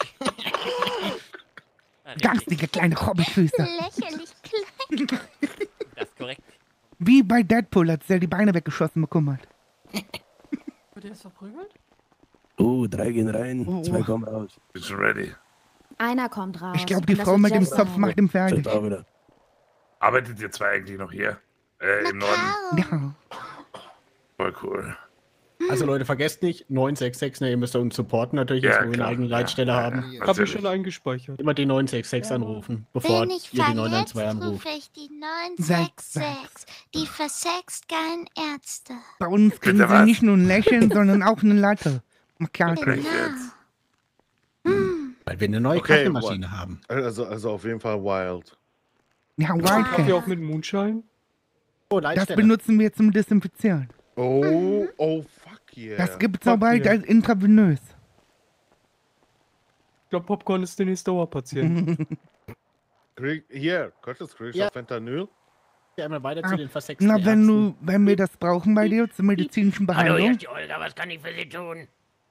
Garstige kleine Hobbyfüße. Lächerlich klein. Das ist korrekt. Wie bei Deadpool, als der die Beine weggeschossen bekommen hat. Wird ihr jetzt verprügelt? Oh, drei gehen rein, Oh, zwei oh. kommen raus. Bist du ready? Einer kommt raus. Ich glaube, die Und das Frau wird mit dem Jess Zopf sein. macht ihn fertig. Sind auch wieder. Arbeitet ihr zwei eigentlich noch hier? Äh, im Norden? Ja. Voll cool. Also Leute, vergesst nicht, neun sechs sechs, ne, ihr müsst uns supporten natürlich, Ja, jetzt wo wir eine klar. eigene Leitstelle Ja, haben. ja, Habe ich natürlich. schon eingespeichert. Immer die neun sechs sechs anrufen, bevor Bin ihr ich die neun eins verletzt, zwei anruft. rufe ich die neun Sechs, sechs sechs. Die versext geilen Ärzte. Bei uns kriegen Bitte sie was? nicht nur ein Lächeln, sondern auch eine Latte. Macchiato. Genau. Echt jetzt? Weil wir eine neue Okay, Kaffeemaschine haben. Also, also auf jeden Fall wild. Ja, Kaffee Wildcat. auch mit Moonshine? Oh, Das Leitstelle. benutzen wir zum Desinfizieren. Oh, oh, fuck yeah. Das gibt's auch Fuck bald yeah. als intravenös. Ich glaube, Popcorn ist der nächste Dauerpatient. Krieg, hier, Curtis, kriegst du Ja. Fentanyl? Ja, einmal weiter Ah, zu den versexten Na, wenn Ärzten. du, wenn wir das brauchen bei dir zur medizinischen Hallo, hier Behandlung, ist die Olga, was kann ich für Sie tun?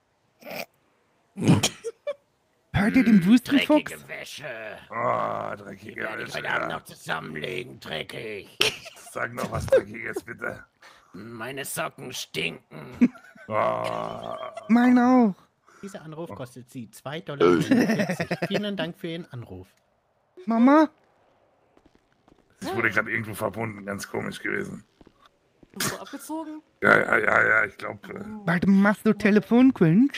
hört ihr den Wüstenfuchs? Dreckige Wäsche. Oh, dreckige Die werde ich Wäsche. heute Abend Ja. noch zusammenlegen, dreckig. Sag noch was Dreckiges, bitte. Meine Socken stinken. Oh. Meine auch. Dieser Anruf kostet Sie zwei Dollar fünfundvierzig. Vielen Dank für Ihren Anruf. Mama? Das wurde gerade irgendwo verbunden, ganz komisch gewesen. Bist du abgezogen? Ja, ja, ja, ja, ich glaube. Warte, machst du Telefon-Cringe?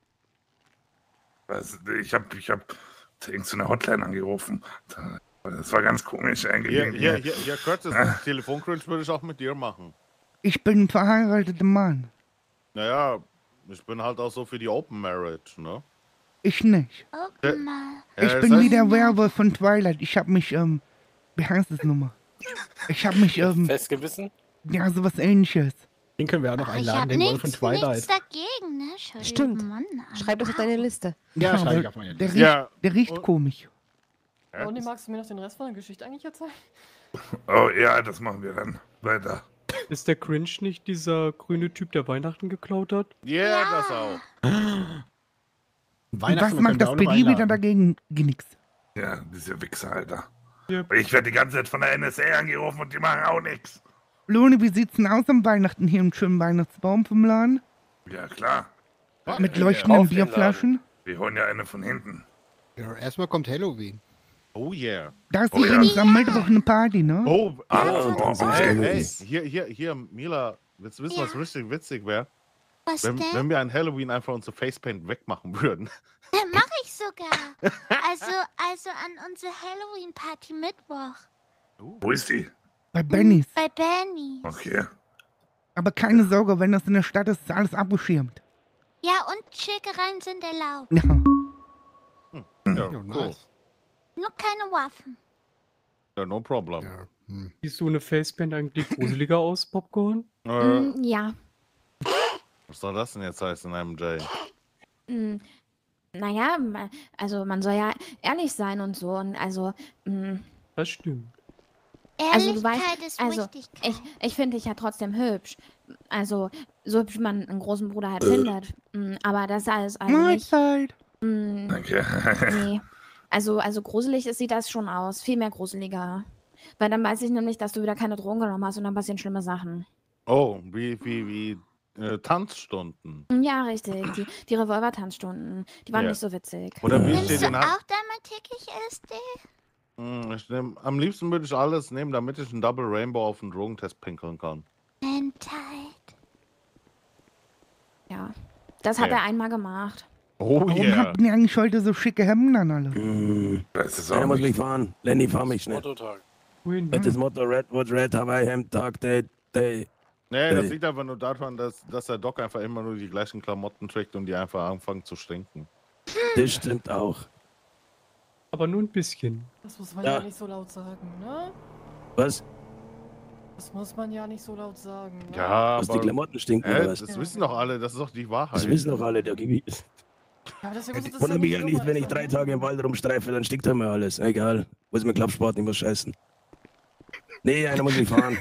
Ich habe ich hab irgend so eine Hotline angerufen. Das war ganz komisch eigentlich. Hier, hier, hier, hier Curtis, das Telefoncringe würde ich auch mit dir machen. Ich bin ein verheirateter Mann. Naja, ich bin halt auch so für die Open Marriage, ne? Ich nicht. Open mal. Ja, Ich das bin heißt- wie der Werwolf von Twilight. Ich hab mich, ähm, wie heißt das nochmal? Ich hab mich, ähm, Festgebissen? ja, sowas ähnliches. Den können wir auch noch Ach, ich einladen, hab den Wolf von nichts, Twilight. nichts dagegen, ne? Entschuldigung, Stimmt. Mann, Schreib das auf deine Liste. Ja, Ja, schreibe weil ich auf meine der Liste. riecht, Ja. der riecht Und- komisch. Ja, Und magst du mir noch den Rest von der Geschichte eigentlich erzählen? Oh ja, das machen wir dann. Weiter. Ist der Cringe nicht dieser grüne Typ, der Weihnachten geklaut hat? yeah, das auch. Und Weihnachten was können macht wir das auch noch P D wieder einladen. dagegen? Nix. Ja, diese Wichser, Alter. Yep. Ich werde die ganze Zeit von der N S A angerufen und die machen auch nichts. Lone, wie sieht's denn aus am Weihnachten hier im schönen Weihnachtsbaum vom Laden? Ja, klar. Mit Ja, leuchtenden auf den Laden. Bierflaschen? Wir holen ja eine von hinten. Ja, erstmal kommt Halloween. Oh yeah. Da ist Oh ja. übrigens am Mittwoch eine Party, ne? Oh, Ah, oh, und dann hey, sind wir hey, los. hier, hier, hier, Mila, willst du wissen, was Ja. richtig witzig wäre? Was Wenn, denn? wenn wir an Halloween einfach unser Facepaint wegmachen würden. Äh, Mach ich sogar. Also, also an unsere Halloween-Party Mittwoch. Wo ist die? Bei Bennys. Bei Benny. Okay. Aber keine Sorge, wenn das in der Stadt ist, ist alles abgeschirmt. Ja, und Schickereien sind erlaubt. Ja. Ja, Ja, cool. nice. Nur keine Waffen. Ja, no problem. Ja, hm. Siehst du eine Facepaint eigentlich gruseliger aus, Popcorn? Äh, Mm, ja. was soll das denn jetzt heißen, M J? Mm, naja, ma- also man soll ja ehrlich sein und so. Und also, mm, Das stimmt. also du Ehrlichkeit weißt, ist also Wichtigkeit. ich, ich finde dich ja trotzdem hübsch. Also so hübsch man einen großen Bruder halt findet. Mm, aber das alles also nicht. Mahlzeit. Mm, Danke. nee. Also, also gruselig ist, sieht das schon aus. Viel mehr gruseliger. Weil dann weiß ich nämlich, dass du wieder keine Drogen genommen hast und dann passieren schlimme Sachen. Oh, wie, wie, wie äh, Tanzstunden. Ja, richtig. Die, die Revolver-Tanzstunden, die waren Ja. nicht so witzig. Oder wie Nimmst steht du den Hand? auch deine Tickig L S D? Hm, ich nehm, am liebsten würde ich alles nehmen, damit ich einen Double Rainbow auf den Drogentest pinkeln kann. Mentait. Ja. Das hat Okay. er einmal gemacht. Oh Warum yeah. habt ihr eigentlich heute so schicke Hemden an alle? Mm. Das ist Einer auch muss mich nicht. fahren. Lenny, fahr mich schnell. Motto-Tag. Wohin? Mit das Motto Redwood Red Hawaii Hemd Tag Day Day. Nee, das Hey. liegt einfach nur daran, dass, dass der Doc einfach immer nur die gleichen Klamotten trägt und die einfach anfangen zu stinken. Das stimmt auch. Aber nur ein bisschen. Das muss man Ja. ja, nicht so laut sagen, ne? Was? Das muss man ja nicht so laut sagen. Ne? Ja, Was, die aber Klamotten stinken Hä? oder was? Das wissen doch alle, das ist doch die Wahrheit. Das wissen doch alle, der Gebiet. Ja, deswegen muss das Wundert mich ja so nicht, wenn ich leise drei sein. Tage im Wald rumstreife, dann stinkt immer alles. Egal. Muss mir Klappsport nicht was scheißen. Nee, einer muss mich fahren.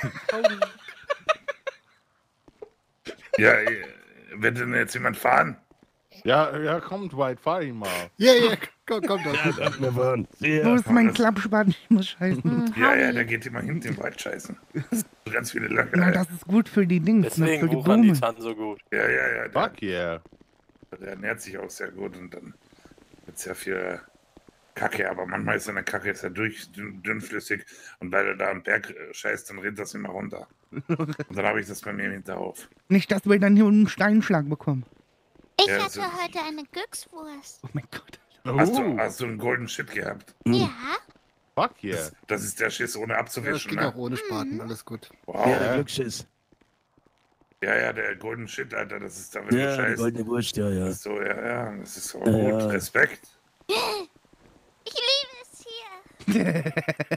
Ja, äh, wird denn jetzt jemand fahren? Ja, ja, kommt, White, fahr ihn mal. Ja, ja, komm, komm doch. Ja, darf mir fahren. Wo ist mein Klappspat? Ich muss scheißen. Ja, ja, da geht immer hinten im Wald scheißen. So ganz viele Löcher. Na, das ist gut für die Dings, ne, für Deswegen die wuchern die Blumen. Tanten so gut. Ja, ja, ja. Der, Fuck yeah. der ernährt sich auch sehr gut und dann wird es ja für Kacke, aber manchmal ist seine Kacke ist ja durch, dünn, dünnflüssig und weil er da am Berg äh, scheißt, dann rennt das immer runter. Und dann habe ich das bei mir im Hinterhof. Nicht, dass wir dann hier einen Steinschlag bekommen. Ich Ja, hatte so- heute eine Glückswurst. Oh mein Gott. Hast, du, hast du einen Golden Shit gehabt? Ja. Fuck yeah. Das, das ist der Schiss ohne Ja, das abzuwischen, geht ne? auch ohne Spaten, alles gut. Wow. Ja, der Glücksschiss. Ja, ja, der Golden Shit, Alter, das ist da wirklich Ja, die scheiße. goldene Wurst, ja, ja. Das ist so, ja, ja, das ist so Ja, gut. ja. Respekt. Ich liebe es hier.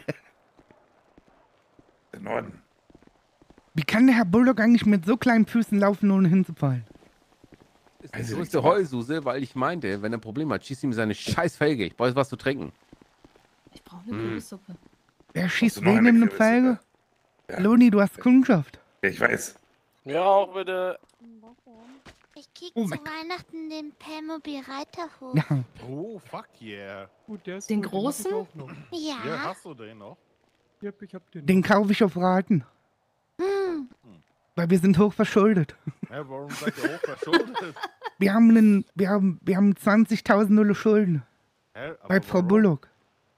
In Ordnung. Wie kann der Herr Bullock eigentlich mit so kleinen Füßen laufen, ohne hinzufallen? Das ist die größte Heulsuse, weil ich meinte, wenn er ein Problem hat, schießt ihm seine scheiß Felge. Ich brauche jetzt was zu trinken. Ich brauche eine Hm. Kürbissuppe. Wer schießt du noch wen eine in eine Kürbissuppe? Felge? Loni, du hast Kundschaft. Ja, ich weiß. Ja, auch bitte. Ich krieg Oh zu mein Weihnachten den Playmobil Reiterhof. Ja. Oh, fuck yeah. Gut, der ist Den gut, hab ich großen? auch noch. Ja. Ja, hast du den noch? Yep, ich hab den. Den kaufe ich auf Raten. Hm. Weil wir sind hochverschuldet. Hä, warum seid ihr hochverschuldet? Wir haben einen, wir haben, wir haben zwanzigtausend Null Schulden. Hä, aber Bei Frau warum? Bullock.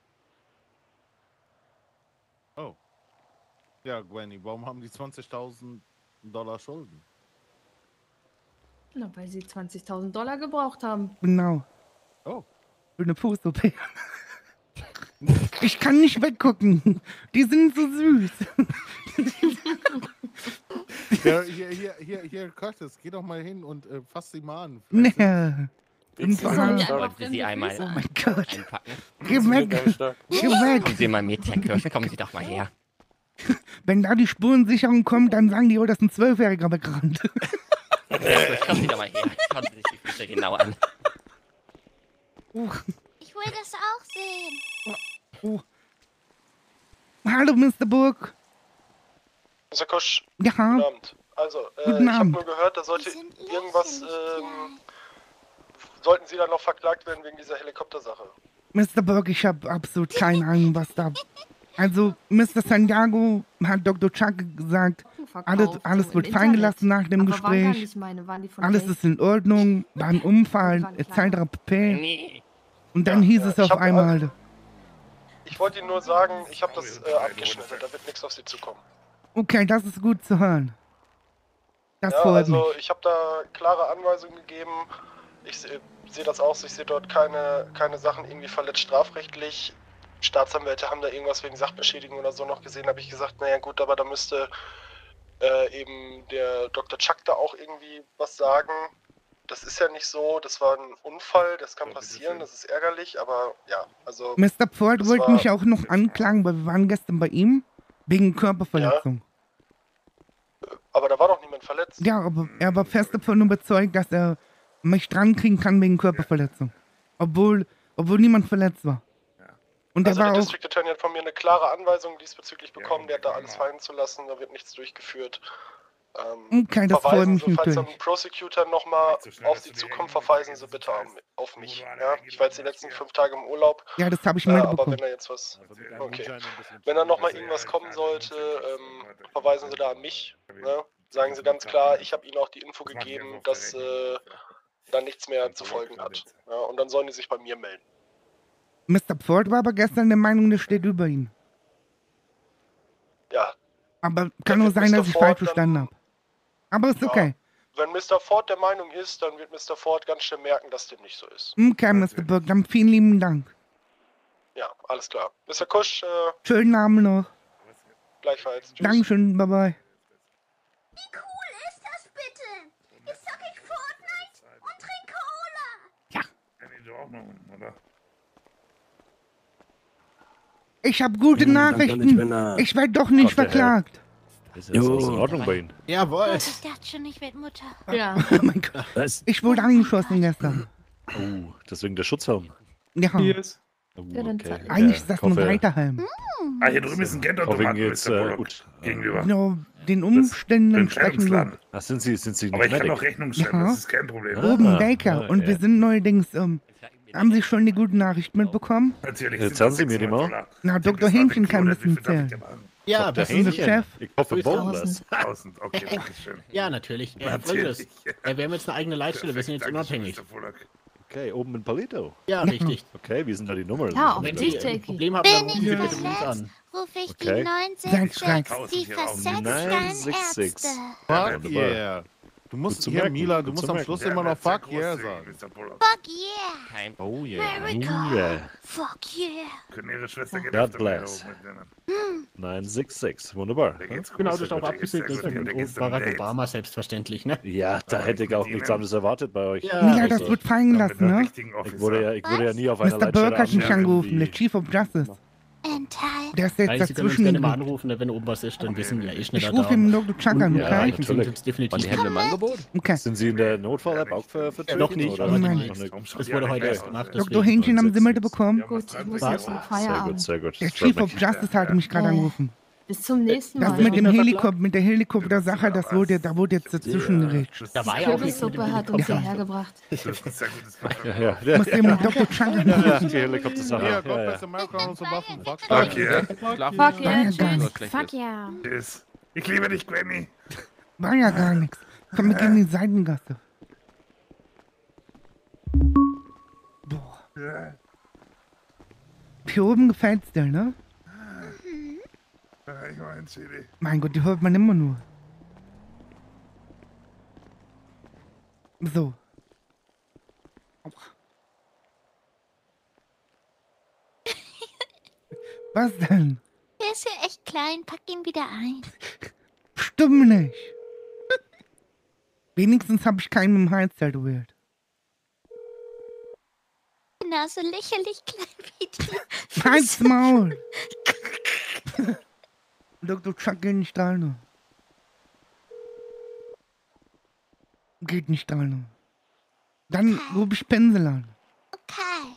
Oh. Ja, Gwenny, warum haben die zwanzigtausend Dollar Schulden? Na, weil sie zwanzigtausend Dollar gebraucht haben. Genau. Oh. Für eine Fuß-O P. Ich kann nicht weggucken. Die sind so süß. Ja, hier, hier, hier, hier, Curtis, geh doch mal hin und äh, fass sie mal an. Nee. Willst du Einfach- sie- wollten Sie einmal Oh mein Gott. einpacken? Geh weg. Geh weg. Kommen Sie mal mit, Herr Kirsch, kommen Sie doch mal her. Wenn da die Spurensicherung kommt, dann sagen die, oh, das ist ein Zwölfjähriger weggerannt. Kommen Sie doch mal her. Schauen Sie sich die Füße genau an. Oh, Ich will das auch sehen. oh. Hallo, Mister Burg. Mister Kusch, Ja. guten Abend. Also, äh, Guten ich habe Abend. nur gehört, da sollte irgendwas, ähm, sollten Sie dann noch verklagt werden wegen dieser Helikoptersache. Mister Burg, ich habe absolut keine Ahnung, was da... Also, Mister Santiago hat Doktor Chuck gesagt, alles, Verkauft, alles so wird im fallen Internet. gelassen nach dem Aber waren gar Gespräch. nicht meine, waren die von Alles Jay? ist in Ordnung, war ein Unfall, waren et cetera pp. Nee. Und dann hieß es ich auf hab, einmal... Ich wollte Ihnen nur sagen, ich habe das äh, abgeschnitten, da wird nichts auf Sie zukommen. Okay, das ist gut zu hören. Das ja, freut also mich. ich habe da klare Anweisungen gegeben. Ich sehe seh das aus, ich sehe dort keine, keine Sachen irgendwie verletzt strafrechtlich. Staatsanwälte haben da irgendwas wegen Sachbeschädigung oder so noch gesehen, habe ich gesagt, naja gut, aber da müsste äh, eben der Doktor Chuck da auch irgendwie was sagen. Das ist ja nicht so, das war ein Unfall, das kann passieren, das ist ärgerlich, aber ja, also... Mister Ford das wollte war- mich auch noch anklagen, weil wir waren gestern bei ihm wegen Körperverletzung. Aber da war doch niemand verletzt. Ja, aber er war fest davon überzeugt, dass er mich drankriegen kann wegen Körperverletzung. Obwohl, obwohl niemand verletzt war. Und Also er der war auch... District Attorney hat von mir eine klare Anweisung diesbezüglich bekommen, der hat da alles fallen zu lassen, da wird nichts durchgeführt. Ähm, Okay, das freut verweisen mich Sie, falls natürlich. ein Prosecutor nochmal auf Sie zukommt, verweisen Sie bitte auf, auf mich. Ja? Ich war jetzt die letzten fünf Tage im Urlaub. Ja, das habe ich äh, aber mitbekommen. wenn da jetzt was... Okay. Wenn da nochmal irgendwas kommen sollte, ähm, verweisen Sie da an mich. Ne? Sagen Sie ganz klar, ich habe Ihnen auch die Info gegeben, dass äh, da nichts mehr zu folgen hat. Ja? Und dann sollen die sich bei mir melden. Mister Ford war aber gestern der Meinung, das steht über ihn. Ja. Aber kann nur sein, Mister dass ich Ford falsch dann- verstanden habe. Aber ist okay. Wenn Mister Ford der Meinung ist, dann wird Mister Ford ganz schnell merken, dass dem nicht so ist. Okay, Mister Burg, dann vielen lieben Dank. Ja, alles klar. Mister Kusch, äh, Schönen Abend noch. gleichfalls. Tschüss. Dankeschön, bye bye. Wie cool ist das bitte? Jetzt zocke ich Fortnite und trinke Cola. Kenny, du auch noch, oder? Ich habe gute Vielen Dank, Herr Nachrichten. Lieutenant. Ich werde doch nicht Gott, der Herr. verklagt. Ist alles in Ordnung bei Ihnen? Jawohl. Ich dachte schon, ich werde Mutter. Ja. Oh mein Gott. Was? Ich wurde angeschossen gestern. Oh, deswegen der Schutzhelm. Ja. Yes. Oh, Ja, dann okay. zeig- Eigentlich Ja, ist das ich ein hoffe- Reiterhelm. Ah, hier drüben ist ein Ich hoffe, Geldautomat, Ihnen geht's Mister äh, Bullock. gut. Gegenüber. Genau, den Umständen Den entsprechend gut. Scherenplan. Ach, sind Sie, sind Sie Aber ich kann Medic? auch Rechnung stellen, Ja. das ist kein Problem. Ah. Oben Baker. ja, Und ja. wir sind neuerdings, ähm, haben Sie schon die guten Nachrichten mitbekommen? Natürlich. Jetzt sind haben das Sie mir die sechshundert mal. Dollar. Na, Doktor Das war Hähnchen der kann ein Code, wie bisschen viel darf ich zählen. dir machen? Ja, Doktor das ist Hähnchen. Hähnchen. Chef. Ich hoffe, Boneless. Tausend. tausend, okay, danke schön. Ja, natürlich. Äh, Natürlich. Folgendes. Äh, wir haben jetzt eine eigene Leitstelle, wir sind jetzt Perfekt, unabhängig. Dankeschön, Mister Bullock. Okay, oben in Palito. Ja, richtig. Okay, wie sind da die Nummern? Ja, auf Wenn dich, ihr ein Jackie. Problem habt, Bin dann ich rufen Sie bitte uns verletzt, an. rufe ich Okay. die neun Sag, sechs sag. sechs, die versetzt neun sechs sechs. Ärzte. Fuck wunderbar. yeah. Du musst Gut zu hier, merken, Mila, gut du zu musst am merken. Schluss Der immer noch wird sehr Fuck yeah großzügig, sagen. Mister Bullock. Fuck yeah. Kein Oh yeah. America. Oh yeah. Fuck yeah. Können Ihre Schwester geht God öfter mal bless. hoch mit denen. neun sechs sechs, wunderbar. Da geht's Genau, groß, das ist auch da geht's sehr abgesegnet gut hin, da von geht's dann Barack Dates. Obama, selbstverständlich, ne? Ja, da hätte ich auch nichts anderes erwartet bei euch. Ja, Mila, das richtig. wird fallen Dann mit gelassen, einer ne? richtigen Ich Officer. wurde ja, ich wurde ja nie auf einer Mister Burke halt hat mich angesprochen, angerufen, wie- der Chief of Justice. Enthalten. Der ist jetzt Nein, Sie können uns dazwischen. gerne mal gerufen. anrufen, ne, wenn oben was ist, dann wissen wir eh Ich schneller rufe da. ihm Doktor Chuck an, Und Ja, okay? erreichen Sie natürlich. uns definitiv. Waren die Hände im Angebot? Okay. Sind Sie in der Notfall auch für, für Noch nicht, oder? aber Nein. Noch nicht. das wurde heute erst gemacht. Doktor deswegen. Hähnchen haben Sie Milde bekommen? Gut, ich muss Was? jetzt zum Sehr gut, Feierabend. sehr gut. Der Das freut Chief of mich. Justice hatte mich gerade Äh, angerufen. Bis zum nächsten Das Mal. mit dem Ja. Helikopter, mit der Helikopter-Sache, das wurde, da wurde jetzt dazwischen geredet. Da war ja auch nichts mit dem Kürbissuppe hat uns Helikopter. hierher gebracht. Das ist ein sehr gutes Ja, ja. Ich muss eben Doktor Chuck Ja, anrufen. die Helikopter-Sache. Ja, Ja, Gott ja. bless America und so Waffen. Fuck Fuck yeah. Schlafen. Fuck War yeah, ja gar tschüss. nichts. Fuck yeah. Tschüss. Ich liebe dich, Granny. War ja gar nichts. Komm, wir gehen in die Seitengasse. Boah. Hier oben gefällt's dir, ne? Ja, ich mein, C D. Mein Gott, die hört man immer nur. So. Aua. Was denn? Der ist ja echt klein, pack ihn wieder ein. Stimmt nicht. Wenigstens habe ich keinen im Hals tätowiert. Genauso lächerlich klein wie die. Halt's Maul! Doktor Chuck geht nicht rein. Geht nicht rein. Dann rufe ich Pinsel an. Okay.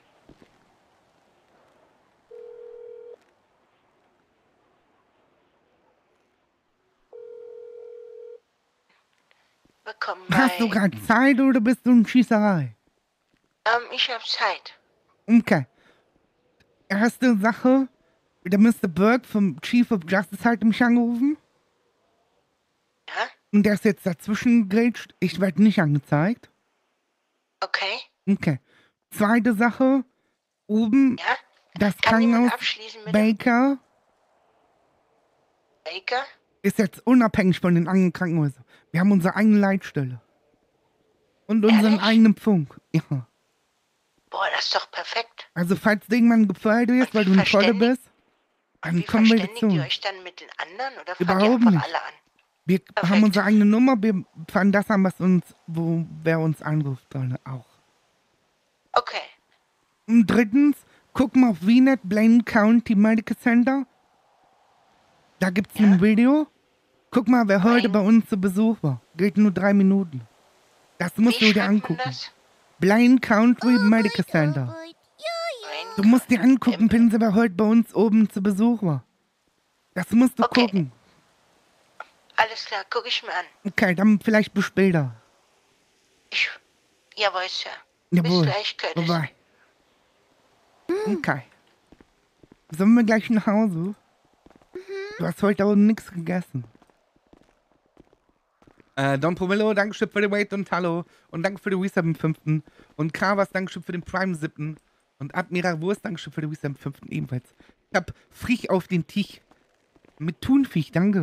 Willkommen Hast du bei... gerade Zeit oder bist du in Schießerei? Ähm, ich hab Zeit. Okay. Erste Sache, der Mister Burke vom Chief of Justice hat mich angerufen. Ja? Und der ist jetzt dazwischen gegrätscht. Ich werde nicht angezeigt. Okay. Okay. Zweite Sache, oben Ja? das Kann jemand Krankenhaus abschließen, bitte? Baker Baker? ist jetzt unabhängig von den anderen Krankenhäusern. Wir haben unsere eigene Leitstelle. Und unseren Ehrlich? eigenen Funk. Ja. Boah, das ist doch perfekt. Also falls dir irgendwann gefällt ist, weil du eine Tolle verständigt- bist, dann Wie kommen wir verständigt dazu. ihr euch dann mit den anderen oder fangt Überhaupt ihr einfach nicht. alle an? Wir haben unsere eigene Nummer, wir fahren das an, was uns, wo wer uns anruft, dann auch. Okay. Und drittens, guck mal auf V net Blaine County Medical Center. Da gibt's ein Video. Guck mal, wer heute bei uns zu Besuch war. Geht nur drei Minuten. Das musst Wie du dir schreibt man angucken. das? Blaine Country Medical Center. Du musst dir angucken, Pinsel, wer heute bei uns oben zu Besuch war. Das musst du Okay. gucken. Alles klar, guck ich mir an. Okay, dann vielleicht bis später. Ich... Jawohl, Sir. Jawohl. Bis gleich, Curtis. Bye. Okay. Sollen wir gleich nach Hause? Du hast heute auch nichts gegessen. Äh, Don Pomelo, Dankeschön für den Wait und Hallo. Und danke für den Resub im fünften. Und Kravas, Dankeschön für den Prime siebten. Und Admiral Wurst, Dankeschön für den Resub im fünften ebenfalls. Ich hab Frisch auf den Tisch. Mit Thunfisch, danke.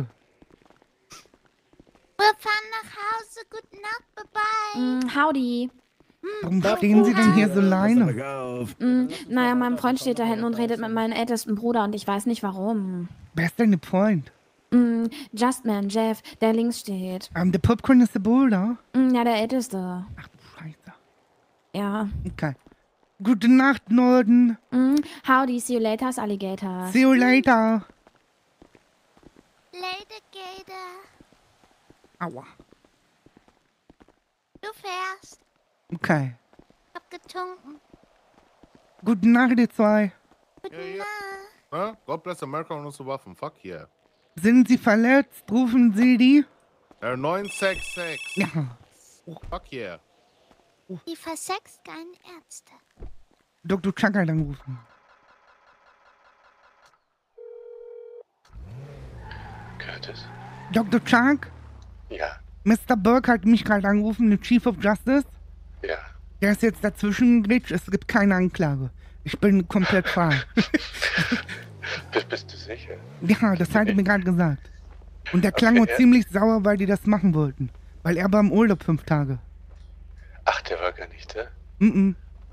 Wir fahren nach Hause. Gute Nacht. Bye-bye. Mm, howdy. Warum stehen Sie denn hier so alleine? Mm, naja, mein Freund steht da hinten und redet mit meinem ältesten Bruder und ich weiß nicht warum. Wer ist denn der Freund? Mm, Justman, Jeff, der links steht. Ähm, der Popcorn ist der Bruder? Mm, ja, der älteste. Ach du Scheiße. Ja. Okay. Gute Nacht, Norden. Mm, howdy, see you later, Alligator. See you later. Lady Gator. Aua. Du fährst. Okay. Hab getrunken. Gute Nacht, ihr zwei. Gute Ja, ja. Nacht. Huh? God bless America und unsere Waffen. Fuck yeah. Sind Sie verletzt? Rufen Sie die? R neun sechs sechs. Ja. Fuck yeah. Die versext keine Ärzte. Doktor Chuck hat angerufen. Curtis? Doktor Chuck? Ja. Mister Burke hat mich gerade angerufen, der Chief of Justice. Ja. Der ist jetzt dazwischen geglitscht, es gibt keine Anklage. Ich bin komplett frei. Bist, bist du sicher? Ja, das hat er mir gerade gesagt. Und der klang Okay, auch ja. ziemlich sauer, weil die das machen wollten. Weil er war im Urlaub fünf Tage. Ach, der war gar nicht da? Mhm.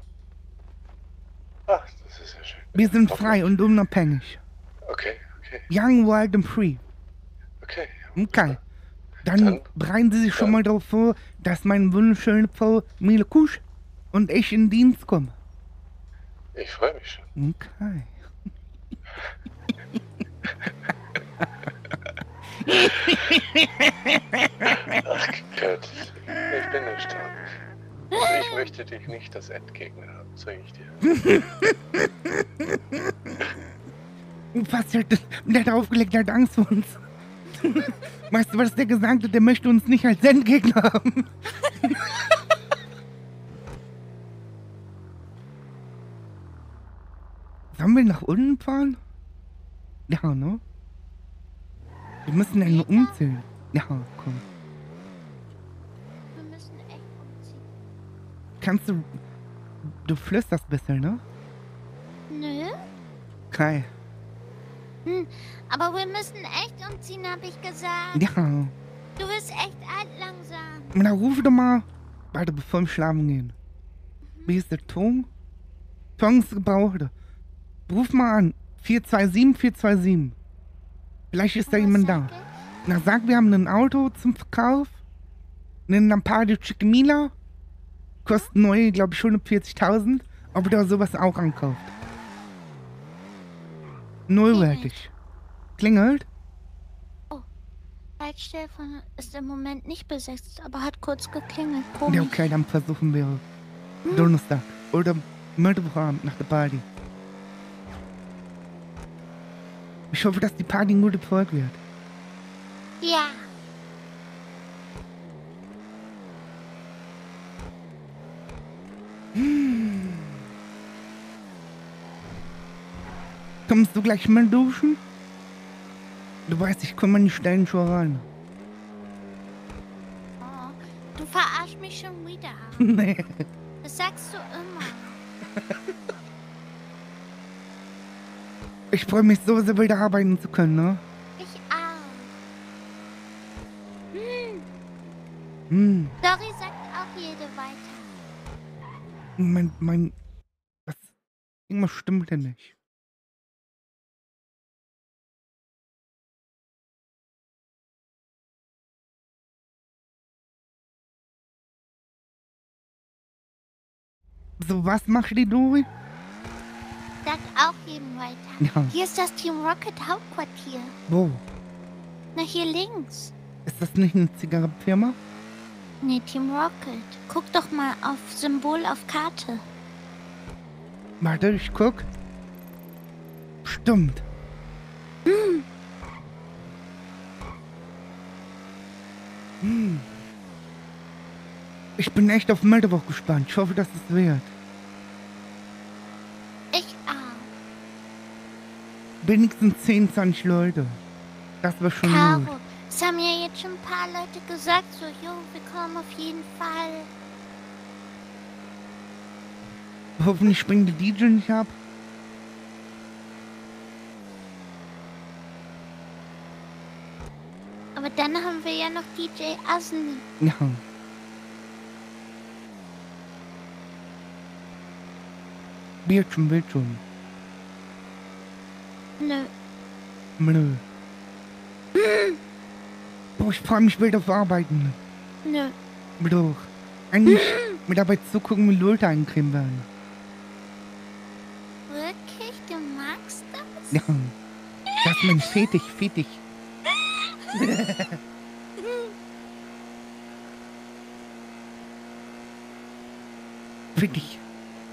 Ach, das ist ja schön. Wir sind frei und unabhängig. Okay, okay, Young, wild and free. okay. Okay. Dann bereiten Sie sich schon mal darauf vor, dass meine wunderschöne Frau Mila Kusch und ich in Dienst kommen. Ich freue mich schon. Okay. Ach, Kurt, ich bin erstaunt. Ich möchte dich nicht als Endgegner haben, sage ich dir. Was der, der hat aufgelegt, der hat Angst vor uns. Weißt du, was der gesagt hat? Der möchte uns nicht als Endgegner haben. Sollen wir nach unten fahren? Ja, ne? Wir müssen ja nur umziehen. Ja, komm. Wir müssen echt umziehen. Kannst du... Du flüsterst ein bisschen, ne? Nö. Okay. Hm, aber wir müssen echt umziehen, habe ich gesagt. Ja. Du bist echt alt langsam. Na, ruf doch mal... Warte, bevor wir schlafen gehen. Wie ist der Ton? Ton ist gebraucht. Ruf mal an. vier zwei sieben, vier zwei sieben. Vielleicht ist da jemand da. Na, sag, wir haben ein Auto zum Verkauf. Einen Lampard Chicamila. Kostet neu, glaube ich, hundertvierzigtausend. Ob ihr sowas auch ankauft. Nullwertig. Klingelt? Leitstelle ist im Moment nicht besetzt, aber hat kurz geklingelt. Ja, Komisch. okay, dann versuchen wir Donnerstag. Oder Mittwochabend nach der Party. Ich hoffe, dass die Party ein guter Erfolg wird. Ja. Hm. Kommst du gleich mal duschen? Du weißt, ich komme an die Stellen schon ran. Oh, du verarschst mich schon wieder. Nee. Das sagst du immer. Ich freue mich so sehr, wieder arbeiten zu können, ne? Ich auch. Hm. Hm. Dory sagt auch jede weiter. Mein, mein... Was? Irgendwas stimmt denn nicht. So, was macht die Dori? Sagt auch jedem weiter. Ja. Hier ist das Team Rocket Hauptquartier. Wo? Na, hier links. Ist das nicht eine Zigarettenfirma? Nee, Team Rocket. Guck doch mal auf Symbol auf Karte. Warte, ich guck. Stimmt. Hm. Hm. Ich bin echt auf Mittwoch gespannt. Ich hoffe, dass es wird. Ich auch. Wenigstens zehn, zwanzig Leute. Das war schon gut. Caro, es haben ja jetzt schon ein paar Leute gesagt, so, jo, wir kommen auf jeden Fall. Hoffentlich springt der D J nicht ab. Aber dann haben wir ja noch D J Asni. Ja. Wird schon, wird schon. Nö. Nö. Hm. Boah, ich freue mich wild auf Arbeiten. Nö. Doch. Eigentlich mit dabei zugucken, wie Leute eincremen werden. Wirklich? Du magst das? Ja. Das ist mein Fetisch, Fetisch. Fetisch.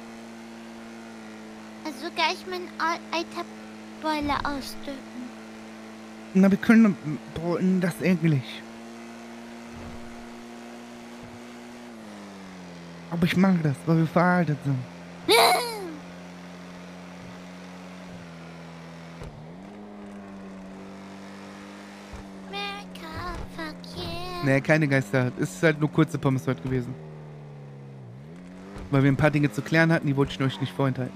Also gleich mein al- alter Boiler ausdrücken. Na, wir können... Boah, das ist eklig. Aber ich mag das, weil wir veraltet sind. America, fuck yeah. Nee, keine Geister. Es ist halt nur kurze Pommes heute gewesen. Weil wir ein paar Dinge zu klären hatten, die wollte ich euch nicht vorenthalten.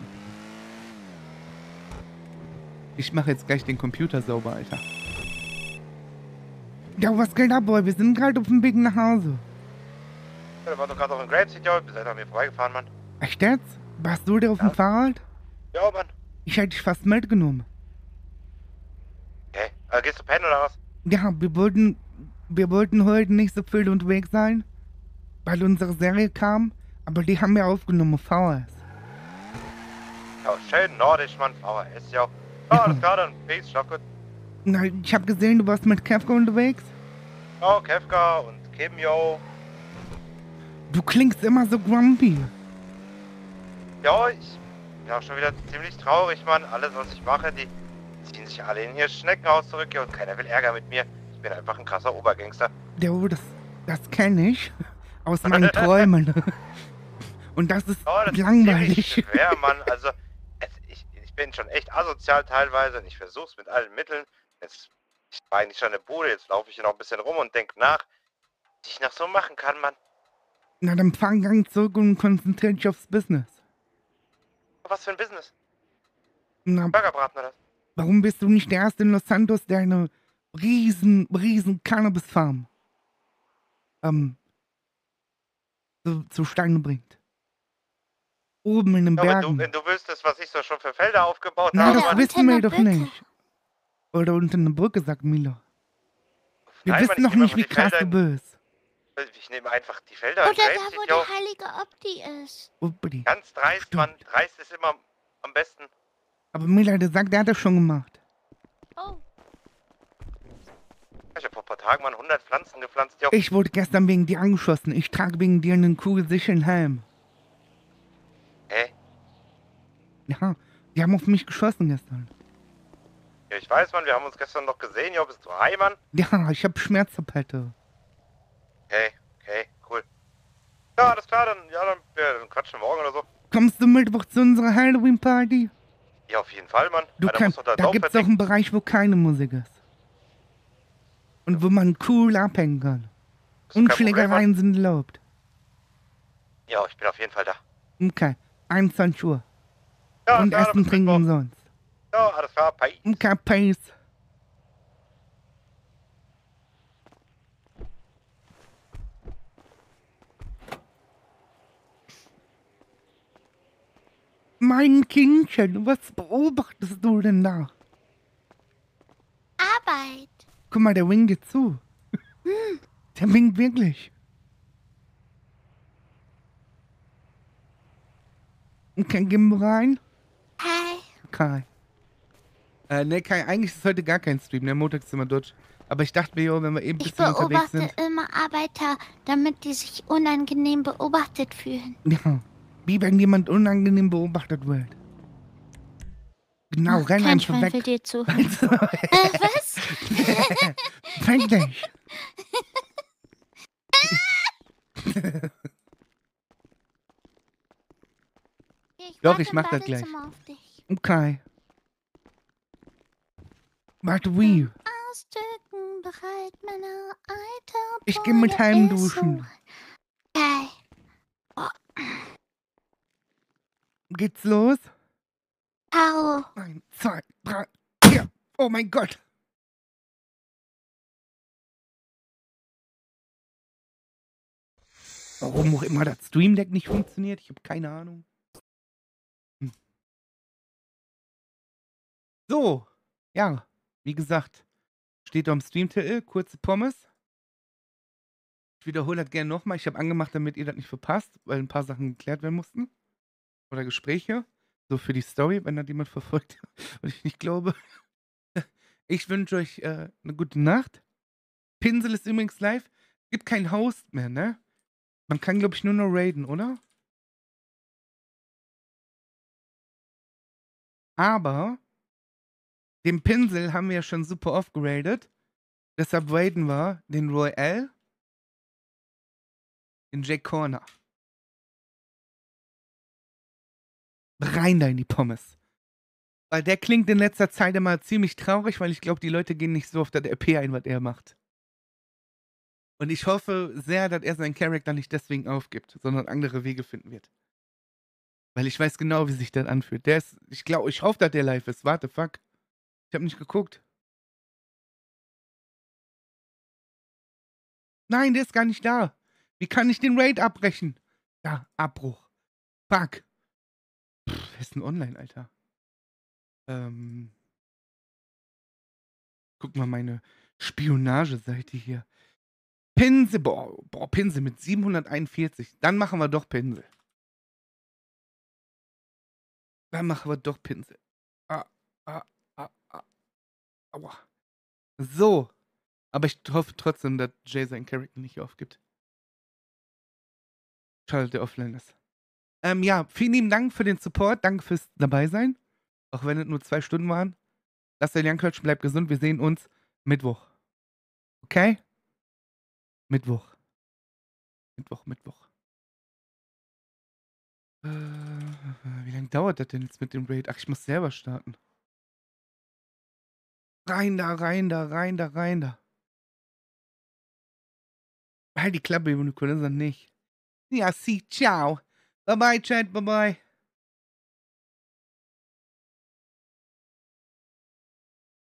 Ich mache jetzt gleich den Computer sauber, Alter. Ja, was geht ab, Boy? Wir sind gerade auf dem Weg nach Hause. Ja, da war doch gerade auf dem Grapeseed, ja. Wir sind an mir vorbeigefahren, Mann. Echt jetzt? Warst du da auf dem Fahrrad? Ja, Mann. Ich hätte dich fast mitgenommen. Okay. Äh, gehst du pennen oder was? Ja, wir wollten, wir wollten heute nicht so viel unterwegs sein, weil unsere Serie kam, aber die haben wir aufgenommen, V S. Ja, schön nordisch, Mann. V H S, ja. Oh, alles klar, dann peace, schlaf gut. Na, ich habe gesehen, du warst mit Kefka unterwegs. Oh, Kefka und Kim, yo. Du klingst immer so grumpy. Ja, ich bin auch schon wieder ziemlich traurig, Mann. Alles, was ich mache, die ziehen sich alle in ihr Schneckenhaus zurück, ja, und keiner will Ärger mit mir. Ich bin einfach ein krasser Obergangster. Ja, das, das kenne ich aus meinen Träumen. Und das ist Oh, das langweilig. ist ziemlich schwer, Mann. Also, es, ich, ich bin schon echt asozial teilweise und ich versuch's mit allen Mitteln. Jetzt, ich war eigentlich schon in der Bude, jetzt laufe ich hier noch ein bisschen rum und denke nach, was ich noch so machen kann, Mann. Na, dann fahr Gang zurück und konzentrier dich aufs Business. Was für ein Business? Na, Burgerbraten oder? warum bist du nicht der Erste in Los Santos, der eine riesen, riesen Cannabis-Farm ähm, zu, zustande bringt? Oben in den Ja, wenn du, Bergen. wenn du wüsstest, was ich so schon für Felder aufgebaut Na, habe, das Mann. wissen wir doch nicht. Oder unter einer Brücke, sagt Mila. Wir Nein, Mann, wissen ich noch nehme nicht, einfach wie die krass Felder du in- bist. Ich nehme einfach die Felder Oder und da, Grapeseed, wo yo. der heilige Opti ist. Uppidi. Ganz dreist, Mann. Dreist ist immer am besten. Aber Mila, der sagt, der hat das schon gemacht. Oh. Ich habe vor ein paar Tagen mal hundert Pflanzen gepflanzt, yo. Ich wurde gestern wegen dir angeschossen. Ich trage wegen dir einen kugelsicheren Helm. Hä? Ja, die haben auf mich geschossen gestern. Ja, ich weiß, Mann, wir haben uns gestern noch gesehen, yo. Bist du high, Mann? Ja, ich hab Schmerztablette. Okay, okay, cool. Ja, alles klar, dann, ja, dann, ja, dann quatschen wir morgen oder so. Kommst du Mittwoch zu unserer Halloween-Party? Ja, auf jeden Fall, Mann. Du Einer kannst, muss doch da da drauf gibt's auch verdicken. einen Bereich, wo keine Musik ist. Und wo man cool abhängen kann. Und kein Problem, Schlägereien sind erlaubt. Ja, ich bin auf jeden Fall da. Okay, einundzwanzig Uhr. Ja, Und klar, dann Essen bis trinken Mittwoch. umsonst. Ja, alles klar, bye. Okay, peace. Mein Kindchen, was beobachtest du denn da? Arbeit. Guck mal, der winkt dir zu. Hm. Der winkt wirklich. Okay, gehen wir rein? Hi. Kai. Äh, ne, Kai, eigentlich ist heute gar kein Stream, der Montag ist immer durch. Aber ich dachte mir, jo, wenn wir eben ein Ich bisschen unterwegs beobachte sind. immer Arbeiter, damit die sich unangenehm beobachtet fühlen. Ja, wie wenn jemand unangenehm beobachtet wird. Genau, Ach, renn kein einfach Schwein weg. will dir zuhören. Also, äh, was? Fängt dich. Ich Doch, warte ich im mach das gleich. Badezimmer auf dich. Okay. Warte, wie? Ausdrücken bereit, meine alte Ich geh mit Boje heim ist so- duschen. Okay. Geht's los? Au. Eins, zwei, drei, vier. Oh mein Gott. Warum auch immer das Stream Deck nicht funktioniert, ich habe keine Ahnung. Hm. So, ja, wie gesagt, steht da am Stream-Titel, kurze Pommes. Ich wiederhole das gerne nochmal. Ich habe angemacht, damit ihr das nicht verpasst, weil ein paar Sachen geklärt werden mussten. Oder Gespräche. So für die Story, wenn das jemand verfolgt, und ich nicht glaube. Ich wünsche euch äh, eine gute Nacht. Pinsel ist übrigens live. Gibt kein Host mehr, ne? Man kann, glaube ich, nur noch raiden, oder? Aber den Pinsel haben wir ja schon super oft geradet. Deshalb raiden wir den Royale, den Jake Corner. Rein da in die Pommes. Weil der klingt in letzter Zeit immer ziemlich traurig, weil ich glaube, die Leute gehen nicht so auf das R P ein, was er macht. Und ich hoffe sehr, dass er seinen Charakter nicht deswegen aufgibt, sondern andere Wege finden wird. Weil ich weiß genau, wie sich das anfühlt. Der ist, ich glaube, ich hoffe, dass der live ist. Warte, fuck. Ich habe nicht geguckt. Nein, der ist gar nicht da. Wie kann ich den Raid abbrechen? Ja, Abbruch. Fuck. Pff, wer ist denn online, Alter? Ähm. Guck mal meine Spionageseite hier. Pinsel, boah, boah, Pinsel mit siebenhunderteinundvierzig. Dann machen wir doch Pinsel. Dann machen wir doch Pinsel. Ah, ah, ah, ah. Aua. So. Aber ich hoffe trotzdem, dass Jay seinen Charakter nicht aufgibt. Schade, dass der offline ist. Ähm, ja, vielen lieben Dank für den Support. Danke fürs Dabeisein. Auch wenn es nur zwei Stunden waren. Lasst euch Jankötsch, bleibt gesund. Wir sehen uns Mittwoch. Okay? Mittwoch. Mittwoch, Mittwoch. Äh, wie lange dauert das denn jetzt mit dem Raid? Ach, ich muss selber starten. Rein da, rein da, rein da, rein da. Halt die Klappe, Unicorn, nicht. Ja, see, ciao. Bye bye, Chat, bye bye.